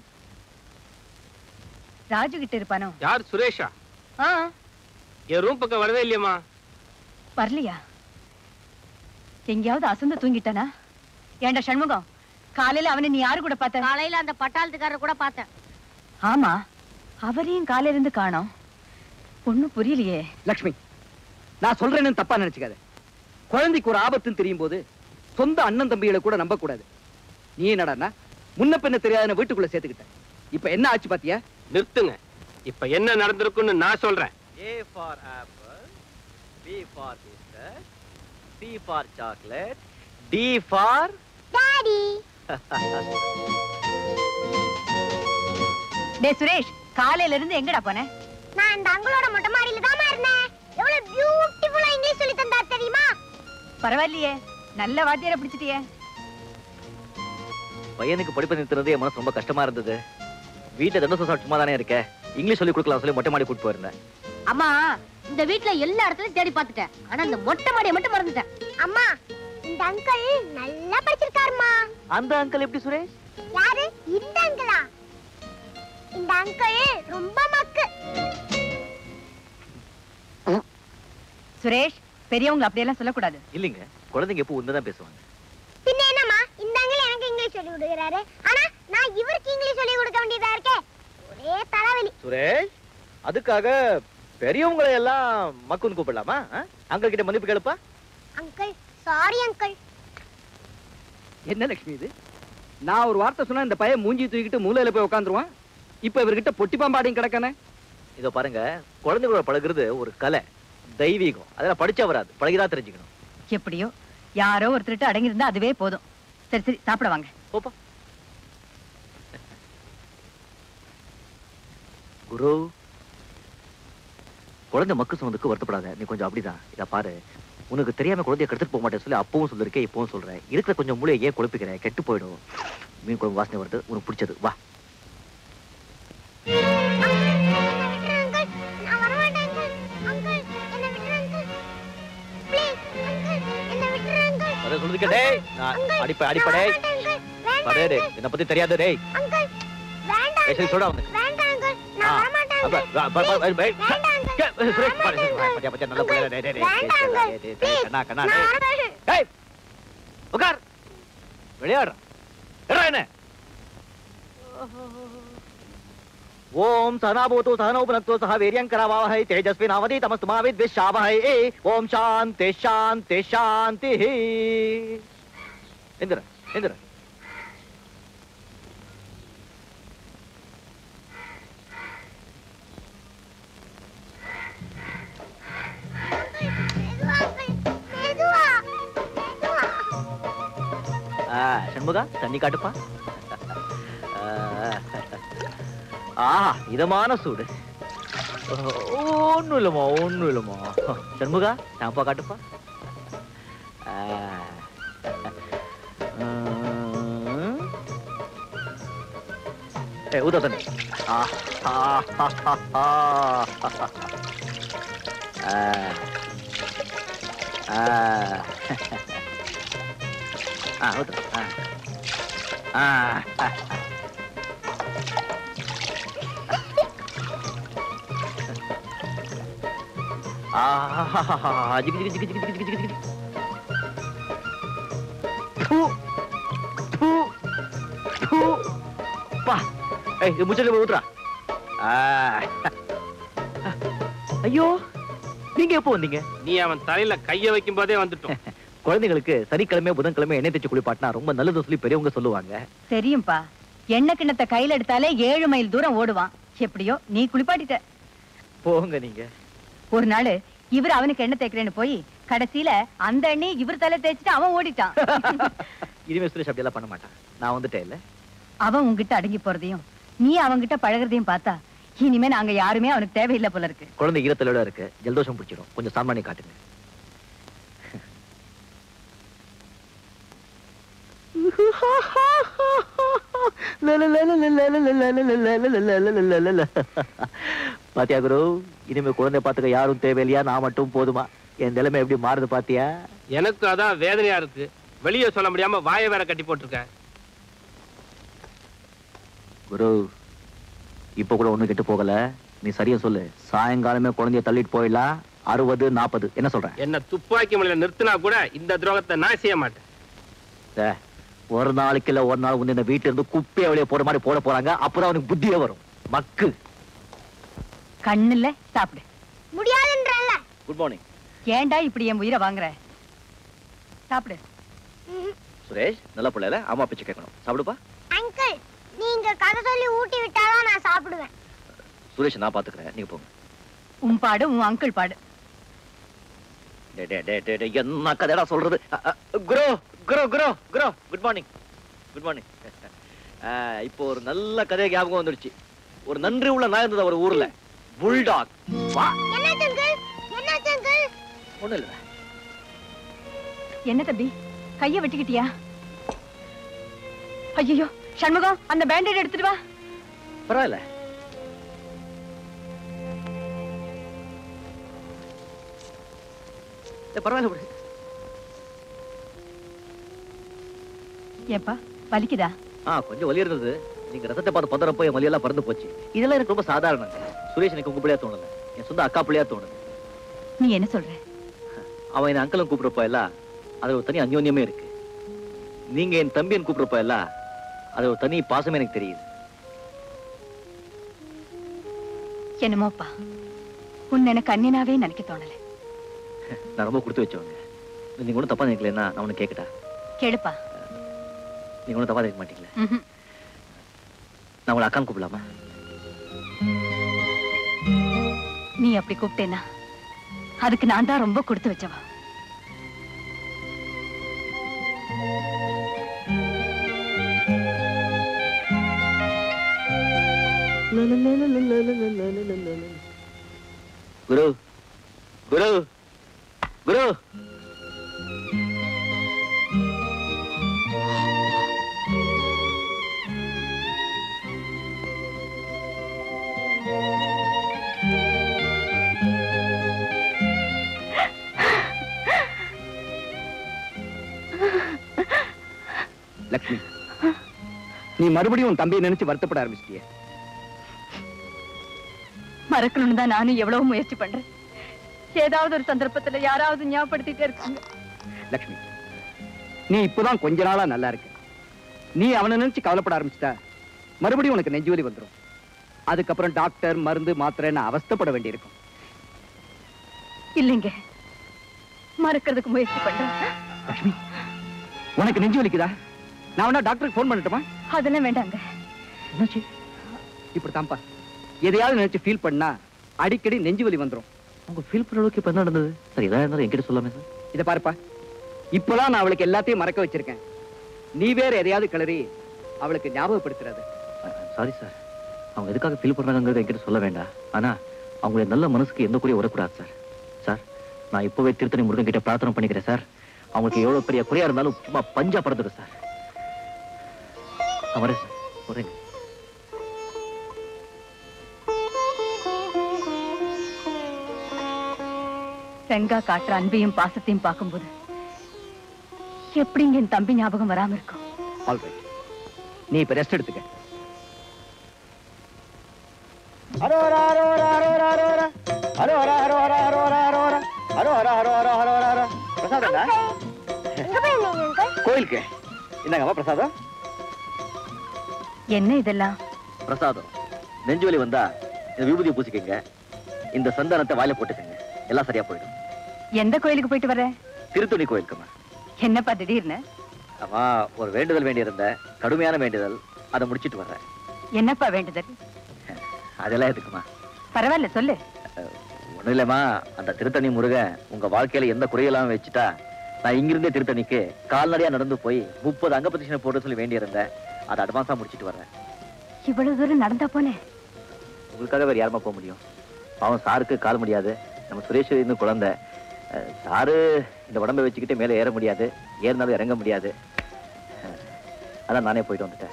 [SPEAKER 3] ராஜு கிட்ட இருப்பானோ?
[SPEAKER 5] யார் சுரேஷா?
[SPEAKER 3] ஆ,
[SPEAKER 5] என் ரூம் பக்கம் வரவே இல்லையம்மா.
[SPEAKER 3] வரலையா? எங்கேயாவது அசந்து தூங்கிட்டானா? ஏண்டா சண்முகம், காலையில அவனை நீ யாரு கூட பார்த்த?
[SPEAKER 6] காலையில அந்த பட்டாளத்துக்காரர் கூட பார்த்தேன்.
[SPEAKER 3] ஆமா, அவரையும் காலையில இருந்து காணோம். ஒண்ணும் புரியலையே.
[SPEAKER 9] லட்சுமி, நான் சொல்றேன்னு தப்பா நினைச்சுக்காத. குழந்தைக்கு ஒரு ஆபத்துன்னு தெரியும் போது சொந்த அண்ணன் தம்பிகளை கூட நம்ப கூடாது. நீ என்னடா முன்ன பின்ன தெரியாத வீட்டுக்குள்ள சேர்த்துக்கிட்ட. இப்ப என்ன ஆச்சு பாத்தியா?
[SPEAKER 5] நிறுத்துங்க. இப்ப என்ன நடந்திருக்குன்னு நான் சொல்றேன்.
[SPEAKER 2] A for apple, B for biscuit, C for chocolate, D for
[SPEAKER 6] daddy.
[SPEAKER 3] டேய் சுரேஷ், காலையில இருந்து எங்கடா போன?
[SPEAKER 6] நான் அந்த அங்களோட மொட்டை மாடியில தான் இருந்தேன். எவ்வளவு பியூட்டிஃபுல்லா இங்கிலீஷ் சொல்லி தந்தா தெரியுமா?
[SPEAKER 3] பரவாயில்லையே, நல்ல வாத்தியார பிடிச்சிட்டியே.
[SPEAKER 2] பையனுக்கு படிப்பு நிறுத்துறது என் மனசு ரொம்ப கஷ்டமா இருந்தது. வீட்டுல தண்ட சோசா சும்மா தானே இருக்க, இங்கிலீஷ் சொல்லி கொடுக்கலாம் சொல்லி மொட்டை மாடி கூட்டு போயிருந்தேன்.
[SPEAKER 6] அம்மா, இந்த வீட்ல எல்லா இடத்துலயும் தேடி பார்த்துட்டேன். ஆனா இந்த மொட்டை மாடியை மட்டும் மறந்துட்டேன். அம்மா, இந்த அங்கிள் நல்லா படிச்சிருக்காருமா.
[SPEAKER 2] அந்த அங்கிள் எப்படி சுரேஷ்?
[SPEAKER 6] யாரு? இந்த அங்கிளா? இந்த அங்கிள் ரொம்ப மக்கு.
[SPEAKER 3] சுரேஷ், பெரியவங்க அப்படியெல்லாம் சொல்லக்கூடாது.
[SPEAKER 2] இல்லைங்க, குழந்தைங்க எப்போ உண்மைதான் பேசுவாங்க.
[SPEAKER 6] பின்ன என்னம்மா, இந்த அங்கிள் எனக்கு இங்கிலீஷ் சொல்லி கொடுக்குறாரு, ஆனா நான் இவருக்கு இங்கிலீஷ் சொல்லி கொடுக்க வேண்டியதா இருக்கே. ஒரே தலைவலி.
[SPEAKER 2] சுரேஷ், அதுக்காக பெரியவங்களை எல்லாம் மக்குன்னு கூப்பிடலாமா? அங்கிள் கிட்ட மன்னிப்பு கேளுப்பா.
[SPEAKER 6] Uncle, sorry uncle.
[SPEAKER 9] என்ன லட்சுமி இது? நான் ஒரு வார்த்தை சொன்னா இந்த பையன் மூஞ்சி தூக்கிட்டு மூலையில போய் உட்காந்துருவான். இப்ப இவர்கிட்ட பொட்டி பாம்பாடியும் கிடக்கானே.
[SPEAKER 2] இதோ பாருங்க, குழந்தைகளோட பழகுறது ஒரு கலை, தெய்வீகம். அதெல்லாம் படிச்சா வராது, பழகிதான் தெரிஞ்சுக்கணும்.
[SPEAKER 3] எப்படியோ யாரோ ஒருத்தர்கிட்ட அடங்கி இருந்தா அதுவே போதும். சரி சரி, சாப்பிட வாங்க.
[SPEAKER 2] போப்பா. குரு, குழந்தை மக்கு சொன்னதுக்கு வருத்தப்படாத. நீ கொஞ்சம் அப்படிதான். இத பாரு, உனக்கு தெரியாம குழந்தைய கெடுத்துட்டு போக மாட்டேன்னு சொல்லி அப்பவும் சொல்லிருக்கேன், இப்பவும் சொல்றேன். இருக்கிற கொஞ்சம் மூளையை ஏன் குழப்பிக்கிறேன்? கெட்டு போயிடும். மீன் குழம்பு வாசனை வருது, உனக்கு பிடிச்சது. வா. அடிப்படை அடிப்படை என்ன பத்தி தெரியாது. டேய் சொல்றா அவனுக்கு. விளையாடுற ஓம் சனாபூது சனோ புனக்து சஹ வீர்யம் கரவாவஹை தேஜஸ்வினாவதீதமஸ்து மா வித்விஷாவஹை. ஓம் சாந்தி சாந்தி சாந்தி. எந்திர எந்திர. சண்முகா, தண்ணி காட்டுப்பா. ஆஹா, இதமான சூடு. ஒண்ணும் இல்லம்மா, ஒண்ணும் இல்லம்மா. சண்முகா, ஷாம்பா காட்டுப்பா. ஏ ஊத தண்ணி. ஆ ஊத்து. ஆ ஆ Ah, jig jig jig jig jig jig jig. Tu, tu, tu. Pa, eh, muncul ஊத்துறா. Ah, ஐயோ, நீங்க எப்போ வந்தீங்க?
[SPEAKER 5] நீ அவன் தலையில கைய வைக்கும் போதே வந்துட்டோம்.
[SPEAKER 2] குழந்தைகளுக்கு சனிக்கிழமை புதன்கிழமை எண்ணெய் தேய்ச்சி குளிப்பாட்டினா ரொம்ப நல்லது சொல்லி பெரியவங்க சொல்லுவாங்க.
[SPEAKER 3] தெரியும்பா, எண்ணெய் கிண்ணத்தை கையில எடுத்தாலே ஏழு மைல் தூரம் ஓடுவான். எப்படியோ நீ குளிப்பாட்டிட்ட.
[SPEAKER 2] போங்க நீங்க.
[SPEAKER 3] ஒரு நாள் இவர் அவனுக்கு எண்ணெய் தேய்க்கிறேன்னு போய் கடைசியில அந்த எண்ணெய் இவர் தலை தேய்ச்சிட்டு அவன் ஓடிட்டான்.
[SPEAKER 2] இனிமே சுரேஷ் அப்படி எல்லாம் பண்ண மாட்டான். நான் வந்துட்டேன் இல்ல.
[SPEAKER 3] அவன் உங்ககிட்ட அடங்கி போறதையும் நீ அவன்கிட்ட பழகிறதையும் பார்த்தா இனிமே நாங்க யாருமே அவனுக்கு தேவையில்லை போல இருக்கு.
[SPEAKER 2] குழந்தை ஈரத்தலோட இருக்கு, ஜலதோஷம் பிடிச்சிடும். கொஞ்சம் சாமானி காட்டுங்க. பாத்தியா குரு, இனிமே குழந்தை பாத்துக்க யாரும் தேவையில்லையா, நான் மட்டும் போதுமா? என் நிலைமை எப்படி மாறுது பாத்தியா?
[SPEAKER 5] எனக்கு அதான் வேதனையா இருக்கு. வெளியே சொல்ல முடியாம வாயை வேற கட்டி போட்டிருக்க.
[SPEAKER 2] குரு இப்ப கூட ஒண்ணு கெட்டு போகல. நீ சரியா சொல்லு. சாயங்காலமே குழந்தைய தள்ளிட்டு போயிடலாம். அறுபது நாற்பது என்ன சொல்ற?
[SPEAKER 5] என்ன துப்பாக்கி முனையில நிறுத்தினா கூட இந்த துரோகத்தை நான் செய்ய மாட்டேன்.
[SPEAKER 2] ஒரு நாளைக்கு இல்ல ஒரு நாள் வந்து இந்த வீட்டுல இருந்து குப்பையை வெளியே போற மாதிரி போட போறாங்க. அப்புறம் அவனுக்கு புத்தியே வரும். மக்கு
[SPEAKER 3] கண்ணுல சாப்பிடு.
[SPEAKER 6] முடியாதுன்றல்ல.
[SPEAKER 2] Good morning.
[SPEAKER 3] ஏன்டா இப்படி என் உயிரை வாங்குற? சாப்பிடு.
[SPEAKER 2] சுரேஷ் நல்ல பிள்ளைல அம்மா பிச்சை கேட்கணும். சாப்பிடுப்பா.
[SPEAKER 6] அங்கிள் நீங்க கதை சொல்லி ஊட்டி விட்டாதான் நான் சாப்பிடுவேன்.
[SPEAKER 2] சுரேஷ் நான் பாத்துக்கிறேன், நீங்க போங்க.
[SPEAKER 3] உன் பாடு உன் அங்கிள் பாடு.
[SPEAKER 2] டே டே டே டே டே என்ன கதைடா சொல்றது? Guru Guru Guru Guru good morning. Good morning. இப்போ ஒரு நல்ல கதை ஞாபகம் வந்துருச்சு. ஒரு நன்றி உள்ள நாய் இருந்தது ஒரு ஊர்ல. புல்டாக். வா.
[SPEAKER 6] என்ன அங்கிள்? என்ன அங்கிள்?
[SPEAKER 2] ஒண்ணு இல்ல.
[SPEAKER 3] என்ன தம்பி கைய வெட்டிக்கிட்டியா? ஐயோ சண்முகம் அந்த பேண்டேட் எடுத்துட்டு வா.
[SPEAKER 2] பரவாயில்ல. பரவாயில்ல.
[SPEAKER 3] ஏப்பா வலிக்குதா?
[SPEAKER 2] ஆ கொஞ்சம் வலி இருந்தது. நீங்க ரத்தத்தை பார்த்து பதறப்போ என் வலியெல்லாம் பறந்து போச்சு. இதெல்லாம் எனக்கு ரொம்ப சாதாரணம். சுரேஷ் எனக்கு உங்க பிள்ளையா தோணல, என் சொந்த அக்கா பிள்ளையா தோணுது.
[SPEAKER 3] நீ என்ன சொல்ற?
[SPEAKER 2] அவன் என் அங்கிளும் கூப்பிடுறப்ப எல்லாம் அது ஒரு தனி அந்யோன்யமே இருக்கு. நீங்க என் தம்பியன் கூப்பிடுறப்ப எல்லாம் அது ஒரு தனி பாசமே எனக்கு தெரியுது.
[SPEAKER 3] என்னமோப்பா உன் எனக்கு அண்ணனாவே நினைக்க தோணல.
[SPEAKER 2] நான் ரொம்ப கொடுத்து வச்சவங்க. நீங்க ஒன்றும் தப்பா நினைக்கலன்னா நான் ஒண்ணு கேட்கட்டா?
[SPEAKER 3] கேளுப்பா.
[SPEAKER 2] நீங்க ஒன்றும் தப்பா நினைக்க மாட்டீங்களா? நான் உங்களை அக்கான்னு கூப்பிடலாமா?
[SPEAKER 3] நீ அப்படி கூப்பிட்டேன்னா அதுக்கு நான் தான் ரொம்ப கொடுத்து வச்சவா.
[SPEAKER 2] குரு குரு குரு
[SPEAKER 9] லக்ஷ்மி, நீ மறுபடியும் உன் தம்பியை நினைச்சு வருத்தப்பட ஆரம்பிச்சிட்டிய.
[SPEAKER 3] மறக்கணும்னு தான் நானும் எவ்வளவு முயற்சி பண்றேன். ஏதாவது ஒரு சந்தர்ப்பத்துல யாராவது ஞாபகப்படுத்திட்டே இருக்காங்க.
[SPEAKER 9] லக்ஷ்மி, நீ இப்பதான் கொஞ்ச நாளா நல்லா இருக்க. நீ அவனை நினைச்சு கவலைப்பட ஆரம்பிச்சிட்டா மறுபடியும் உனக்கு நெஞ்சுவலி வந்துடும். அதுக்கப்புறம் டாக்டர் மருந்து மாத்திரைன்னு அவஸ்தைப்பட வேண்டியிருக்கும்.
[SPEAKER 3] இல்லைங்க, மறக்கிறதுக்கு முயற்சி பண்றேன்.
[SPEAKER 9] லக்ஷ்மி, உனக்கு நெஞ்சு வலிக்குதா? நான் வேணா டாக்டருக்கு போன் பண்ணட்டுமா?
[SPEAKER 3] அதெல்லாம் வேண்டாங்க.
[SPEAKER 9] என்னாச்சு? இப்படி தான்ப்பா, எதையாவது நினைச்சு ஃபீல் பண்ணா அடிக்கடி நெஞ்சு வலி வந்துடும்.
[SPEAKER 2] உங்க ஃபீல் பண்ண அளவுக்கு இப்ப என்ன நடந்தது? சரி, ஏதாவது இருந்தாலும் என்கிட்ட சொல்லாமே சார்.
[SPEAKER 9] இதை பாருப்பா, இப்பதான் நான் அவளுக்கு எல்லாத்தையும் மறக்க வச்சிருக்கேன். நீ வேற எதையாவது கிளறி அவளுக்கு ஞாபகப்படுத்துறது.
[SPEAKER 2] சாரி சார், அவங்க எதுக்காக ஃபீல் பண்றாங்கிறது என்கிட்ட சொல்ல வேண்டாம். ஆனா அவங்களுடைய நல்ல மனசுக்கு எந்த குறையும் வரக்கூடாது சார். சார், நான் இப்பவே திருத்தணி முருகன் கிட்ட பிரார்த்தனை பண்ணிக்கிறேன் சார். அவங்களுக்கு எவ்வளவு பெரிய குறையா இருந்தாலும் சும்மா பஞ்சா பறந்துடும் சார். அவரே சார் ஒரேங்க.
[SPEAKER 3] ரெங்கா காட்டுற அன்பையும் பாசத்தையும் பார்க்கும்போது எப்படிங்க என் தம்பி ஞாபகம் வராம இருக்கும்?
[SPEAKER 9] ஆல்ரைட், நீ இப்ப ரெஸ்ட் எடுத்துக்க. கோயிலுக்கு என்னங்கம்மா பிரசாதம்?
[SPEAKER 3] என்ன இதெல்லாம்?
[SPEAKER 2] பிரசாதம். நெஞ்சுவலி வந்தா இந்த விபூதியை பூசிக்கங்க, இந்த சந்தானத்தை வாயில போட்டுக்கங்க, எல்லாம் சரியா போயிடும்.
[SPEAKER 3] எந்த கோயிலுக்கு போயிட்டு வர?
[SPEAKER 2] திருத்துணி கோயிலுக்குமா.
[SPEAKER 3] என்னப்பா திடீர்னு?
[SPEAKER 2] ஆமா, ஒரு வேண்டுதல் வேண்டியிருந்த, கடுமையான வேண்டுதல், அதை முடிச்சிட்டு வர்றேன்.
[SPEAKER 3] என்னப்பா வேண்டுதல்?
[SPEAKER 2] அதெல்லாம் எதுக்குமா?
[SPEAKER 3] பரவாயில்ல சொல்லு.
[SPEAKER 2] ஒண்ணும் இல்லம்மா, அந்த திருத்தணி முருகன் உங்க வாழ்க்கையில எந்த குறையெல்லாம் வச்சுட்டா நான் இங்கிருந்தே திருத்தணிக்கு கால்நடையா நடந்து போய் முப்பது அங்க பிரதட்சணை போட்டு சொல்லி வேண்டியிருந்தேன். அதை அட்வான்ஸா முடிச்சிட்டு வர்றேன்.
[SPEAKER 3] இவ்வளவு தூரம் நடந்தா போனேன்.
[SPEAKER 2] உங்களுக்காக வேற யாருமா போக முடியும்? அவன் சாருக்கு கால் முடியாது, நம்ம சுரேஷ் இன்னும் குழந்தை. சாரு இந்த உடம்பை வச்சுக்கிட்டு மேலே ஏற முடியாது, ஏறினாலும் இறங்க முடியாது. அதான் நானே போயிட்டு வந்துட்டேன்.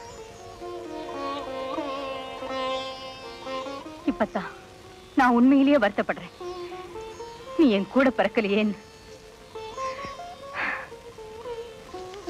[SPEAKER 3] இப்பத்தான் நான் உண்மையிலேயே வருத்தப்படுறேன். நீ என் கூட பிறக்கலையேன்னு.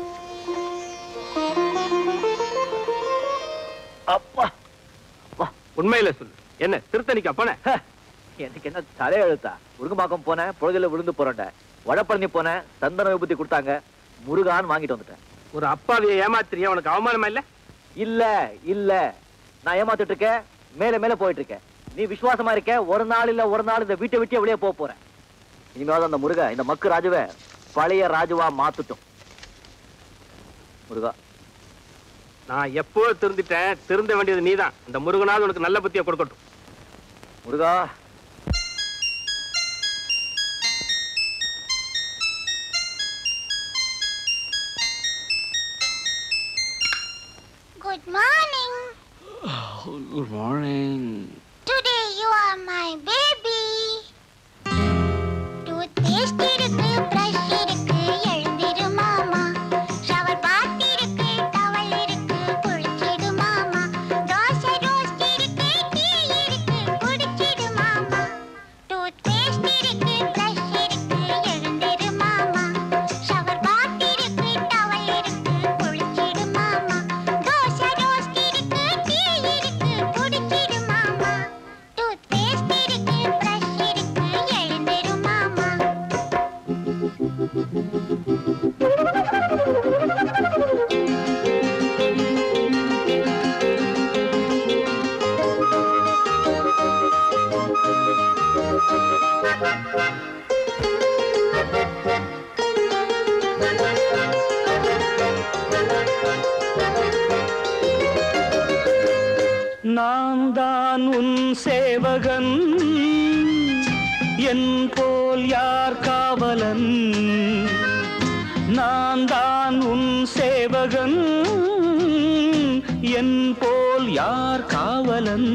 [SPEAKER 5] உண்மையில சொல்லு, என்ன திருத்தணிக்கா போன?
[SPEAKER 2] எனக்கு என்ன தலையெழுத்தா? முருகம்பாக்கம் போனேன், பொழுதுல விழுந்து போறேன். வடப்பழனி போனேன், சந்தன விபூதி கொடுத்தாங்க, முருகான்னு வாங்கிட்டு வந்துட்டேன்.
[SPEAKER 5] ஒரு அப்பாவிய ஏமாத்திரியா? உனக்கு அவமானமா இல்ல?
[SPEAKER 2] இல்ல இல்ல, நான் ஏமாத்திட்டு இருக்கேன், மேல மேல போயிட்டு இருக்கேன். நீ விசுவாசமா இருக்க, ஒரு நாள் இல்ல ஒரு நாள் இந்த வீட்டை விட்டு வெளியே போக போறேன். இனிமேல் அந்த முருகா இந்த மக்கு ராஜுவை பழைய ராஜுவா மாத்துட்டோம். முருகா,
[SPEAKER 5] நான் எப்போ திருந்திட்டேன், திருந்த வேண்டியது நீதான். இந்த முருகனாவது உனக்கு நல்ல புத்தியை கொடுக்கட்டும்.
[SPEAKER 2] முருகா,
[SPEAKER 6] Good morning.
[SPEAKER 17] Oh, good morning.
[SPEAKER 6] Today you are my baby. Toothpaste இருக்கு, brush இருக்கு, எழுந்திரு மாமா. Shower bath இருக்கு, towel இருக்கு, குளிச்சிடு மாமா. தோசை roast இருக்கு, tea இருக்கு, குடிச்சிடு மாமா. Toothpaste இருக்கு, brush இருக்கு, எழுந்திரு மாமா. Shower bath இருக்கு, towel இருக்கு, குளிச்சிடு மாமா. தோசை roast இருக்கு, tea இருக்கு, குடிச்சிடு மாமா. Toothpaste இருக்கு, brush இருக்கு, எழுந்திரு மாமா.
[SPEAKER 12] நான் தான் உன் சேவகன், என் போல் யார் காவலன்? நான் தான் உன் சேவகன், என் போல் யார் காவலன்?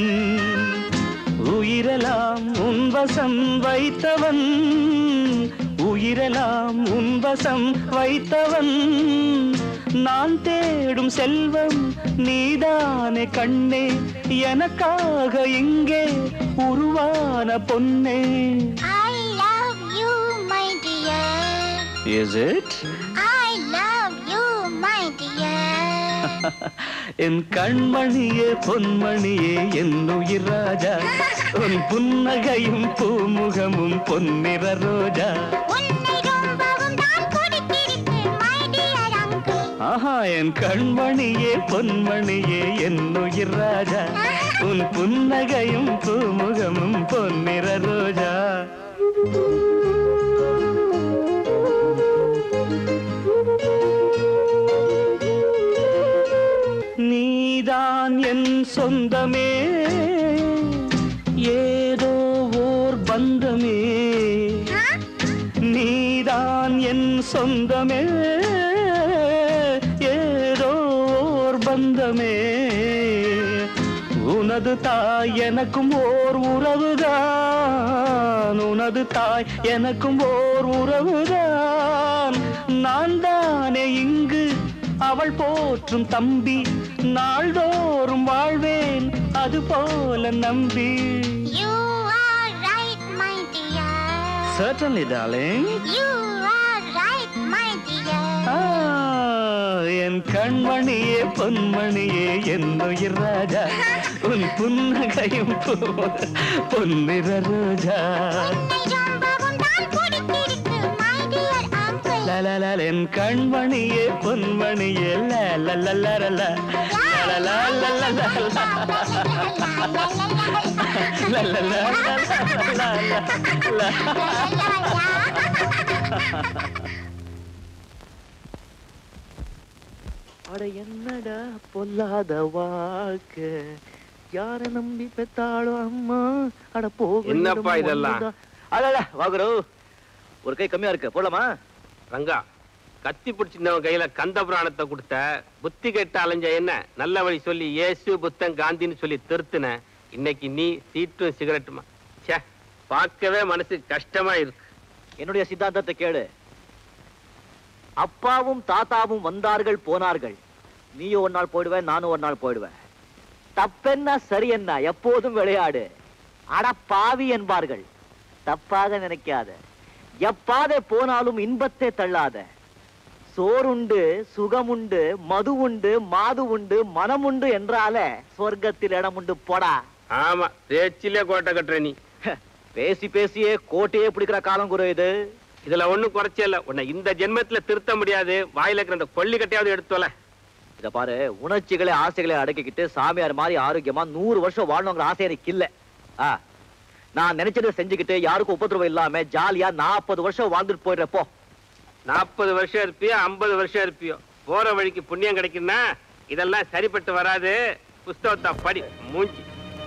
[SPEAKER 12] உயிரெல்லாம் உன் வசம் வைத்தவன், உயிரெல்லாம் உன் வசம் வைத்தவன். நான் தேடும் செல்வம் நீதானே கண்ணே, எனக்காக இங்கே உருவான பொன்னே.
[SPEAKER 6] I love you, my dear.
[SPEAKER 12] Is it?
[SPEAKER 6] I love you, my dear.
[SPEAKER 12] என் கண்மணியே பொன்மணியே என் உயிர் ராஜா, உன் புன்னகையும் பூமுகமும் பொன்னிற ரோஜா.
[SPEAKER 6] உன்னை ரொம்பவும் தான் பிடித்திருக்கு, my dear uncle.
[SPEAKER 12] ஆஹா, என் கண்மணியே பொன்மணியே என் உயிர் ராஜா, உன் புன்னகையும் பூமுகமும் பொன்னிற ரோஜா. நீதான் என் சொந்தமே, ஏதோ ஓர் பந்தமே. நீதான் என் சொந்தமே, ஏதோ ஓர் பந்தமே. உனது தாய் எனக்கும் ஓர் உறவுதான், உனது தாய் எனக்கும் ஓர் உறவுதான். நான் தானே இங்கு அவள் போற்றும் தம்பி, நாள்தோறும் வாழ்வேன் அது போல நம்பி.
[SPEAKER 6] You are right, my dear.
[SPEAKER 12] Certainly, darling.
[SPEAKER 6] You are right, my dear.
[SPEAKER 12] Ah, என் கண்மணியே பொன்மணியே என் உயிர் ராஜா, உன் புன்னகையும் பொன்னிற ரோஜா. என் கண்மணியே பொன்மணியே
[SPEAKER 2] அட என்னடா பொல்லாத வாழ்க்கை, யார நம்பி பெத்தாளோ அம்மா. அட போக
[SPEAKER 5] என்னப்பா இதெல்லாம்?
[SPEAKER 2] அடடா வாகுரு, ஒரு கை கம்மியா இருக்கு, போலாமா?
[SPEAKER 5] ரங்கா, கத்தி பிடிச்சிருந்தவன் கையில கந்த புராணத்தை கொடுத்த, புத்தி கெட்ட அலைஞ்ச என்ன நல்ல வழி சொல்லி இயேசு புத்தன் காந்தின்னு சொல்லி திருத்தின. இன்னைக்கு நீ சீட்டும் சிகரெட்டுமா? சே, பார்க்கவே மனசு கஷ்டமா இருக்கு.
[SPEAKER 2] என்னுடைய சித்தாந்தத்தை கேளு. அப்பாவும் தாத்தாவும் வந்தார்கள் போனார்கள், நீயும் ஒரு நாள் போயிடுவேன், நானும் ஒரு நாள் போயிடுவேன். தப்பென்ன சரி என்ன, எப்போதும் விளையாடு. அட பாவி என்பார்கள், தப்பாக நினைக்காத. எப்பாதே போனாலும் இன்பத்தை தள்ளாத. சோறுண்டு சுகமுண்டு மது உண்டு மாது உண்டு மனம் உண்டு என்றால சொர்க்கத்தில் இடம் உண்டு போடா.
[SPEAKER 5] ஆமா, பேச்சிலே கோட்டை கட்டுற நீ.
[SPEAKER 2] பேசி பேசியே கோட்டையே பிடிக்கிற காலம் குரு இது.
[SPEAKER 5] இதுல ஒண்ணும் குறைச்சே இல்ல. உன்னை இந்த ஜென்மத்துல திருத்த முடியாது. வாயில இருக்கிற அந்த கொல்லி கட்டையாவது எடுத்துவல.
[SPEAKER 2] இத பாரு, உணர்ச்சிகளை ஆசைகளை அடக்கிக்கிட்டு சாமியார் மாதிரி ஆரோக்கியமா நூறு வருஷம் வாழணுங்கிற ஆசை எனக்கு இல்ல. நான் நினைச்சதை செஞ்சுக்கிட்டு யாருக்கும் உபதிரவம் இல்லாம ஜாலியா நாற்பது வருஷம் வாழ்ந்துட்டு போயிடுறப்போ.
[SPEAKER 5] நாற்பது வருஷம் இருப்பியோ ஐம்பது வருஷம் இருப்பியோ, போற வழிக்கு புண்ணியம் கிடைக்குன்னா இதெல்லாம் சரிப்பட்டு வராது. புஸ்தகத்தை படி மூஞ்சி.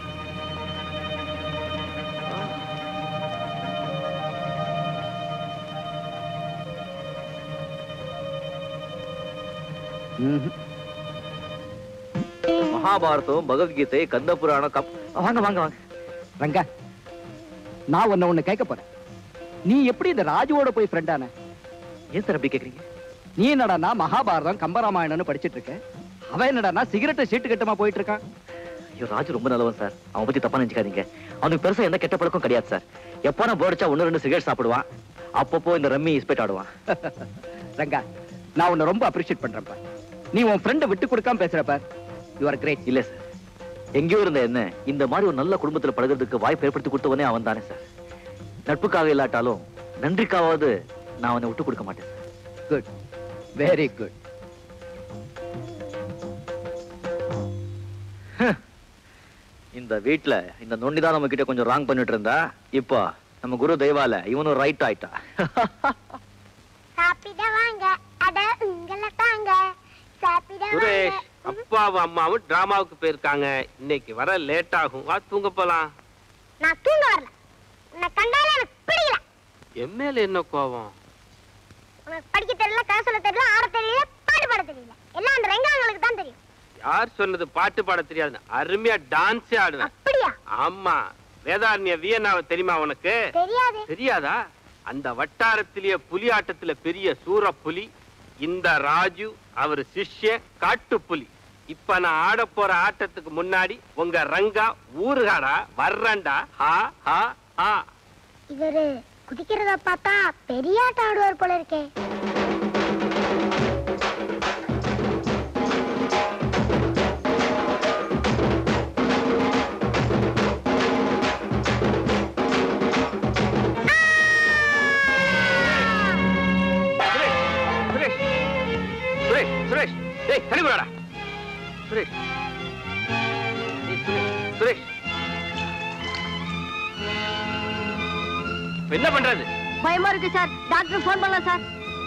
[SPEAKER 2] மகாபாரதம், பகவத்கீதை, கந்த புராணம். வாங்க வாங்க வாங்க
[SPEAKER 9] ரங்கா, நான் உன்ன ஒண்ணு கேட்க போறேன். நீ எப்படி இந்த ராஜுவோட போய் ஃப்ரெண்டான?
[SPEAKER 2] ஏன் சார் அப்படி கேக்குறீங்க?
[SPEAKER 9] நீ என்னடானா மகாபாரதம் கம்பராமாயணம்னு படிச்சிட்டு இருக்க, அவன் என்னடானா சிகரெட்டை சீட்டு கட்டமா போயிட்டு இருக்கான்.
[SPEAKER 2] ஐயோ, ராஜு ரொம்ப நல்லவன் சார். அவன் பத்தி தப்பா நினைச்சுக்காதீங்க. அவனுக்கு பெருசா எந்த கெட்ட பழக்கம் கிடையாது சார். எப்போ நான் போடிச்சா ஒன்னு ரெண்டு சிகரெட் சாப்பிடுவான். அப்பப்போ இந்த ரம்மி இஸ்பெட் ஆடுவான்.
[SPEAKER 9] ரங்கா, நான் உன்னை ரொம்ப அப்ரிஷியேட் பண்றேன்ப்பா. நீ உன் ஃப்ரெண்டை விட்டு கொடுக்காம பேசுறப்ப யூ ஆர் கிரேட்.
[SPEAKER 2] இல்ல சார், எங்கேயோ இருந்த என்ன இந்த மாதிரி ஒரு நல்ல குடும்பத்துல பழகிறதுக்கு வாய்ப்பு ஏற்படுத்தி கொடுத்தவனே அவன் தானே சார். நட்புக்காக இல்லாட்டாலும் நன்றிக்காவது நான் அவனை விட்டு கொடுக்க மாட்டேன்.
[SPEAKER 9] Good, very good.
[SPEAKER 2] இந்த வீட்டுல இந்த நொண்டிதான் நம்ம கிட்ட கொஞ்சம் ராங் பண்ணிட்டு இருந்தா, இப்போ நம்ம குரு தெய்வால இவனும் ரைட் ஆயிட்டா.
[SPEAKER 6] சாப்பிட வாங்க, அட உங்கள தாங்க. சாப்பிட
[SPEAKER 5] சுரேஷ், அப்பாவும் அம்மாவும் டிராமாவுக்கு போயிருக்காங்க. இன்னைக்கு வர லேட் ஆகும். வா தூங்க போலாம்.
[SPEAKER 6] நான் தூங்க வரல. உன்னை கண்டாலே எனக்கு பிடிக்கல.
[SPEAKER 5] என் மேல என்ன கோவம்?
[SPEAKER 6] உனக்கு படிக்க தெரியல, கதை சொல்ல தெரியல, ஆட தெரியல, பாட்டு பாட தெரியல. எல்லாம் அந்த ரெங்காங்களுக்கு தான் தெரியும்.
[SPEAKER 5] யார் சொன்னது பாட்டு பாட தெரியாது? அருமையா டான்ஸே ஆடுவேன்.
[SPEAKER 6] அப்படியா?
[SPEAKER 5] ஆமா. வேதாரண்ய வியன்னாவை தெரியுமா உனக்கு?
[SPEAKER 6] தெரியாது.
[SPEAKER 5] தெரியாதா? அந்த வட்டாரத்திலேயே புலி ஆட்டத்துல பெரிய சூர புலி இந்த ராஜு, அவர் சிஷ்ய காட்டு புலி. இப்ப நான் ஆட போற ஆட்டத்துக்கு முன்னாடி உங்க ரங்கா ஊருகாடா வர்றண்டா. ஹா ஹா ஹா.
[SPEAKER 6] இவரு குதிக்கிறத பார்த்தா பெரிய ஆட்டம் ஆடுவார் போல இருக்கே.
[SPEAKER 5] சுரேஷ், டேய் தள்ளி போடா. சுரேஷ், சுரேஷ், என்ன பண்றது?
[SPEAKER 3] பயமா இருக்கு சார். டாக்டர் போன் பண்ணலாம் சார்.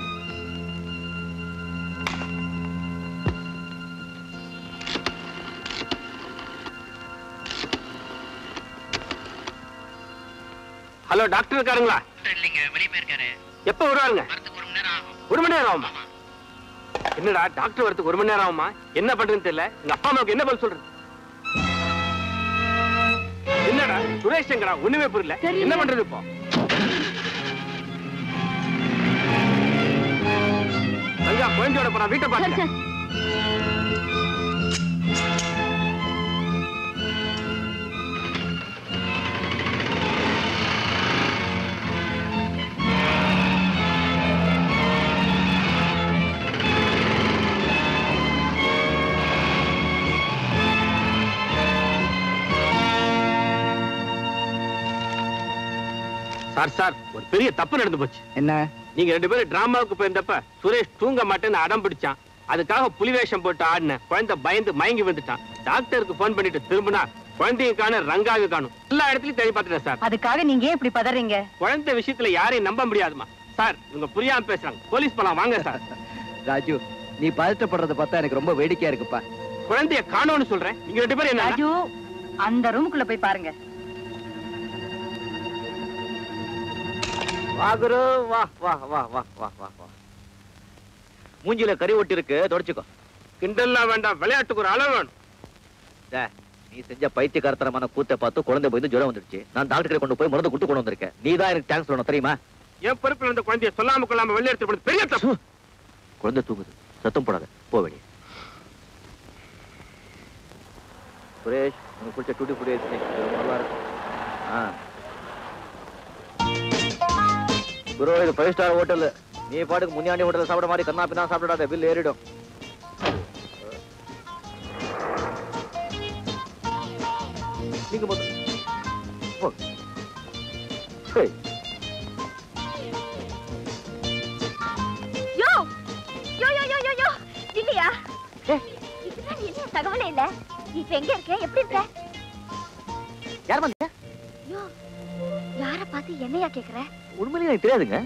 [SPEAKER 5] ஹலோ, டாக்டர் இருக்காருங்களா?
[SPEAKER 10] இல்லைங்க, வெளியே போயிருக்காரு.
[SPEAKER 5] எப்ப வருவாருங்க?
[SPEAKER 10] ஒரு மணி நேரம் ஆகும்.
[SPEAKER 5] ஒரு மணி நேரம் ஆகுமா? என்னடா டாக்டர் வரதுக்கு ஒரு மணி நேரம் ஆகுமா? என்ன பண்றதுன்னு தெரியல. எங்க அப்பா அம்மாவுக்கு என்ன பதில் சொல்றது? என்னடா சுரேஷ் எங்கடா? ஒண்ணுமே புரியல. என்ன பண்றது இப்போ? ரங்கா, குழந்தையோட போறா, வீட்டை பாருங்க. சார் சார், ஒரு பெரிய தப்பு நடந்து போச்சு.
[SPEAKER 9] என்ன?
[SPEAKER 5] நீங்க ரெண்டு பேரும் டிராமாவுக்கு போயிருந்தப்ப சுரேஷ் தூங்க மாட்டேன்னு அடம் பிடிச்சான். அதுக்காக புலி வேஷம் போட்டு ஆடின குழந்தை பயந்து மயங்கி வந்துட்டான். டாக்டருக்கு போன் பண்ணிட்டு திரும்பினா குழந்தையும் காண, ரங்காவும் காணும். எல்லா இடத்துலயும் தேடி பார்த்துட்டேன் சார்.
[SPEAKER 3] அதுக்காக நீங்க ஏன் இப்படி பதறீங்க?
[SPEAKER 5] குழந்தை விஷயத்துல யாரையும் நம்ப முடியாதுமா சார். இவங்க புரியாம பேசுறாங்க. போலீஸ் போலாம் வாங்க சார்.
[SPEAKER 9] ராஜு, நீ பதட்டப்படுறத பார்த்தா எனக்கு ரொம்ப வேடிக்கையா இருக்குப்பா.
[SPEAKER 5] குழந்தைய காணோம்னு சொல்றேன். நீங்க ரெண்டு பேரும் என்ன?
[SPEAKER 3] ராஜு, அந்த ரூமுக்குள்ள போய் பாருங்க.
[SPEAKER 2] வா குரு, வா வா வா வா வா வா வா. மூஞ்சில கறி ஒட்டி இருக்கு, தொடச்சுக்கோ.
[SPEAKER 5] கிண்டல்லாம் வேண்டாம், விளையாட்டுக்கு ஒரு அளவு வேணும்.
[SPEAKER 2] நீ செஞ்ச பைத்தியக்காரத்தனமான கூத்தை பார்த்து குழந்தை போய் ஜுரம் வந்துடுச்சு. நான் டாக்டரை கொண்டு போய் மருந்து கொடுத்து கொண்டு வந்திருக்கேன். நீ தான் எனக்கு தேங்க்ஸ் சொல்லணும், தெரியுமா?
[SPEAKER 5] என் பொறுப்புல இருந்த குழந்தைய சொல்லாம கொள்ளாம வெளியே எடுத்து போனது பெரிய தப்பு.
[SPEAKER 2] குழந்தை தூங்குது, சத்தம் போடாத, போ வெளியே. சுரேஷ், உனக்கு பிடிச்ச டூட்டி ஃபுட் நல்லா இருக்கும். ஆ குரு, இது ஃபைவ் ஸ்டார் ஹோட்டல். நீ நீ பாட்டுக்கு முன்னாடி ஹோட்டல்ல சாப்பிட மாதிரி கண்ணா பின்னா சாப்பிடாத, பில் ஏறிடும். நீங்க போதும்.
[SPEAKER 14] யோ யோ யோ யோ யோ யோ இல்லையா? இதுதான் என்ன தகவலே இல்ல. இப்ப எங்க இருக்க? எப்படி இருக்க?
[SPEAKER 2] யார் வந்தீங்க?
[SPEAKER 14] யோ யார பார்த்து என்னையா கேக்குற?
[SPEAKER 2] உண்மையிலேயே எனக்கு தெரியாதுங்க.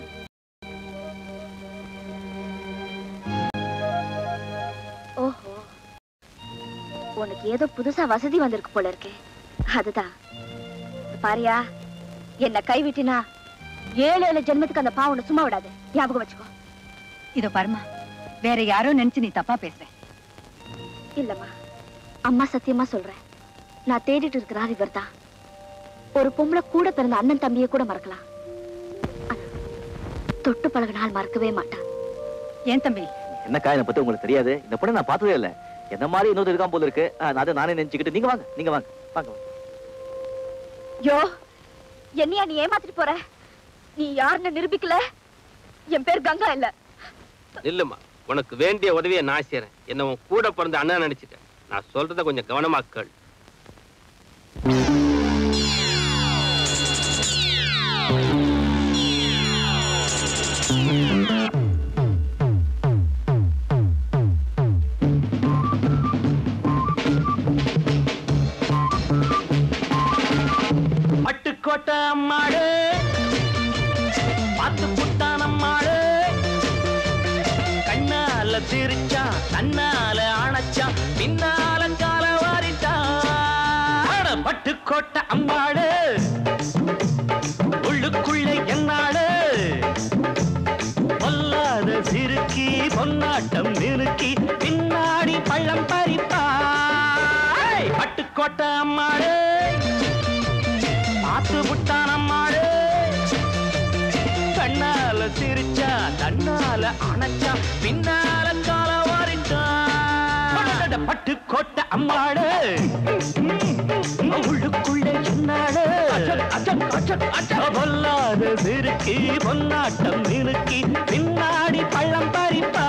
[SPEAKER 14] ஓஹோ, உனக்கு ஏதோ புதுசா வசதி வந்திருக்கு போல இருக்கு. அதுதான் பாரியா, என்ன கைவிட்டினா ஏழு ஏழு ஜென்மத்துக்கு அந்த பாவனை சும்மா விடாது. ஞாபகம் வச்சுக்கோ.
[SPEAKER 3] இதோ பாருமா, வேற யாரோ நினைச்சு நீ தப்பா பேசுற.
[SPEAKER 14] இல்லம்மா, அம்மா சத்தியமா சொல்றேன். நான் தேடிட்டு இருக்கிறார் இவர் தான். ஒரு பொம்பளை கூட பிறந்த அண்ணன் தம்பியை கூட மறக்கலாம், தொட்டு பழகினால் மறக்கவே மாட்டான்.
[SPEAKER 3] ஏன் தம்பி?
[SPEAKER 2] என்னக்கா இதை பத்தி உங்களுக்கு தெரியாது? இந்த பொண்ணை நான் பார்த்ததே இல்ல. என்ன மாதிரி இன்னொரு இருக்கான் போல இருக்கு. அதை நானே நினைச்சுக்கிட்டு நீங்க வாங்க, நீங்க வாங்க வாங்க.
[SPEAKER 14] யோ, என்னையா நீ ஏமாத்திட்டு போற? நீ யாருன்னு நிரூபிக்கல. என் பேர் கங்கா இல்ல.
[SPEAKER 5] இல்லம்மா, உனக்கு வேண்டிய உதவியை நான் செய்றேன். என்ன உன் கூட பிறந்த அண்ணன் நினைச்சிட்டேன். நான் சொல்றத கொஞ்சம் கவனமா கேள்.
[SPEAKER 12] பட்டுக்கோட்டை அம்மாடு பார்த்து புட்டான் அம்மாடு, கண்ணால சிரிச்சா தன்னால அணைச்சா பின்னால கால வாரிட்டா. பட்டுக்கோட்டை அம்மாடு உள்ளுக்குள்ளே என்னாடு, பொல்லாத சிறுக்கி பொன்னாட்டம் நிறுக்கி பின்னாடி பள்ளம் பறிப்பா. பட்டுக்கோட்டை அம்மாடு பார்த்து புட்டான் அம்மாடு, கண்ணால சிரிச்சா தன்னால அணைச்சா பின்னால கால வாரிட்டா. பட்டுக்கோட்டை அம்மாடு உள்ளுக்குள்ளே என்னாடு, பொல்லாத சிறுக்கி பொன்னாட்டம் நிறுக்கி பின்னாடி பள்ளம் பறிப்பா.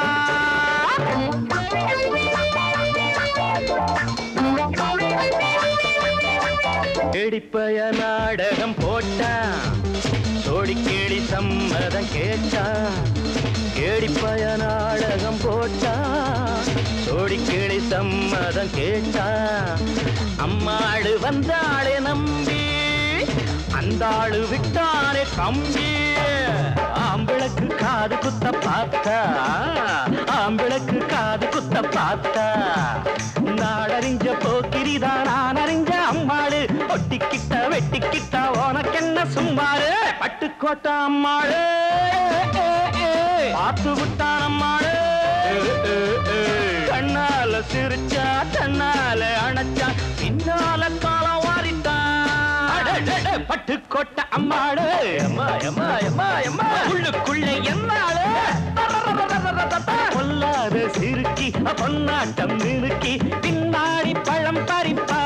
[SPEAKER 12] கேடிப்பய நாடகம் போட்டான், சோடி கேடி சம்மதம் கேட்டான். கேடிப்பய நாடகம் போட்டான், சோடி கேடி சம்மதம் கேட்டான். அம்மாடு வந்தாளே நம்பி, அந்த ஆளு விட்டானே கம்பி. ஆம்பிளக்கு காது குத்த பார்த்தா, ஆம்பிளக்கு காது குத்த பார்த்தா. நாடறிஞ்ச போக்கிரிதான் நான் அறிஞ்ச அம்மாடு, ஒட்டிக்கிட்ட வெட்டிக்கிட்ட உனக்கென்ன சும்மாரு. பட்டுக்கோட்டை அம்மாடு பார்த்து விட்டான் அம்மாடு, கண்ணால சிரிச்சா தன்னால அணைச்சா பின்னால கால வாரிட்டான். பட்டுக்கோட்டை அம்மாடு உள்ளுக்குள்ளே என்னாடு, பொல்லாத சிறுக்கி பொன்னாட்டம் நிறுக்கி பின்னாடி பழம் பறிப்பா.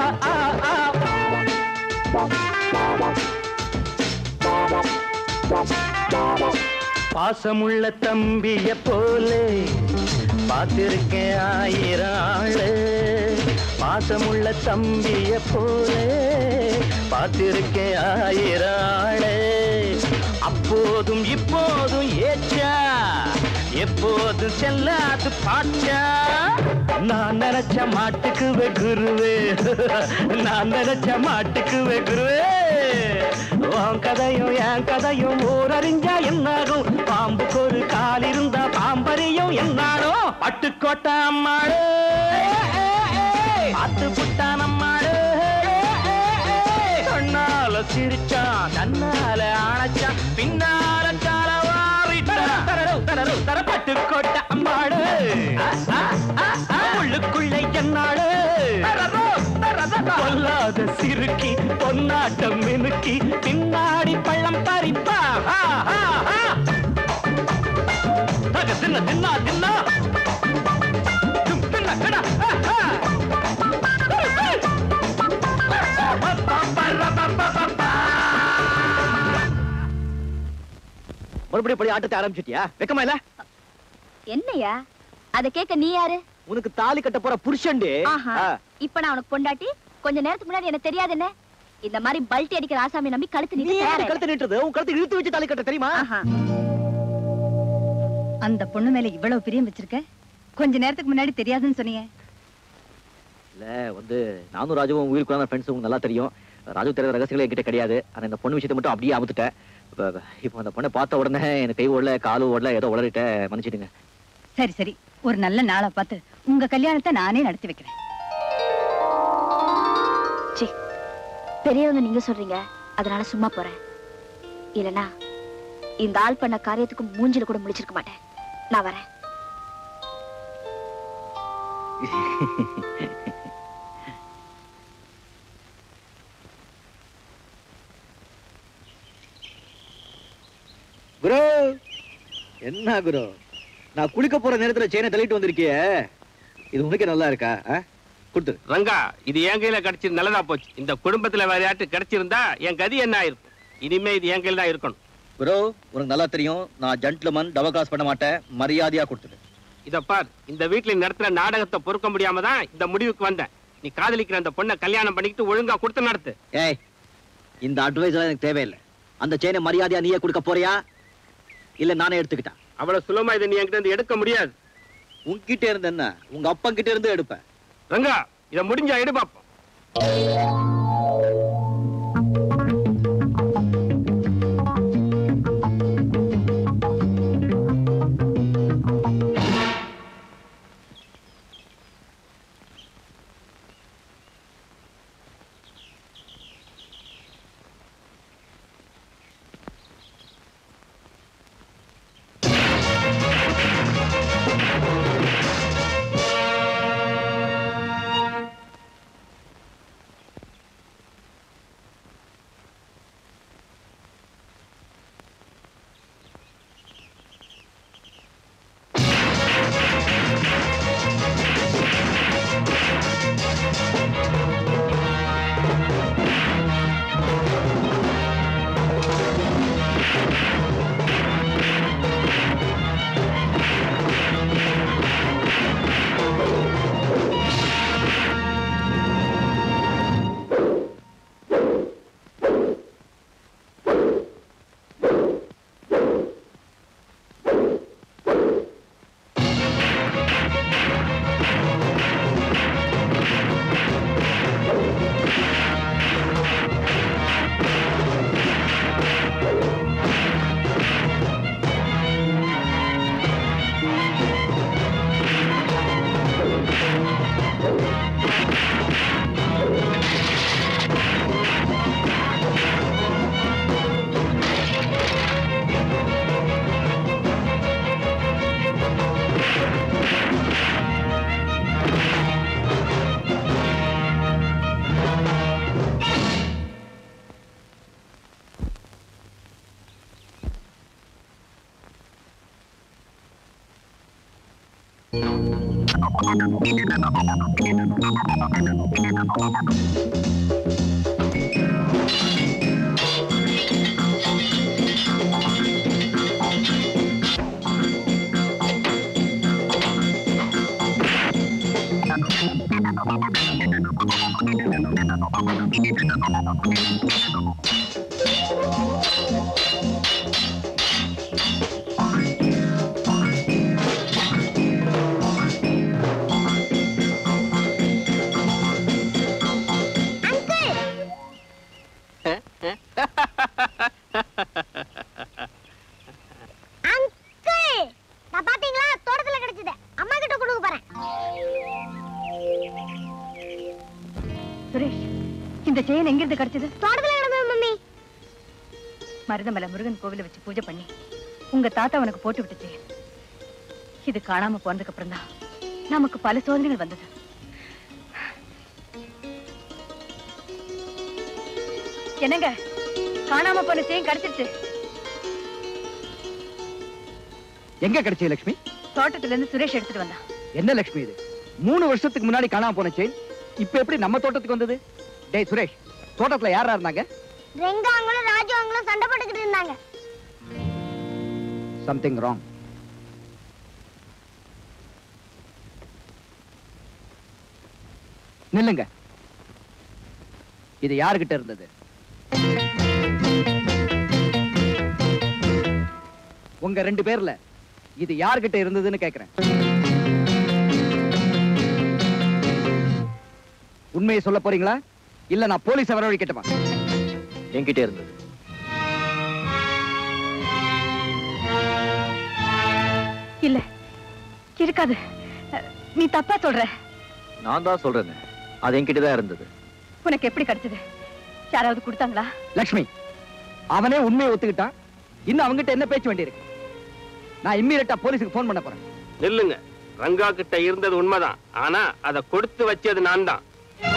[SPEAKER 12] பாசமுள்ள தம்பிய போலே பார்த்திருக்கேன் ஆயிரம் ஆளு, பாசமுள்ள தம்பிய போலே பார்த்திருக்கேன் ஆயிரம் ஆளு. அப்போதும் இப்போதும் ஏச்சா, எப்போதும் செல்லாது பாச்சா. நான் நினைச்ச மாட்டுக்குவே குருவே, நான் நினைச்ச மாட்டுக்குவே குருவே. உன் கதையும் என் கதையும் ஊரறிஞ்சா என்னாகும், பாம்புக்கு ஒரு கால் இருந்தா பாம்பறியும் என்னானோ. பட்டுக்கோட்டை அம்மாடு பார்த்து புட்டான் அம்மாடு, கண்ணால சிரிச்சா தன்னால அணைச்சா பின்னால கால வாரிட்டா. பட்டுக்கோட்டை அம்மாடு உள்ளுக்குள்ளே என்னாடு, பொல்லாத சிறுக்கி பொன்னாட்டம் மினுக்கி பின்னாடி பள்ளம் பறிப்பா. தின்ன தின்னா தின்னா தின்ன கடா.
[SPEAKER 2] மறுபடியும் படி ஆட்டத்தை ஆரம்பிச்சிட்டியா? வெக்கமா இல்ல?
[SPEAKER 14] என்னையா அத கேட்க நீ யாரு?
[SPEAKER 2] உனக்கு தாலி கட்ட போற புருஷன்டி.
[SPEAKER 14] இப்ப நான் உனக்கு பொண்டாட்டி. கொஞ்ச நேரத்துக்கு முன்னாடி எனக்கு தெரியாது என்ன? இந்த மாதிரி பல்ட்டி அடிக்கிற ஆசாமி நம்பி கழுத்து நீ
[SPEAKER 2] கழுத்து நீட்டுறது உன் கழுத்து இழுத்து வச்சு தாலி கட்ட தெரியுமா?
[SPEAKER 3] அந்த பொண்ணு மேல இவ்வளவு பிரியம் வச்சிருக்க, கொஞ்ச நேரத்துக்கு முன்னாடி தெரியாதுன்னு சொன்னீங்க.
[SPEAKER 2] இல்ல வந்து நானும் ராஜுவும் உயிருக்குள்ள ஃப்ரெண்ட்ஸ் உங்களுக்கு நல்லா தெரியும். ராஜு தெரியாத ரகசியங்களே என்கிட்ட கிடையாது. ஆனா இந்த பொண்ணு விஷயத்தை மட்டும் அப்படியே அமுத்துட்டேன். இப்போ அந்த பொண்ணை பார்த்த உடனே எனக்கு கை ஓடல காலு ஓடல ஏதோ உளறிட்ட, மன்னிச்சிடுங்க.
[SPEAKER 3] சரி சரி, ஒரு நல்ல நாளை பார்த்து உங்க கல்யாணத்தை நானே நடத்தி வைக்கிறேன்.
[SPEAKER 14] பெரியவங்க நீங்க சொல்றீங்க, அதனால சும்மா போறேன். இல்லனா இந்த ஆள் பண்ண காரியத்துக்கு மூஞ்சில கூட முடிச்சிருக்க மாட்டேன். நான் வரேன்.
[SPEAKER 2] குரு என்ன குரு, நான் குளிக்க போற நேரத்துல செயினை தள்ளிட்டு வந்திருக்கிய, இது உனக்கு நல்லா இருக்கா? கொடுத்து
[SPEAKER 5] ரங்கா, இது என் கையில கிடைச்சி நல்லதா போச்சு. இந்த குடும்பத்துல வேற யாட்டு கிடைச்சிருந்தா என் கதி என்ன ஆயிருக்கும்? இனிமே இது என் கையில தான் இருக்கணும்.
[SPEAKER 2] குரு உனக்கு நல்லா தெரியும், நான் ஜென்டில்மேன், டபுள் கிராஸ் பண்ண மாட்டேன். மரியாதையா கொடுத்துடு.
[SPEAKER 5] இத பார், இந்த வீட்டுல நடத்துற நாடகத்தை பொறுக்க முடியாம தான் இந்த முடிவுக்கு வந்தேன். நீ காதலிக்கிற அந்த பொண்ணை கல்யாணம் பண்ணிக்கிட்டு ஒழுங்கா கொடுத்து நடத்து.
[SPEAKER 2] ஏய், இந்த அட்வைஸ் எல்லாம் எனக்கு தேவையில்லை. அந்த செயினை மரியாதையா நீயே கொடுக்க போறியா இல்ல நானே எடுத்துக்கிட்டேன்?
[SPEAKER 5] அவ்வளவு சுலமா இதை நீ என்கிட்ட இருந்து எடுக்க முடியாது.
[SPEAKER 2] உன்கிட்ட இருந்து என்ன, உங்க அப்பா கிட்ட இருந்து எடுப்பேன்.
[SPEAKER 5] ரங்கா, இத முடிஞ்சா எடு பாப்போம்.
[SPEAKER 3] மருதமலை முருகன் கோவில வச்சு பூஜை பண்ணி உங்க தாத்தா உனக்கு போட்டு விட்டுச்சு. இது காணாம போனதுக்கு அப்புறம் தான் நமக்கு பல சோதனைகள் வந்தது. என்னங்க, காணாம போன செயின் கிடைச்சிருச்சு.
[SPEAKER 9] எங்க கிடைச்சது லட்சுமி?
[SPEAKER 3] தோட்டத்துல இருந்து சுரேஷ் எடுத்துட்டு வந்தான்.
[SPEAKER 9] என்ன லட்சுமி இது? மூணு வருஷத்துக்கு முன்னாடி காணாம போன செயின் இப்ப எப்படி நம்ம தோட்டத்துக்கு வந்தது? டேய் சுரேஷ், தோட்டத்துல யாரா இருந்தாங்க?
[SPEAKER 6] ரெங்காங்களும் ராஜுவங்களும் சண்டை போட்டுக்கிட்டு இருந்தாங்க.
[SPEAKER 9] Something wrong. நில்லுங்க. இது யாருகிட்ட இருந்தது? உங்க ரெண்டு பேர்ல இது யாருகிட்ட இருந்ததுன்னு கேக்குறேன். உண்மையை சொல்ல போறீங்களா இல்ல நான் போலீஸ் வரவழைக்கட்டுமா?
[SPEAKER 2] என்கிட்ட இருந்தது.
[SPEAKER 3] இல்ல இருக்காது, நீ தப்பா சொல்ற.
[SPEAKER 2] நான் தான் சொல்றேன், அது என்கிட்ட தான் இருந்தது.
[SPEAKER 3] உனக்கு எப்படி கிடைச்சது? யாராவது கொடுத்தாங்களா?
[SPEAKER 9] லக்ஷ்மி, அவனே உண்மையை ஒத்துக்கிட்டான். இன்னும் அவங்கிட்ட என்ன பேச்சு வேண்டியிருக்கு? நான் இம்மீடியட்டா போலீஸுக்கு போன் பண்ண போறேன்.
[SPEAKER 5] நில்லுங்க. ரங்கா கிட்ட இருந்தது உண்மைதான், ஆனா அதை கொடுத்து வச்சது நான் தான்.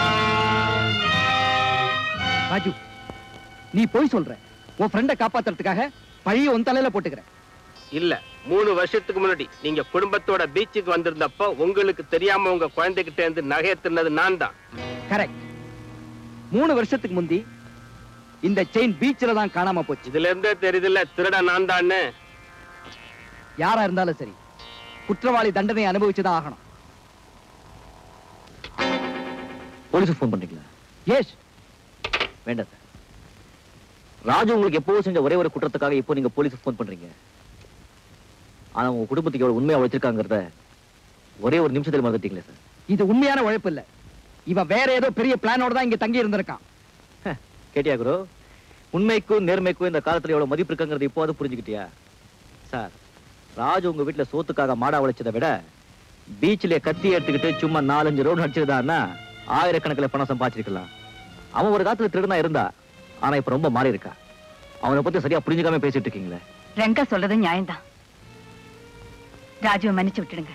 [SPEAKER 9] ராஜு, நீ போய் சொல்ற. உன் ஃப்ரெண்ட காப்பாத்துறதுக்காக பழிய உன் தலையில போட்டுக்கிற.
[SPEAKER 5] இல்ல, மூணு வருஷத்துக்கு முன்னாடி நீங்க குடும்பத்தோட பீச்சுக்கு வந்திருந்தப்ப உங்களுக்கு தெரியாம உங்க குழந்தைகிட்ட இருந்து நகையை தின்னது நான் தான்.
[SPEAKER 9] கரெக்ட். மூணு வருஷத்துக்கு முந்தி இந்த செயின் பீச்சில தான் காணாம போச்சு.
[SPEAKER 5] இதுல இருந்தே தெரியுதுல்ல திருட நான் தான்.
[SPEAKER 9] யாரா இருந்தாலும் சரி, குற்றவாளி தண்டனை அனுபவிச்சுதான் ஆகணும்.
[SPEAKER 2] போலீஸுக்கு போன் பண்றீங்களா?
[SPEAKER 9] எஸ்.
[SPEAKER 2] வேண்டாம் சார். ராஜு உங்களுக்கு எப்போ செஞ்ச ஒரே ஒரு குற்றத்துக்காக இப்போ நீங்க போலீஸுக்கு போன் பண்றீங்க. ஆனா உங்க குடும்பத்துக்கு எவ்வளவு உண்மையா உழைச்சிருக்காங்கிறத ஒரே ஒரு நிமிஷத்துல மறந்துட்டீங்களே சார்.
[SPEAKER 9] இது உண்மையான உழைப்பு இல்ல. இவன் வேற ஏதோ பெரிய பிளானோட தான் இங்க தங்கி இருந்திருக்கான்.
[SPEAKER 2] கேட்டியா குரு? உண்மைக்கும் நேர்மைக்கும் இந்த காலத்துல எவ்வளவு மதிப்பு இருக்குங்கிறது இப்போ அது புரிஞ்சுக்கிட்டியா? சார், ராஜு உங்க வீட்டுல சோத்துக்காக மாடா உழைச்சதை விட பீச்சிலே கத்தி எடுத்துக்கிட்டு சும்மா நாலஞ்சு ரவுண்ட் அடிச்சிருந்தான்னா ஆயிரக்கணக்கில் பணம் சம்பாதிச்சிருக்கலாம். அவன் ஒரு காலத்துல திருடனா இருந்தா, ஆனா இப்ப ரொம்ப மாறி இருக்கா. அவனை பத்தி சரியா புரிஞ்சுக்காம பேசிட்டு இருக்கீங்களே.
[SPEAKER 3] ரங்கா சொல்றது நியாயம்தான். ராஜுவை மன்னிச்சு விட்டுடுங்க.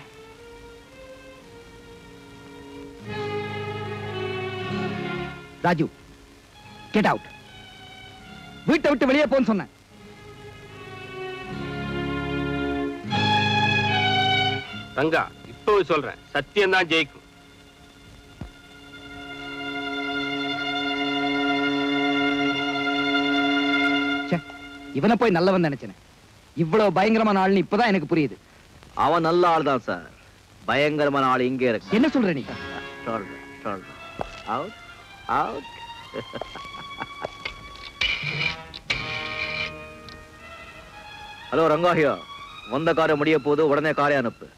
[SPEAKER 9] Raju, get out. வீட்டை விட்டு வெளியே போன்னு சொன்னேன்.
[SPEAKER 5] ரங்கா, இப்பவே சொல்றேன், சத்தியம் தான் ஜெயிக்கும்.
[SPEAKER 9] இவனை போய் நல்லவன் நினைச்சேன். இவ்வளவு பயங்கரமான ஆள்னு இப்பதான் எனக்கு புரியுது.
[SPEAKER 2] அவன் நல்ல ஆள் தான் சார். பயங்கரமான ஆள் இங்க இருக்கு.
[SPEAKER 9] என்ன சொல்ற நீ?
[SPEAKER 2] சொல்றேன் சொல்றேன். Out out. ஹலோ ரங்காஹியா, வந்த காரை முடிய போது உடனே காரை அனுப்பு.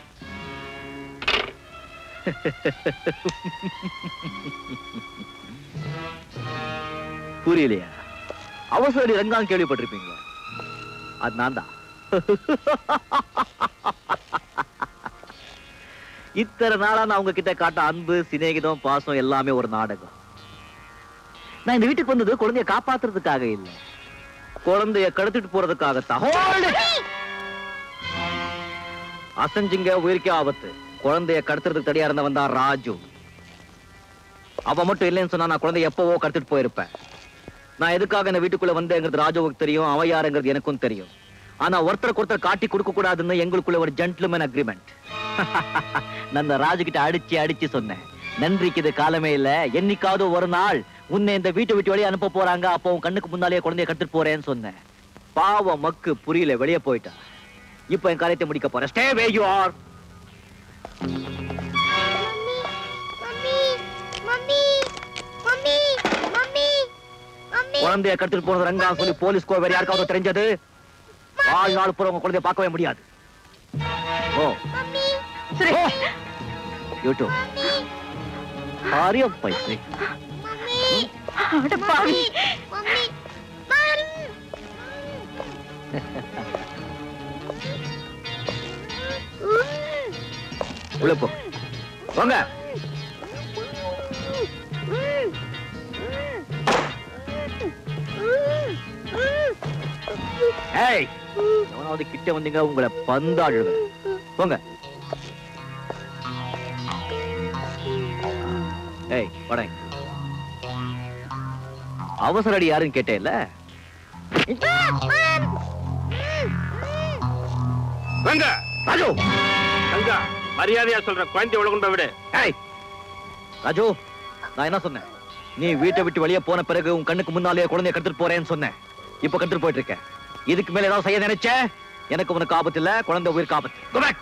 [SPEAKER 2] புரியலையா? அவசர ரங்கான் கேள்விப்பட்டிருப்பீங்களா? அது நான் தான். இத்தனை நாளா நான் உங்க கிட்ட காட்ட அன்பு, சிநேகிதம், பாசம் எல்லாமே ஒரு நாடகம். நான் இந்த வீட்டுக்கு வந்தது குழந்தைய காப்பாத்துறதுக்காக இல்ல, குழந்தைய கடத்திட்டு போறதுக்காகத்தான். அசஞ்சிங்க உயிருக்கே ஆபத்து. குழந்தைய கடத்துறதுக்கு தடியா இருந்தவன் தான் ராஜு. அவ மட்டும் இல்லைன்னு சொன்னா நான் குழந்தைய எப்பவோ கடத்திட்டு போயிருப்பேன். நான் எதுக்காக இந்த வீட்டுக்குள்ள வந்தேங்கிறது ராஜுவுக்கு தெரியும், அவன் யாருங்கிறது எனக்கும் தெரியும். ஆனா ஒருத்தருக்கு ஒருத்தர் காட்டி கொடுக்க கூடாதுன்னு எங்களுக்குள்ள ஒரு ஜென்டில்மேன் அக்ரிமெண்ட். நான் ராஜு கிட்ட அடிச்சு அடிச்சு சொன்னேன், நன்றிக்கு இது காலமே இல்ல, என்னைக்காவது ஒரு நாள் உன்னை இந்த வீட்டை விட்டு வெளியே அனுப்ப போறாங்க, அப்போ உன் கண்ணுக்கு முன்னாலேயே குழந்தைய கட்டுட்டு போறேன்னு சொன்னேன். பாவம் மக்கு புரியல, வெளியே போயிட்டா. இப்ப என் காரியத்தை முடிக்க போறேன். Stay where you are. குழந்தைய கடத்திட்டு போனது ரங்கா சொல்லி போலீஸ்க்கோ வேற யாருக்காவது தெரிஞ்சது, வாழ்நாள் பூரா உங்க குழந்தைய பார்க்கவே முடியாது. ஓ யூடியூப் ஆரியம் பைசே. உள்ள போ, வாங்க. ஏய், எவனாவது கிட்ட வந்தீங்க உங்களை பந்தாடுவேன். போங்க. ஏய் வட. அவசர அடி யாருன்னு கேட்டேன்ல.
[SPEAKER 5] ரங்கா, ராஜு, ரங்கா, மரியாதையா சொல்ற, குழந்தை உலகம் விடு.
[SPEAKER 2] ஏய் ராஜு, நான் என்ன சொன்னேன்? நீ வீட்டை விட்டு வெளியே போன பிறகு உன் கண்ணுக்கு முன்னாலே குழந்தைய கடத்திட்டு போறேன்னு சொன்னேன். இப்ப கடத்திட்டு போயிட்டு இருக்க. இதுக்கு மேல ஏதாவது செய்ய நினைச்ச எனக்கு உனக்கு ஆபத்து இல்ல, குழந்தை உயிருக்கு ஆபத்து. Go back.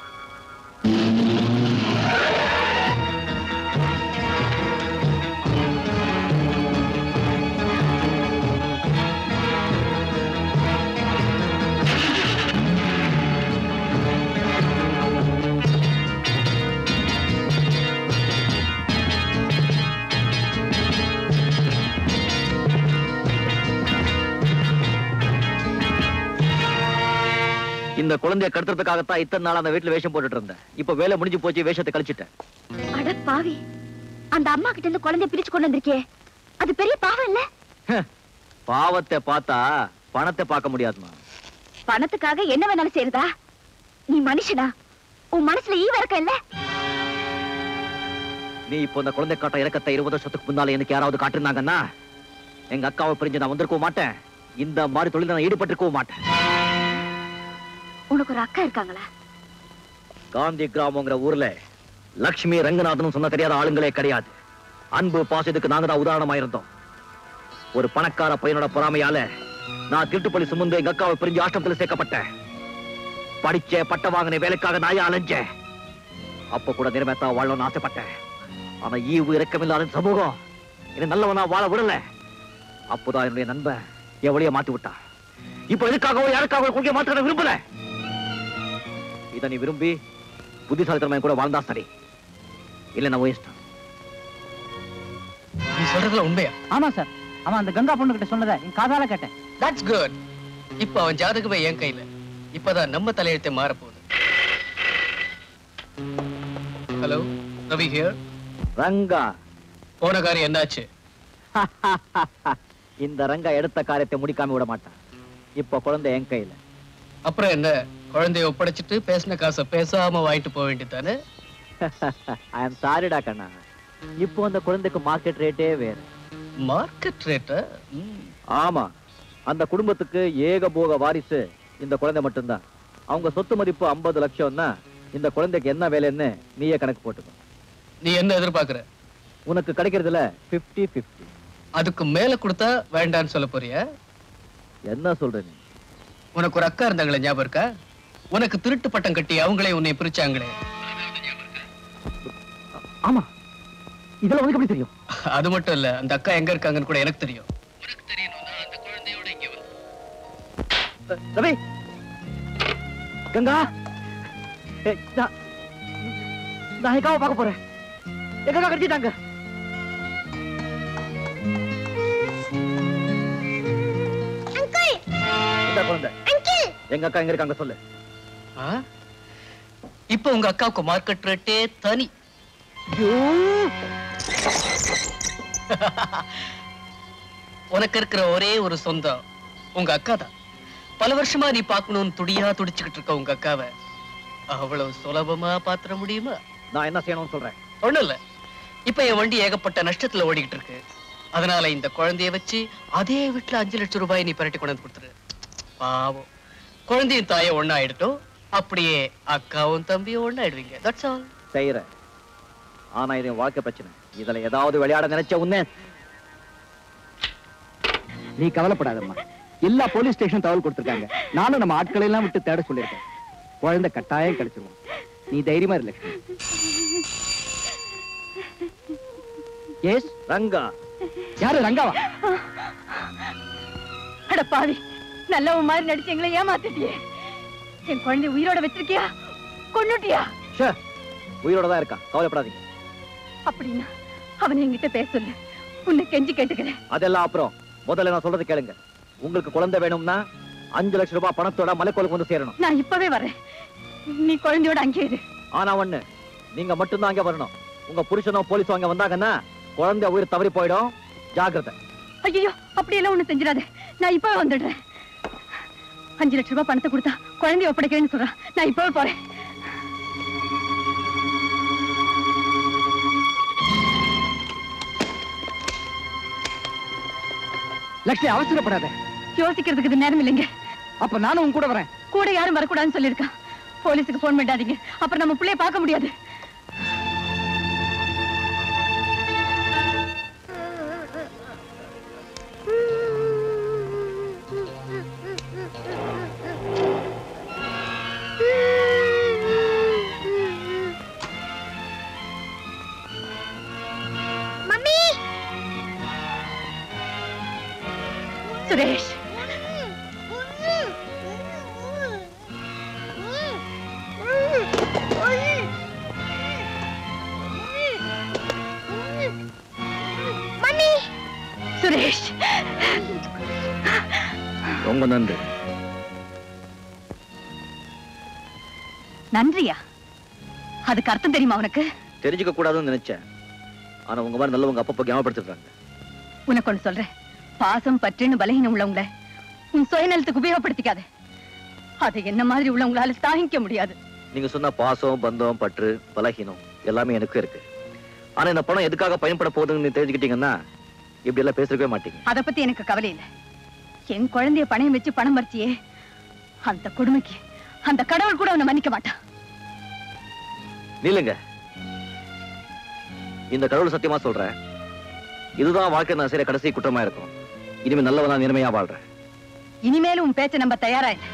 [SPEAKER 2] இந்த குழந்தைய கடத்துறதுக்காகத்தான் இத்தனை நாள் அந்த வீட்டுல வேஷம் போட்டுட்டு இருந்தேன். இப்ப வேலை முடிஞ்சு போச்சு, வேஷத்தை கழிச்சிட்டேன்.
[SPEAKER 14] அட பாவி, அந்த அம்மா கிட்ட இருந்து குழந்தைய பிரிச்சு கொண்டு வந்திருக்கே, அது பெரிய பாவம் இல்ல?
[SPEAKER 2] பாவத்தை பார்த்தா பணத்தை பார்க்க முடியாதுமா.
[SPEAKER 14] பணத்துக்காக என்ன வேணாலும் செய்யறதா? நீ மனுஷனா? உன் மனசுல ஈ வரக்க இல்ல?
[SPEAKER 2] நீ இப்போ இந்த குழந்தை காட்ட இறக்கத்தை இருபது வருஷத்துக்கு முன்னால எனக்கு யாராவது காட்டிருந்தாங்கன்னா எங்க அக்காவை பிரிஞ்சு நான் வந்திருக்கவும் மாட்டேன், இந்த மாதிரி தொழில் நான் ஈடுபட்டிருக்கவும் மாட்டேன்.
[SPEAKER 14] உனக்கு ஒரு அக்கா இருக்காங்களா?
[SPEAKER 2] காந்தி கிராமங்கிற ஊர்ல லட்சுமி ரங்கநாதன் சொன்ன தெரியாத ஆளுங்களே கிடையாது. அன்பு பாசத்துக்கு நாங்க தான் உதாரணமா இருந்தோம். ஒரு பணக்கார பையனோட பொறாமையால நான் திருட்டுப்பள்ளி சுமந்து எங்க அக்காவை பிரிஞ்சு ஆஷ்டமத்தில் சேர்க்கப்பட்டேன். படிச்ச பட்ட வாங்கின வேலைக்காக நாயா அலைஞ்சேன். அப்ப கூட நிறமேத்தா வாழணும்னு ஆசைப்பட்டேன். ஆனா ஈவு இறக்கமில்லாத சமூகம் என்ன நல்லவனா வாழ விடல. அப்போதான் என்னுடைய நண்பன் எவ்வளைய மாத்தி விட்டா. இப்ப எதுக்காகவோ யாருக்காக கொள்கை மாற்ற விரும்பல. இதை நீ விரும்பி புத்திசாலித்தனமா கூட வாழ்ந்தா சரி, இல்ல நான் இஷ்டம்.
[SPEAKER 13] நீ சொல்றதுல உண்மையா?
[SPEAKER 18] ஆமா சார், அவன் அந்த கங்கா பொண்ணு கிட்ட சொன்னதை என் காதால கேட்டேன்.
[SPEAKER 13] That's good. இப்ப அவன் ஜாதகமே என் கையில. இப்பதான் நம்ம தலையெழுத்தை மாற போகுது. Hello, Ravi here.
[SPEAKER 2] ரங்கா,
[SPEAKER 13] போன காரியம் என்னாச்சு?
[SPEAKER 2] இந்த ரங்கா எடுத்த காரியத்தை முடிக்காம விட மாட்டான். இப்ப குழந்தை என் கையில.
[SPEAKER 13] அப்புறம் என்ன, குழந்தைய ஒப்படைச்சிட்டு பேசின காசை பேசாம வாங்கிட்டு போக வேண்டியதானே?
[SPEAKER 2] ஐ அம் சாரிடா கண்ணா, இப்போ அந்த குழந்தைக்கு மார்க்கெட் ரேட்டே வேற.
[SPEAKER 13] மார்க்கெட் ரேட்டா?
[SPEAKER 2] ஆமா, அந்த குடும்பத்துக்கு ஏகபோக வாரிசு இந்த குழந்தை மட்டும்தான். அவங்க சொத்து மதிப்பு ஐம்பது லட்சம்னா இந்த குழந்தைக்கு என்ன வேலைன்னு நீயே கணக்கு போட்டுக்கோ.
[SPEAKER 13] நீ என்ன எதிர்பார்க்கிற?
[SPEAKER 2] உனக்கு கிடைக்கிறதுல பிப்டி பிப்டி.
[SPEAKER 13] அதுக்கு மேல கொடுத்தா வேண்டான்னு சொல்ல போறியா?
[SPEAKER 2] என்ன சொல்ற நீ?
[SPEAKER 13] உனக்கு ஒரு அக்கா இருந்தாங்களே, ஞாபகம் இருக்கா? உனக்கு திருட்டு பட்டம் கட்டி அவங்களே உன்னை பிரிச்சாங்களே.
[SPEAKER 2] ஆமா, இதெல்லாம் உனக்கு எப்படி தெரியும்?
[SPEAKER 13] அது மட்டும் இல்ல, அந்த அக்கா எங்க இருக்காங்கன்னு கூட எனக்கு தெரியும். உனக்கு தெரியணும்னா அந்த குழந்தையோட இங்க வந்து.
[SPEAKER 2] ரவி, கங்கா, நான் எங்காவ பார்க்க போறேன். எங்க கடிச்சிட்டாங்க. இந்த குழந்தை எங்க அக்கா எங்க இருக்காங்க சொல்லு.
[SPEAKER 13] இப்ப உங்க அக்காவுக்கு மார்க்கெட் ரேட்டே தனி. உனக்கு இருக்கிற ஒரே ஒரு சொந்தம் உங்க அக்கா தான். பல வருஷமா நீ பாக்கணும்னு துடியா துடிச்சுக்கிட்டு இருக்க உங்க அக்காவை அவ்வளவு சுலபமா பாத்திர முடியுமா?
[SPEAKER 2] நான் என்ன செய்யணும்னு சொல்றேன்.
[SPEAKER 13] ஒண்ணும் இல்ல, இப்ப என் வண்டி ஏகப்பட்ட நஷ்டத்துல ஓடிக்கிட்டு இருக்கு. அதனால இந்த குழந்தைய வச்சு அதே வீட்டுல அஞ்சு லட்சம் ரூபாய் நீ பரட்டி கொண்டு வந்து கொடுத்துரு. பாவம், குழந்தையும் தாய ஒண்ணா ஆயிடட்டும். அப்படியே அக்காவும் தம்பியும் ஒண்ணா ஆயிடுவீங்க. That's all.
[SPEAKER 2] செய்யறேன். ஆனா இது வாழ்க்கை பிரச்சனை. இதுல ஏதாவது விளையாட நினைச்ச உன்ன.
[SPEAKER 9] நீ கவலைப்படாதம்மா, எல்லா போலீஸ் ஸ்டேஷன் தகவல் கொடுத்திருக்காங்க. நானும் நம்ம ஆட்களை எல்லாம் விட்டு தேட சொல்லியிருக்கேன். குழந்தை கட்டாயம் கிடைச்சிருவோம். நீ தைரியமா இரு லட்சுமி. எஸ்
[SPEAKER 2] ரங்கா.
[SPEAKER 9] யாரு ரங்காவா?
[SPEAKER 3] அட பாவி, நல்லவன் மாதிரி நடிச்சு எங்களை ஏமாத்திட்டியே. என் குழந்தை உயிரோட வச்சிருக்கியா, கொன்னுட்டியா?
[SPEAKER 2] உயிரோட தான் இருக்கான், கவலைப்படாதீங்க.
[SPEAKER 3] அப்படின்னா அவனை என்கிட்ட பேச சொல்லு, உன்னை கெஞ்சி கேட்டுக்கிறேன்.
[SPEAKER 2] அதெல்லாம் அப்புறம், முதல்ல நான் சொல்றது கேளுங்க. உங்களுக்கு குழந்தை வேணும்னா அஞ்சு லட்சம் ரூபாய் பணத்தோட மலைக்கோலுக்கு வந்து சேரணும்.
[SPEAKER 3] நான் இப்பவே வரேன், நீ குழந்தையோட அங்கே இரு.
[SPEAKER 2] ஆனா ஒண்ணு, நீங்க மட்டும்தான் அங்க வரணும். உங்க புருஷனோ போலீஸோ அங்க வந்தாங்கன்னா குழந்தை உயிர் தவறி போயிடும். ஜாக்கிரதை.
[SPEAKER 3] ஐயோ, அப்படியெல்லாம் ஒண்ணு செஞ்சிடாத. நான் இப்பவே வந்துடுறேன். அஞ்சு லட்சம் ரூபாய் பணத்தை கொடுத்தா குழந்தைய ஒப்படைக்கிறேன்னு சொல்றேன். நான் இப்பவே போறேன்.
[SPEAKER 9] லட்சுமி, அவசரப்படாத.
[SPEAKER 3] யோசிக்கிறதுக்கு இது நேரம் இல்லைங்க.
[SPEAKER 9] அப்ப நானும் உன் கூட வரேன்.
[SPEAKER 3] கூட யாரும் வரக்கூடாதுன்னு சொல்லியிருக்கான். போலீஸுக்கு போன் பண்ணாதீங்க, அப்புறம் நம்ம பிள்ளைய பார்க்க முடியாது. சுரேஷ் சுரேஷ்
[SPEAKER 2] ரொம்ப நன்றி.
[SPEAKER 3] நன்றியா? அதுக்கு அர்த்தம் தெரியுமா உனக்கு?
[SPEAKER 2] தெரிஞ்சுக்க கூடாதுன்னு நினைச்சேன். ஆனா உங்க மாதிரி நல்லவங்க அப்பப்போ ஞாபகப்படுத்துறாங்க.
[SPEAKER 3] உனக்கு ஒண்ணு சொல்றேன், பாசம் பற்றுன்னு பலகீனம் உள்ளவங்கள உன் சுயநலத்துக்கு உபயோகப்படுத்திக்காத. அது என்ன மாதிரி உள்ளவங்களால தாங்கிக்க முடியாது.
[SPEAKER 2] நீங்க சொன்ன பாசம், பந்தம், பற்று, பலகீனம் எல்லாமே எனக்கு இருக்கு. ஆனா இந்த பணம் எதுக்காக பயன்பட போகுதுன்னு நீ தெரிஞ்சுக்கிட்டீங்கன்னா இப்படி எல்லாம் பேசவே மாட்டீங்க.
[SPEAKER 3] அத பத்தி எனக்கு கவலை இல்லை. என் குழந்தைய பணம் வச்சு பணம் பறிச்சியே, அந்த கொடுமைக்கு அந்த கடவுள் கூட அவனை மன்னிக்க மாட்டான்.
[SPEAKER 2] நீலுங்க, இந்த கடவுள் சத்தியமா சொல்றேன், இதுதான் வாழ்க்கை நான் செய்யற கடைசி குற்றமா இருக்கும். இனிமே நல்லவனா நேர்மையா வாழ்றேன்.
[SPEAKER 3] இனிமேலும் உன் பேச்ச நம்ம தயாரா இல்லை.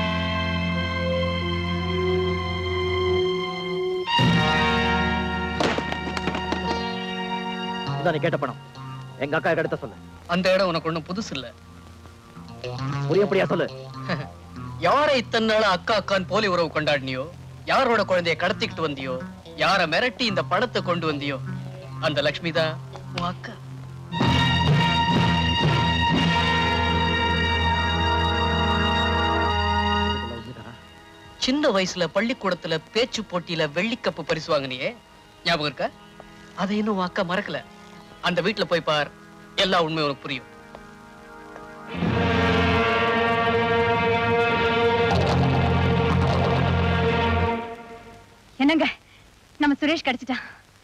[SPEAKER 2] இதான் நீ கேட்ட பணம். எங்க அக்கா எடுத்த சொல்லு.
[SPEAKER 13] அந்த இடம் உனக்கு ஒண்ணும் புதுசு இல்ல.
[SPEAKER 2] புரியப்படியா சொல்லு.
[SPEAKER 13] யாரை இத்தனை நாள் அக்கா அக்கான்னு போலி உறவு கொண்டாடினியோ, யாரோட குழந்தைய கடத்திக்கிட்டு வந்தியோ, யார மிரட்டி இந்த பணத்தை கொண்டு வந்தியோ, அந்த லட்சுமி தான் உன் அக்கா. சின்ன வயசுல பள்ளிக்கூடத்துல பேச்சு போட்டியில வெள்ளிக்கப்பு பரிசு வாங்கினியே, ஞாபகம் இருக்கா? அதை இன்னும் அக்கா மறக்கல. அந்த வீட்டுல போய் பார், எல்லா உண்மை உனக்கு புரியும்.
[SPEAKER 3] என்னங்க, நம்ம சுரேஷ் கிடைச்சிட்டான்.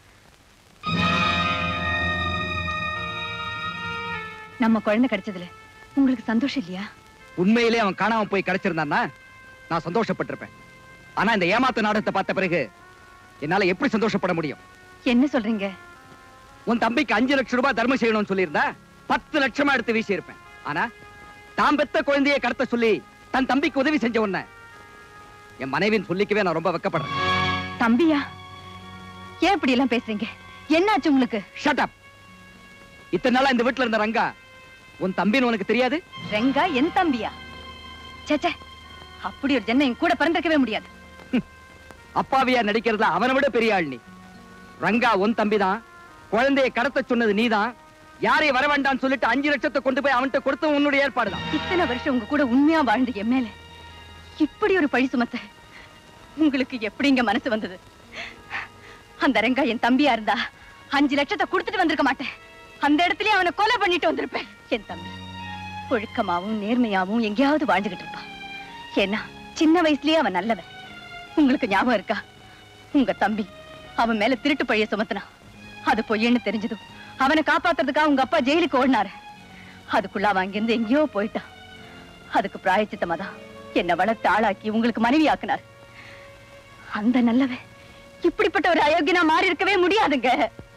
[SPEAKER 3] நம்ம குழந்தை கிடைச்சதுல உங்களுக்கு சந்தோஷம் இல்லையா?
[SPEAKER 9] உண்மையிலே அவன் காணாம போய் கிடைச்சிருந்தான்னா நான் சந்தோஷப்பட்டிருப்பேன். ஆனா இந்த ஏமாத்த நாடகத்தை பார்த்த பிறகு என்னால எப்படி சந்தோஷப்பட முடியும்?
[SPEAKER 3] என்ன சொல்றீங்க?
[SPEAKER 9] உன் தம்பிக்கு அஞ்சு லட்சம் ரூபாய் தர்மம் செய்யணும்னு சொல்லியிருந்தா பத்து லட்சமா எடுத்து வீசி இருப்பேன். ஆனா தாம் பெத்த குழந்தையை கடத்த சொல்லி தன் தம்பிக்கு உதவி செஞ்ச உன்னை என் மனைவின்னு சொல்லிக்கவே நான் ரொம்ப வெக்கப்படுறேன்.
[SPEAKER 3] தம்பியா? ஏன் இப்படி எல்லாம் பேசுறீங்க? என்னாச்சு உங்களுக்கு?
[SPEAKER 9] Shut up. இத்தனை நாளா இந்த வீட்டுல இருந்த ரங்கா உன் தம்பின்னு உனக்கு தெரியாது?
[SPEAKER 3] ரங்கா என் தம்பியா? சேச்சே, அப்படி ஒரு ஜென்மம் என் கூட பிறந்திருக்கவே முடியாது.
[SPEAKER 9] அப்பாவியா நடிக்கிறதா அவனை விட பெரிய ஆள் நீ. ரங்கா உன் தம்பிதான். குழந்தையை கடத்த சொன்னது நீதான். யாரை வர வேண்டாம்னு சொல்லிட்டு அஞ்சு லட்சத்தை கொண்டு போய் அவன்கிட்ட கொடுத்த உன்னுடைய ஏற்பாடுதான்.
[SPEAKER 3] இத்தனை வருஷம் உங்க கூட உண்மையா வாழ்ந்து என் மேல இப்படி ஒரு பழி சுமத்த உங்களுக்கு எப்படிங்க மனசு வந்தது? அந்த ரங்கா என் தம்பியா இருந்தா அஞ்சு லட்சத்தை கொடுத்துட்டு வந்திருக்க மாட்டேன். அந்த இடத்துலயே அவனை கொலை பண்ணிட்டு வந்திருப்பேன். என் தம்பி ஒழுக்கமாவும் நேர்மையாவும் எங்கேயாவது வாழ்ந்துகிட்டு இருப்பான். ஏன்னா சின்ன வயசுலயே அவன் நல்லவன். உங்களுக்கு ஞாபகம் இருக்கா? உங்க தம்பி அவன் மேல திருட்டு பழிய சுமத்தினா. அது பொய்யன்னு தெரிஞ்சதும் அவனை காப்பாத்துறதுக்காக உங்க அப்பா ஜெயிலுக்கு ஓடினாரு. அதுக்குள்ள அவன் அங்கிருந்து எங்கேயோ போயிட்டான். அதுக்கு பிராயச்சித்தமா தான் என்னை வளர்த்து ஆளாக்கி உங்களுக்கு மனைவி ஆக்குனார். அந்த நல்லவன் இப்படிப்பட்ட ஒரு அயோக்கியனா மாறி இருக்கவே முடியாதுங்க.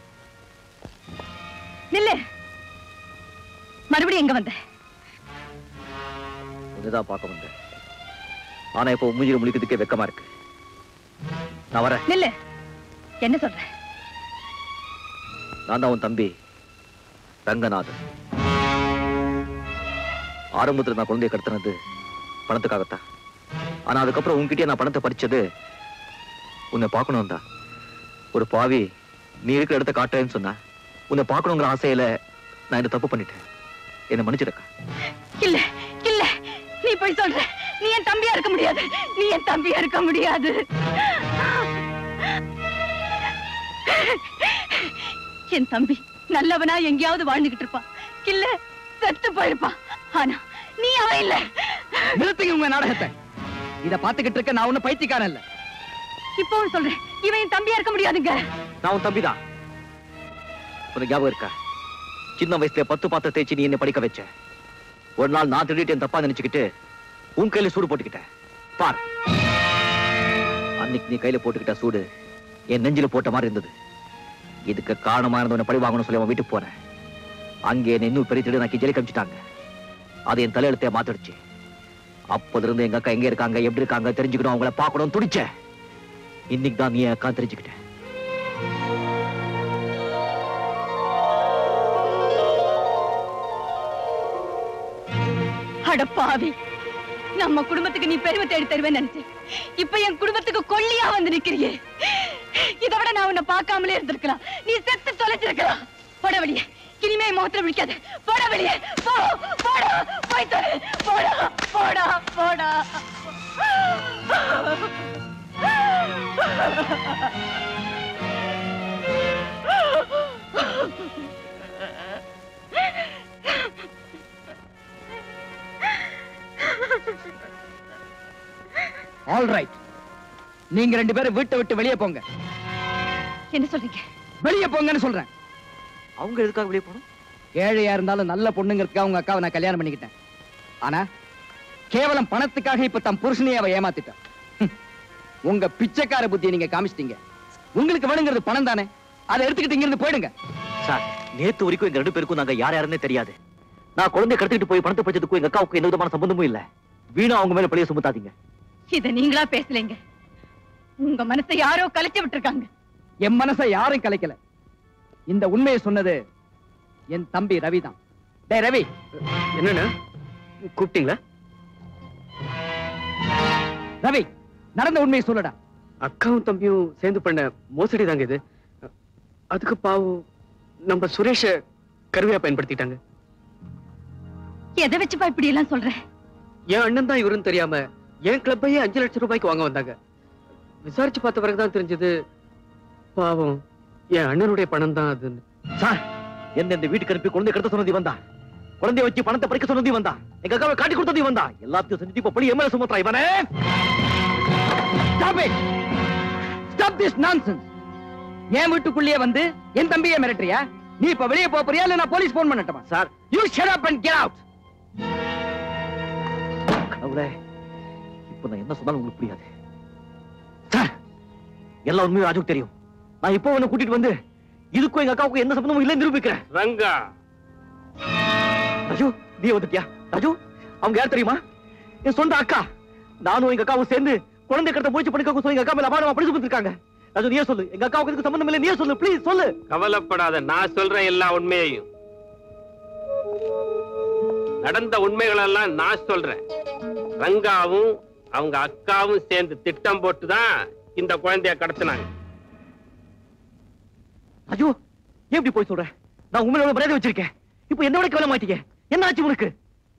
[SPEAKER 3] நில்லு. மறுபடியும் எங்க வந்த?
[SPEAKER 2] உன்னைதான் பார்க்க வந்தேன். ஆனா இப்போ மூஞ்சில முழிக்கிறதுக்கே வெக்கமா இருக்கு. நான் வரேன்.
[SPEAKER 3] நில்லு. என்ன சொல்ற?
[SPEAKER 2] நான் தான் உன் தம்பி ரங்கநாதன். ஆரம்பத்துல நான் குழந்தைய கடத்தினது பணத்துக்காகத்தான். ஆனா அதுக்கப்புறம் உன்கிட்டயே நான் பணத்தை பறிச்சது உன்னை பார்க்கணும் தான். ஒரு பாவி நீ இருக்கிற இடத்த காட்டுறேன்னு சொன்னா உன்னை பார்க்கணுங்கிற ஆசையில நான் இந்த தப்பு பண்ணிட்டேன். என்ன மன்னிச்சிருக்க.
[SPEAKER 3] இல்ல இல்ல, நீ போய் சொல்ற. நீ என் தம்பியா இருக்க முடியாது. நீ என் தம்பியா இருக்க முடியாது. என் தம்பி நல்லவனா எங்கேயாவது வாழ்ந்துகிட்டு இருப்பான். இல்ல செத்து போயிருப்பான். ஆனா நீ அவன் இல்ல.
[SPEAKER 9] நிறுத்துங்க உங்க நாடகத்தை. இத பாத்துக்கிட்டு இருக்க நான் ஒண்ணு பைத்தியக்காரன் இல்ல.
[SPEAKER 3] இப்பவும் சொல்றேன், இவன் என் தம்பியா இருக்க முடியாதுங்க.
[SPEAKER 2] நான் உன் தம்பிதான். உனக்கு ஞாபகம் இருக்கா? சின்ன வயசுல பத்து பாத்திர தேய்ச்சி நீ என்ன படிக்க வச்ச. ஒரு நாள் நான் திருடிட்டு என் தப்பா நினைச்சுக்கிட்டு உன் கையில சூடு போட்டுக்கிட்டேன். பார், அன்னைக்கு நீ கையில போட்டுக்கிட்ட சூடு என் நெஞ்சில போட்ட மாதிரி இருந்தது. இதுக்கு காரணமா இருந்தவனை பழி வாங்கணும் சொல்லி அவன் வீட்டுக்கு போனேன். அங்கே என்ன இன்னும் பெரிய திருடு நான் ஜெயில கமிச்சிட்டாங்க. அது என் தலையெழுத்தைய மாத்திடுச்சு. அப்போது இருந்து எங்க அக்கா எங்க இருக்காங்க, எப்படி இருக்காங்க தெரிஞ்சுக்கணும், அவங்கள பார்க்கணும் துடிச்சேன். இன்னைக்கு தான் நீ அக்கா தெரிஞ்சுக்கிட்டேன்.
[SPEAKER 3] அட பாவி, நம்ம குடும்பத்துக்கு நீ பெருமை தேடி தருவேன்னு நினைச்சேன். இப்ப என் குடும்பத்துக்கு கொள்ளியா வந்து நிக்கிறியே. இதை விட நான் உன்னை பார்க்காமலே இருந்திருக்கலாம். நீ செத்து தொலைச்சிருக்கலாம். போட வெளியே, இனிமே முகத்துல விழிக்காத. போட வெளியே, போ, போடா, போய் தொலை, போடா, போடா, போடா.
[SPEAKER 9] ஆல் ரைட், நீங்க ரெண்டு பேரும் வீட்டை விட்டு வெளியே போங்க.
[SPEAKER 3] என்ன சொல்றீங்க?
[SPEAKER 9] வெளியே போங்கன்னு சொல்றேன்.
[SPEAKER 2] அவங்க எதுக்காக வெளியே போகணும்?
[SPEAKER 9] ஏழையா இருந்தாலும் நல்ல பொண்ணுங்கிறதுக்காக அவங்க அக்காவை நான் கல்யாணம் பண்ணிக்கிட்டேன். ஆனா கேவலம் பணத்துக்காக இப்ப தம் புருஷனையே அவ ஏமாத்திட்டான். உங்க பிச்சைக்கார புத்தியை நீங்க காமிச்சிட்டீங்க. உங்களுக்கு வேணுங்கிறது பணம் தானே, அதை எடுத்துக்கிட்டு இங்க இருந்து போயிடுங்க.
[SPEAKER 2] சார், நேத்து வரைக்கும் எங்க ரெண்டு பேருக்கும் நாங்க யார் யாருன்னே தெரியாது. நான் குழந்தைய கடத்திட்டு போய் பணத்தை பறிச்சதுக்கும் எங்க அக்காவுக்கு எந்த விதமான சம்பந்தமும் இல்ல. வீணா அவங்க மேல பழிய சுமத்தாதீங்க.
[SPEAKER 3] இத நீங்களா பேசலைங்க. உங்க மனசை யாரோ கலைச்சு விட்டுருக்காங்க.
[SPEAKER 9] என் மனசை யாரும் கலைக்கல. இந்த உண்மையை சொன்னது என் தம்பி ரவிதான். டேய் ரவி,
[SPEAKER 13] என்னன்னா கூப்பிட்டீங்களா?
[SPEAKER 9] ரவி, நடந்த உண்மையை சொல்லடா.
[SPEAKER 13] அக்காவும் தம்பியும் சேர்ந்து பண்ண மோசடி தாங்க இது. அதுக்கு பாவம் நம்ம சுரேஷ கருவியா பயன்படுத்திட்டாங்க.
[SPEAKER 3] எதை வச்சுப்பா இப்படி எல்லாம் சொல்ற?
[SPEAKER 13] என் அண்ணன் தான் இவருன்னு தெரியாம என் கிளப்பையே அஞ்சு லட்சம் ரூபாய்க்கு வாங்க வந்தாங்க. விசாரிச்சு பார்த்த பிறகுதான் தெரிஞ்சது பாவம் என் அண்ணனுடைய பணம் தான் அதுன்னு.
[SPEAKER 2] சார், என்ன இந்த வீட்டுக்கு அனுப்பி குழந்தை கடத்த சொன்னது வந்தா, குழந்தைய வச்சு பணத்தை பறிக்க சொன்னது வந்தா, எங்க அக்காவை காட்டி கொடுத்தது வந்தா, எல்லாத்தையும் செஞ்சு இப்ப பழி எம்எல்ஏ சுமத்ரா இவனே.
[SPEAKER 9] Stop it! Stop this nonsense! என் வீட்டுக்குள்ளேயே வந்து என் தம்பியை மிரட்டுறியா? நீ இப்ப வெளியே போறியா இல்ல நான் போலீஸ் போன் பண்ணட்டுமா?
[SPEAKER 2] Sir,
[SPEAKER 9] you shut up and get out!
[SPEAKER 2] கடவுளே, இப்ப நான் என்ன சொன்னாலும் உங்களுக்கு புரியாது. சார், எல்லா உண்மையும் ராஜுக்கு தெரியும். நான் இப்போ உன்னை கூட்டிட்டு வந்து இதுக்கும் எங்க அக்காவுக்கும் எந்த சம்பந்தமும் இல்லைன்னு நிரூபிக்கிறேன்.
[SPEAKER 5] ரங்கா,
[SPEAKER 2] ராஜு, நீ வந்துட்டியா? ராஜு, அவங்க யார் தெரியுமா? என் சொந்த அக்கா. நானும் எங்க அக்காவும் சேர்ந்து குழந்தை கடத்த முயற்சி பண்ணிக்க சொல்லி எங்க அக்கா மேல அபாரமா பழிச்சு கொடுத்திருக்காங்க. ராஜு, நீயே சொல்லு, எங்க அக்காவுக்கு இதுக்கு சம்பந்தம் இல்லை, நீயே சொல்லு, ப்ளீஸ் சொல்லு.
[SPEAKER 5] கவலைப்படாத, நான் சொல்றேன் எல்லா உண்மையையும். நடந்த உண்மைகள் எல்லாம் நான் சொல்றேன். ரங்காவும் அவங்க அக்காவும் சேர்ந்து திட்டம் போட்டுதான் இந்த குழந்தைய கடத்தினாங்க.
[SPEAKER 2] ராஜு, ஏன் இப்படி போய் சொல்ற? நான் உண்மையோட மரியாதை வச்சிருக்கேன். இப்போ என்ன விட கவலை மாட்டீங்க. என்ன ஆச்சு உனக்கு?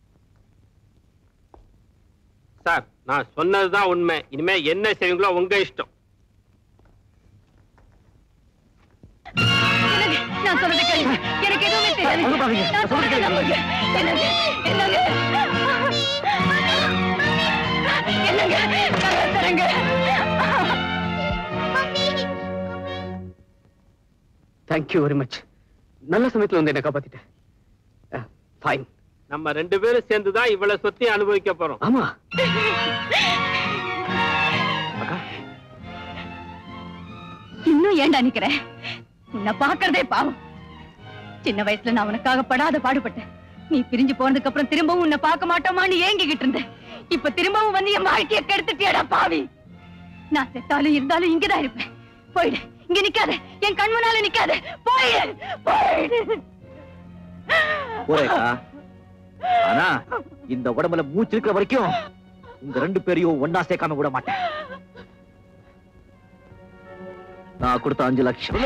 [SPEAKER 5] சார், நான் சொன்னதுதான் உண்மை. இனிமே என்ன செய்வீங்களோ உங்க இஷ்டம்.
[SPEAKER 3] நான் சொல்றது கேளுங்க. எனக்கு எதுவுமே தெரியாது. நான் சொல்றது நம்புங்க. என்னங்க என்னங்க என்னங்க தரங்க.
[SPEAKER 13] Thank you very much. நல்ல சமயத்துல வந்து என்ன காப்பாத்திட்டேன். ஃபைன்.
[SPEAKER 5] நம்ம ரெண்டு பேரும் சேர்ந்துதான் இவ்வளவு சொத்தையும் அனுபவிக்க போறோம்.
[SPEAKER 13] ஆமா.
[SPEAKER 3] இன்னும் ஏண்டா நிக்கிறேன்? உன்னை பாக்குறதே பாவம். சின்ன வயசுல நான் உனக்காக படாத பாடுபட்டேன். நீ பிரிஞ்சு போனதுக்கு அப்புறம் திரும்பவும் உன்னை பார்க்க மாட்டோமான்னு ஏங்கிக்கிட்டு இருந்தேன். இப்ப திரும்பவும் வந்து என் வாழ்க்கைய கெடுத்துட்டியடா பாவி. நான் செத்தாலும் இருந்தாலும் இங்கதான் இருப்பேன். போயிடு, இங்க நிக்காத, என் கண் முன்னால நிக்காத, போயிடு போயிடு.
[SPEAKER 2] போறேக்கா, ஆனா இந்த உடம்புல மூச்சு இருக்கிற வரைக்கும் உங்க ரெண்டு பேரையும் ஒன்னா சேர்க்காம விட மாட்டேன். நான் கொடுத்த அஞ்சு லட்சம்.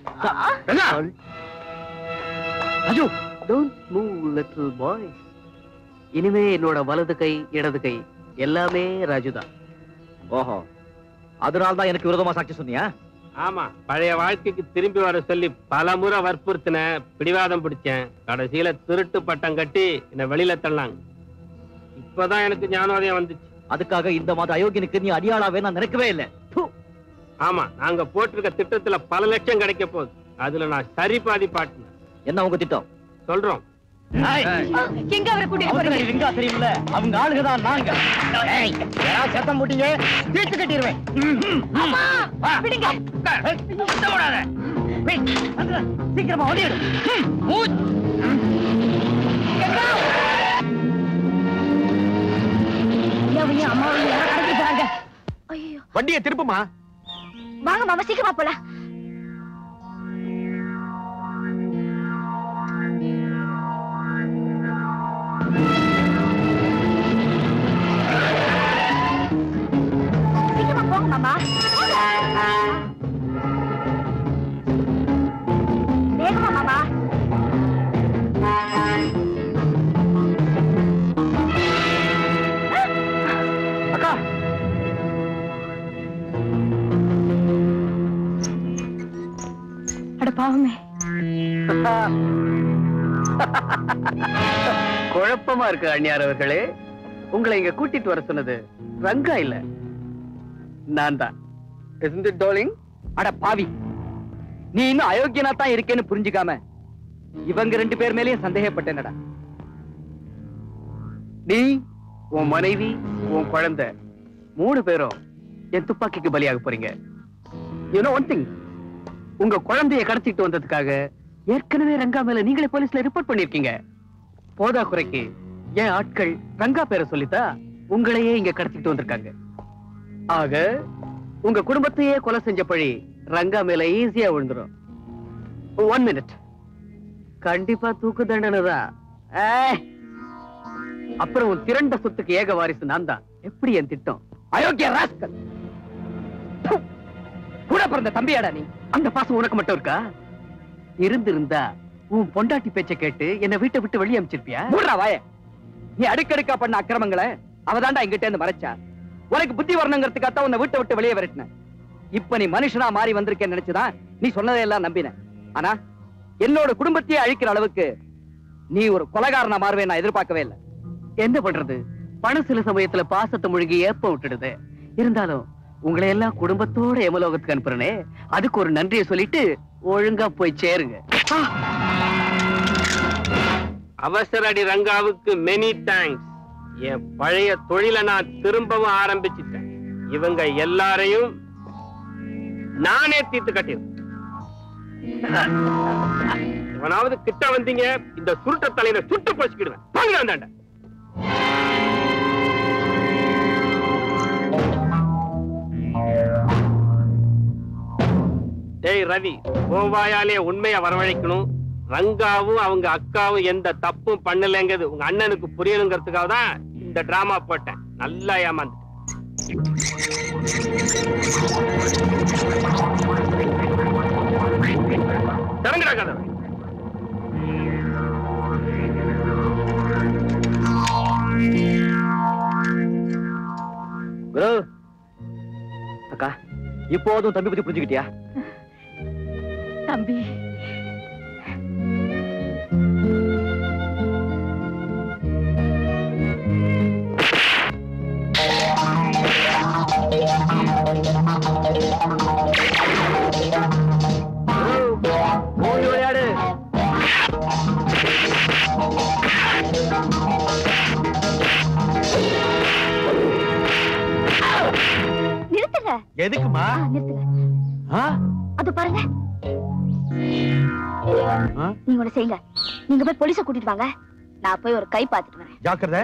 [SPEAKER 13] Raju, don't move little boy. இனிமே என்னோட வலது கை இடது கை எல்லாமே ராஜுதான்.
[SPEAKER 2] ஓஹோ, அதனால்தான் எனக்கு விரோதமா சாட்சி சொன்னியா?
[SPEAKER 5] ஆமா, பழைய வாழ்க்கைக்கு திரும்பி வர சொல்லி பல முறை வற்புறுத்தின, பிடிவாதம் பிடிச்சேன். கடைசியில திருட்டு பட்டம் கட்டி என்ன வெளியில தள்ளாங்க. இப்பதான் எனக்கு ஞானோதயம் வந்துச்சு.
[SPEAKER 2] அதுக்காக இந்த மாதிரி அயோக்கியனுக்கு நீ அடியாளாவே நான் நினைக்கவே இல்லை.
[SPEAKER 5] ஆமா, நாங்க போட்டிருக்க திட்டத்துல பல லட்சம் கிடைக்க போகுது. அதுல நான் சரி பாதி பாட்டினேன்.
[SPEAKER 2] என்ன உங்க திட்டம்?
[SPEAKER 5] சொல்றோம்.
[SPEAKER 3] எங்க அவரை கூட்டிட்டு போறீங்க?
[SPEAKER 9] தெரியுமில்ல, அவங்க ஆளுகதான் நாங்க. சத்தம் போட்டீங்க தீர்த்து கட்டிடுவேன்.
[SPEAKER 3] விடுங்க.
[SPEAKER 9] சீக்கிரமா ஓடிடு.
[SPEAKER 3] அம்மாவையும் கடத்திட்டாங்க.
[SPEAKER 11] வண்டியை திருப்புமா.
[SPEAKER 14] வாங்க மாமா, சீக்கிரமா போலாம்.
[SPEAKER 3] பாவமே.
[SPEAKER 13] குழப்பமா இருக்கு அண்ணியார் அவர்களே. உங்களை இங்க கூட்டிட்டு வர சொன்னது ரங்கா இல்ல, நான் தான். Isn't it, darling?
[SPEAKER 9] அட பாவி, நீ இன்னும் அயோக்கியனா தான் இருக்கேன்னு புரிஞ்சுக்காம இவங்க ரெண்டு பேர் மேலயும் சந்தேகப்பட்டேனடா.
[SPEAKER 13] நீ, உன் மனைவி, உன் குழந்தை மூணு பேரும் என் துப்பாக்கிக்கு பலியாக போறீங்க. You know one thing, உங்க குழந்தைய கடத்திட்டு வந்ததுக்காக ஏற்கனவே ரங்கா மேல நீங்களே போலீஸ்ல ரிப்போர்ட் பண்ணிருக்கீங்க. போதா குறைக்கு என் ஆட்கள் ரங்கா பேரை சொல்லித்தா உங்களையே இங்க கடத்திட்டு வந்திருக்காங்க. ஆக உங்க குடும்பத்தையே கொலை செஞ்ச பழி ரங்கா மேல ஈஸியா விழுந்துரும். ஒன் மினிட், கண்டிப்பா தூக்கு தண்டனை தான். அப்புறம் உன் திரண்ட சொத்துக்கு ஏக வாரிசு நான் தான். எப்படி என் திட்டம்?
[SPEAKER 9] அயோக்கிய ராஸ்கல், கூட பிறந்த தம்பியாடா நீ.
[SPEAKER 13] அந்த பாசம் உனக்கு மட்டும் இருக்கா? இருந்திருந்தா உன் பொண்டாட்டி பேச்ச கேட்டு என்ன வீட்டை விட்டு வெளியே அனுப்பிச்சிருப்பியா?
[SPEAKER 9] மூடுறா வாய. நீ அடுக்கடுக்கா பண்ண அக்கிரமங்களை அவதாண்டா எங்கிட்ட இருந்து மறைச்சா. உனக்கு புத்தி வரணுங்கிறதுக்காக உன்னை வீட்டை விட்டு வெளியே விரட்டின. இப்ப நீ மனுஷனா மாறி வந்திருக்கேன்னு நினைச்சுதான் நீ சொன்னதையெல்லாம் நம்பின. ஆனா என்னோட குடும்பத்தையே அழிக்கிற அளவுக்கு நீ ஒரு கொலைகாரனா மாறுவே நான் எதிர்பார்க்கவே இல்லை.
[SPEAKER 13] என்ன பண்றது, பணம் சில சமயத்துல பாசத்தை முழுகி ஏப்ப விட்டுடுது. இருந்தாலும் உங்களை எல்லாம் குடும்பத்தோட எமலோகத்துக்கு அனுப்புறனே, அதுக்கு ஒரு நன்றியை சொல்லிட்டு ஒழுங்கா போய் சேருங்க.
[SPEAKER 5] அவசரடி ரங்காவுக்கு மெனி தேங்க்ஸ். என் பழைய தொழிலை நான் திரும்பவும் ஆரம்பிச்சிட்டேன். இவங்க எல்லாரையும் நானே தீர்த்து கட்டிடுவேன். எவனாவது கிட்ட வந்தீங்க, இந்த சுருட்ட தலையில சுட்டு போச்சுக்கிடுவேன். வாங்க. டேய் ரவி, கோவாயாலே உண்மையை வரவழைக்கணும். ரங்காவும் அவங்க அக்காவும் எந்த தப்பும் பண்ணலங்கிறது உங்க அண்ணனுக்கு புரியணுங்கிறதுக்காக தான் இந்த டிராமா போட்டேன். நல்லா ஏமாந்து தொடங்குடா கதை.
[SPEAKER 9] குரு அக்கா, இப்போதும் தம்பி பத்தி புரிஞ்சுக்கிட்டியா?
[SPEAKER 3] தம்பி
[SPEAKER 9] விளையாடு.
[SPEAKER 14] நிறுத்துங்க.
[SPEAKER 11] எதுக்குமா?
[SPEAKER 14] நிறுத்துங்க. அது பாருங்க. நீங்க ஒண்ணு செய்யுங்க, நீங்க போய் போலீஸ கூட்டிட்டு வாங்க. நான் போய் ஒரு கை பார்த்துட்டு வரேன்.
[SPEAKER 11] ஜாக்கிரதை.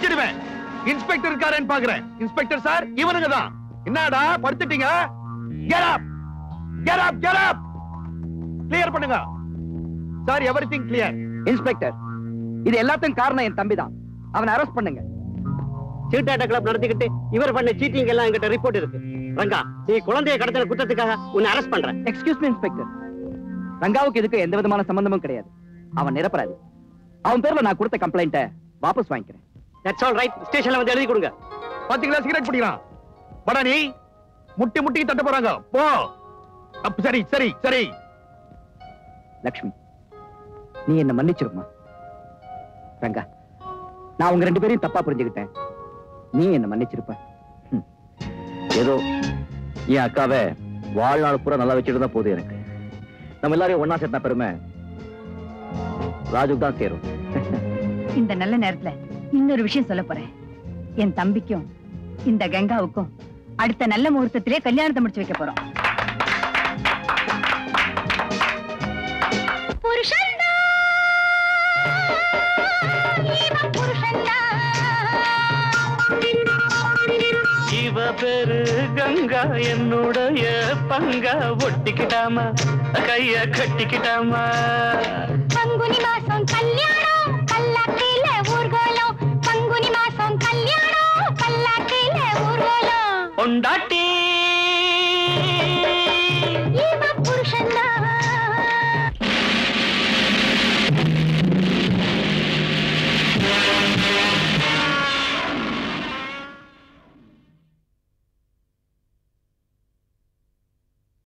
[SPEAKER 11] பிச்சிடுவேன். இன்ஸ்பெக்டர் இருக்காரேன்னு பாக்குறேன். இன்ஸ்பெக்டர் சார், இவனுங்க தான். என்னடா படுத்துட்டீங்க? Get up! Get up! Get up! Clear பண்ணுங்க. Sir, everything clear.
[SPEAKER 9] இன்ஸ்பெக்டர், இது எல்லாத்துக்கும் காரணம் என் தம்பி தான். அவனை அரெஸ்ட் பண்ணுங்க.
[SPEAKER 19] சீட்டாட்ட கிளப் நடத்திக்கிட்டு இவர் பண்ண சீட்டிங் எல்லாம் என்கிட்ட ரிப்போர்ட் இருக்கு. ரங்கா, நீ குழந்தையை கடத்தின குற்றத்துக்காக உன்னை அரெஸ்ட் பண்றேன்.
[SPEAKER 9] எக்ஸ்கியூஸ் மீ இன்ஸ்பெக்டர், ரங்காவுக்கு இதுக்கு எந்த விதமான சம்பந்தமும் கிடையாது. அவன் நிரப்பராது. அவன் பேர்ல நான் கொடுத்த கம்ப்ளைண்ட்டை வாபஸ் வாங்கிக்கிறேன்.
[SPEAKER 19] That's all right. ஸ்டேஷன்ல வந்து எழுதி கொடுங்க.
[SPEAKER 11] பாத்தீங்களா, சிகரெட் பிடிக்கலாம். படா நீ முட்டி முட்டி தட்ட போறாங்க. போ. அப்ப சரி சரி சரி.
[SPEAKER 9] லக்ஷ்மி, நீ என்ன மன்னிச்சிருமா? ரங்கா, நான் உங்க ரெண்டு பேரையும் தப்பா புரிஞ்சுக்கிட்டேன். நீ என்ன மன்னிச்சிருப்ப.
[SPEAKER 2] ஏதோ என் அக்காவை வாழ்நாள் பூரா நல்லா வச்சுட்டு தான் போகுது. எனக்கு நம்ம எல்லாரையும் ஒன்னா சேர்த்தா பெருமை ராஜுக்கு தான் சேரும்.
[SPEAKER 3] இந்த நல்ல நேரத்துல இன்னொரு விஷயம் சொல்ல போறேன். என் தம்பிக்கும் இந்த கங்காவுக்கும் அடுத்த நல்ல முகூர்த்தத்திலே கல்யாணத்தை முடிச்சு வைக்க போறோம்.
[SPEAKER 12] இவ பேரு கங்கா, என்னுடைய பங்கா. ஒட்டிக்கிட்டாமா, கைய கட்டிக்கிட்டாமா.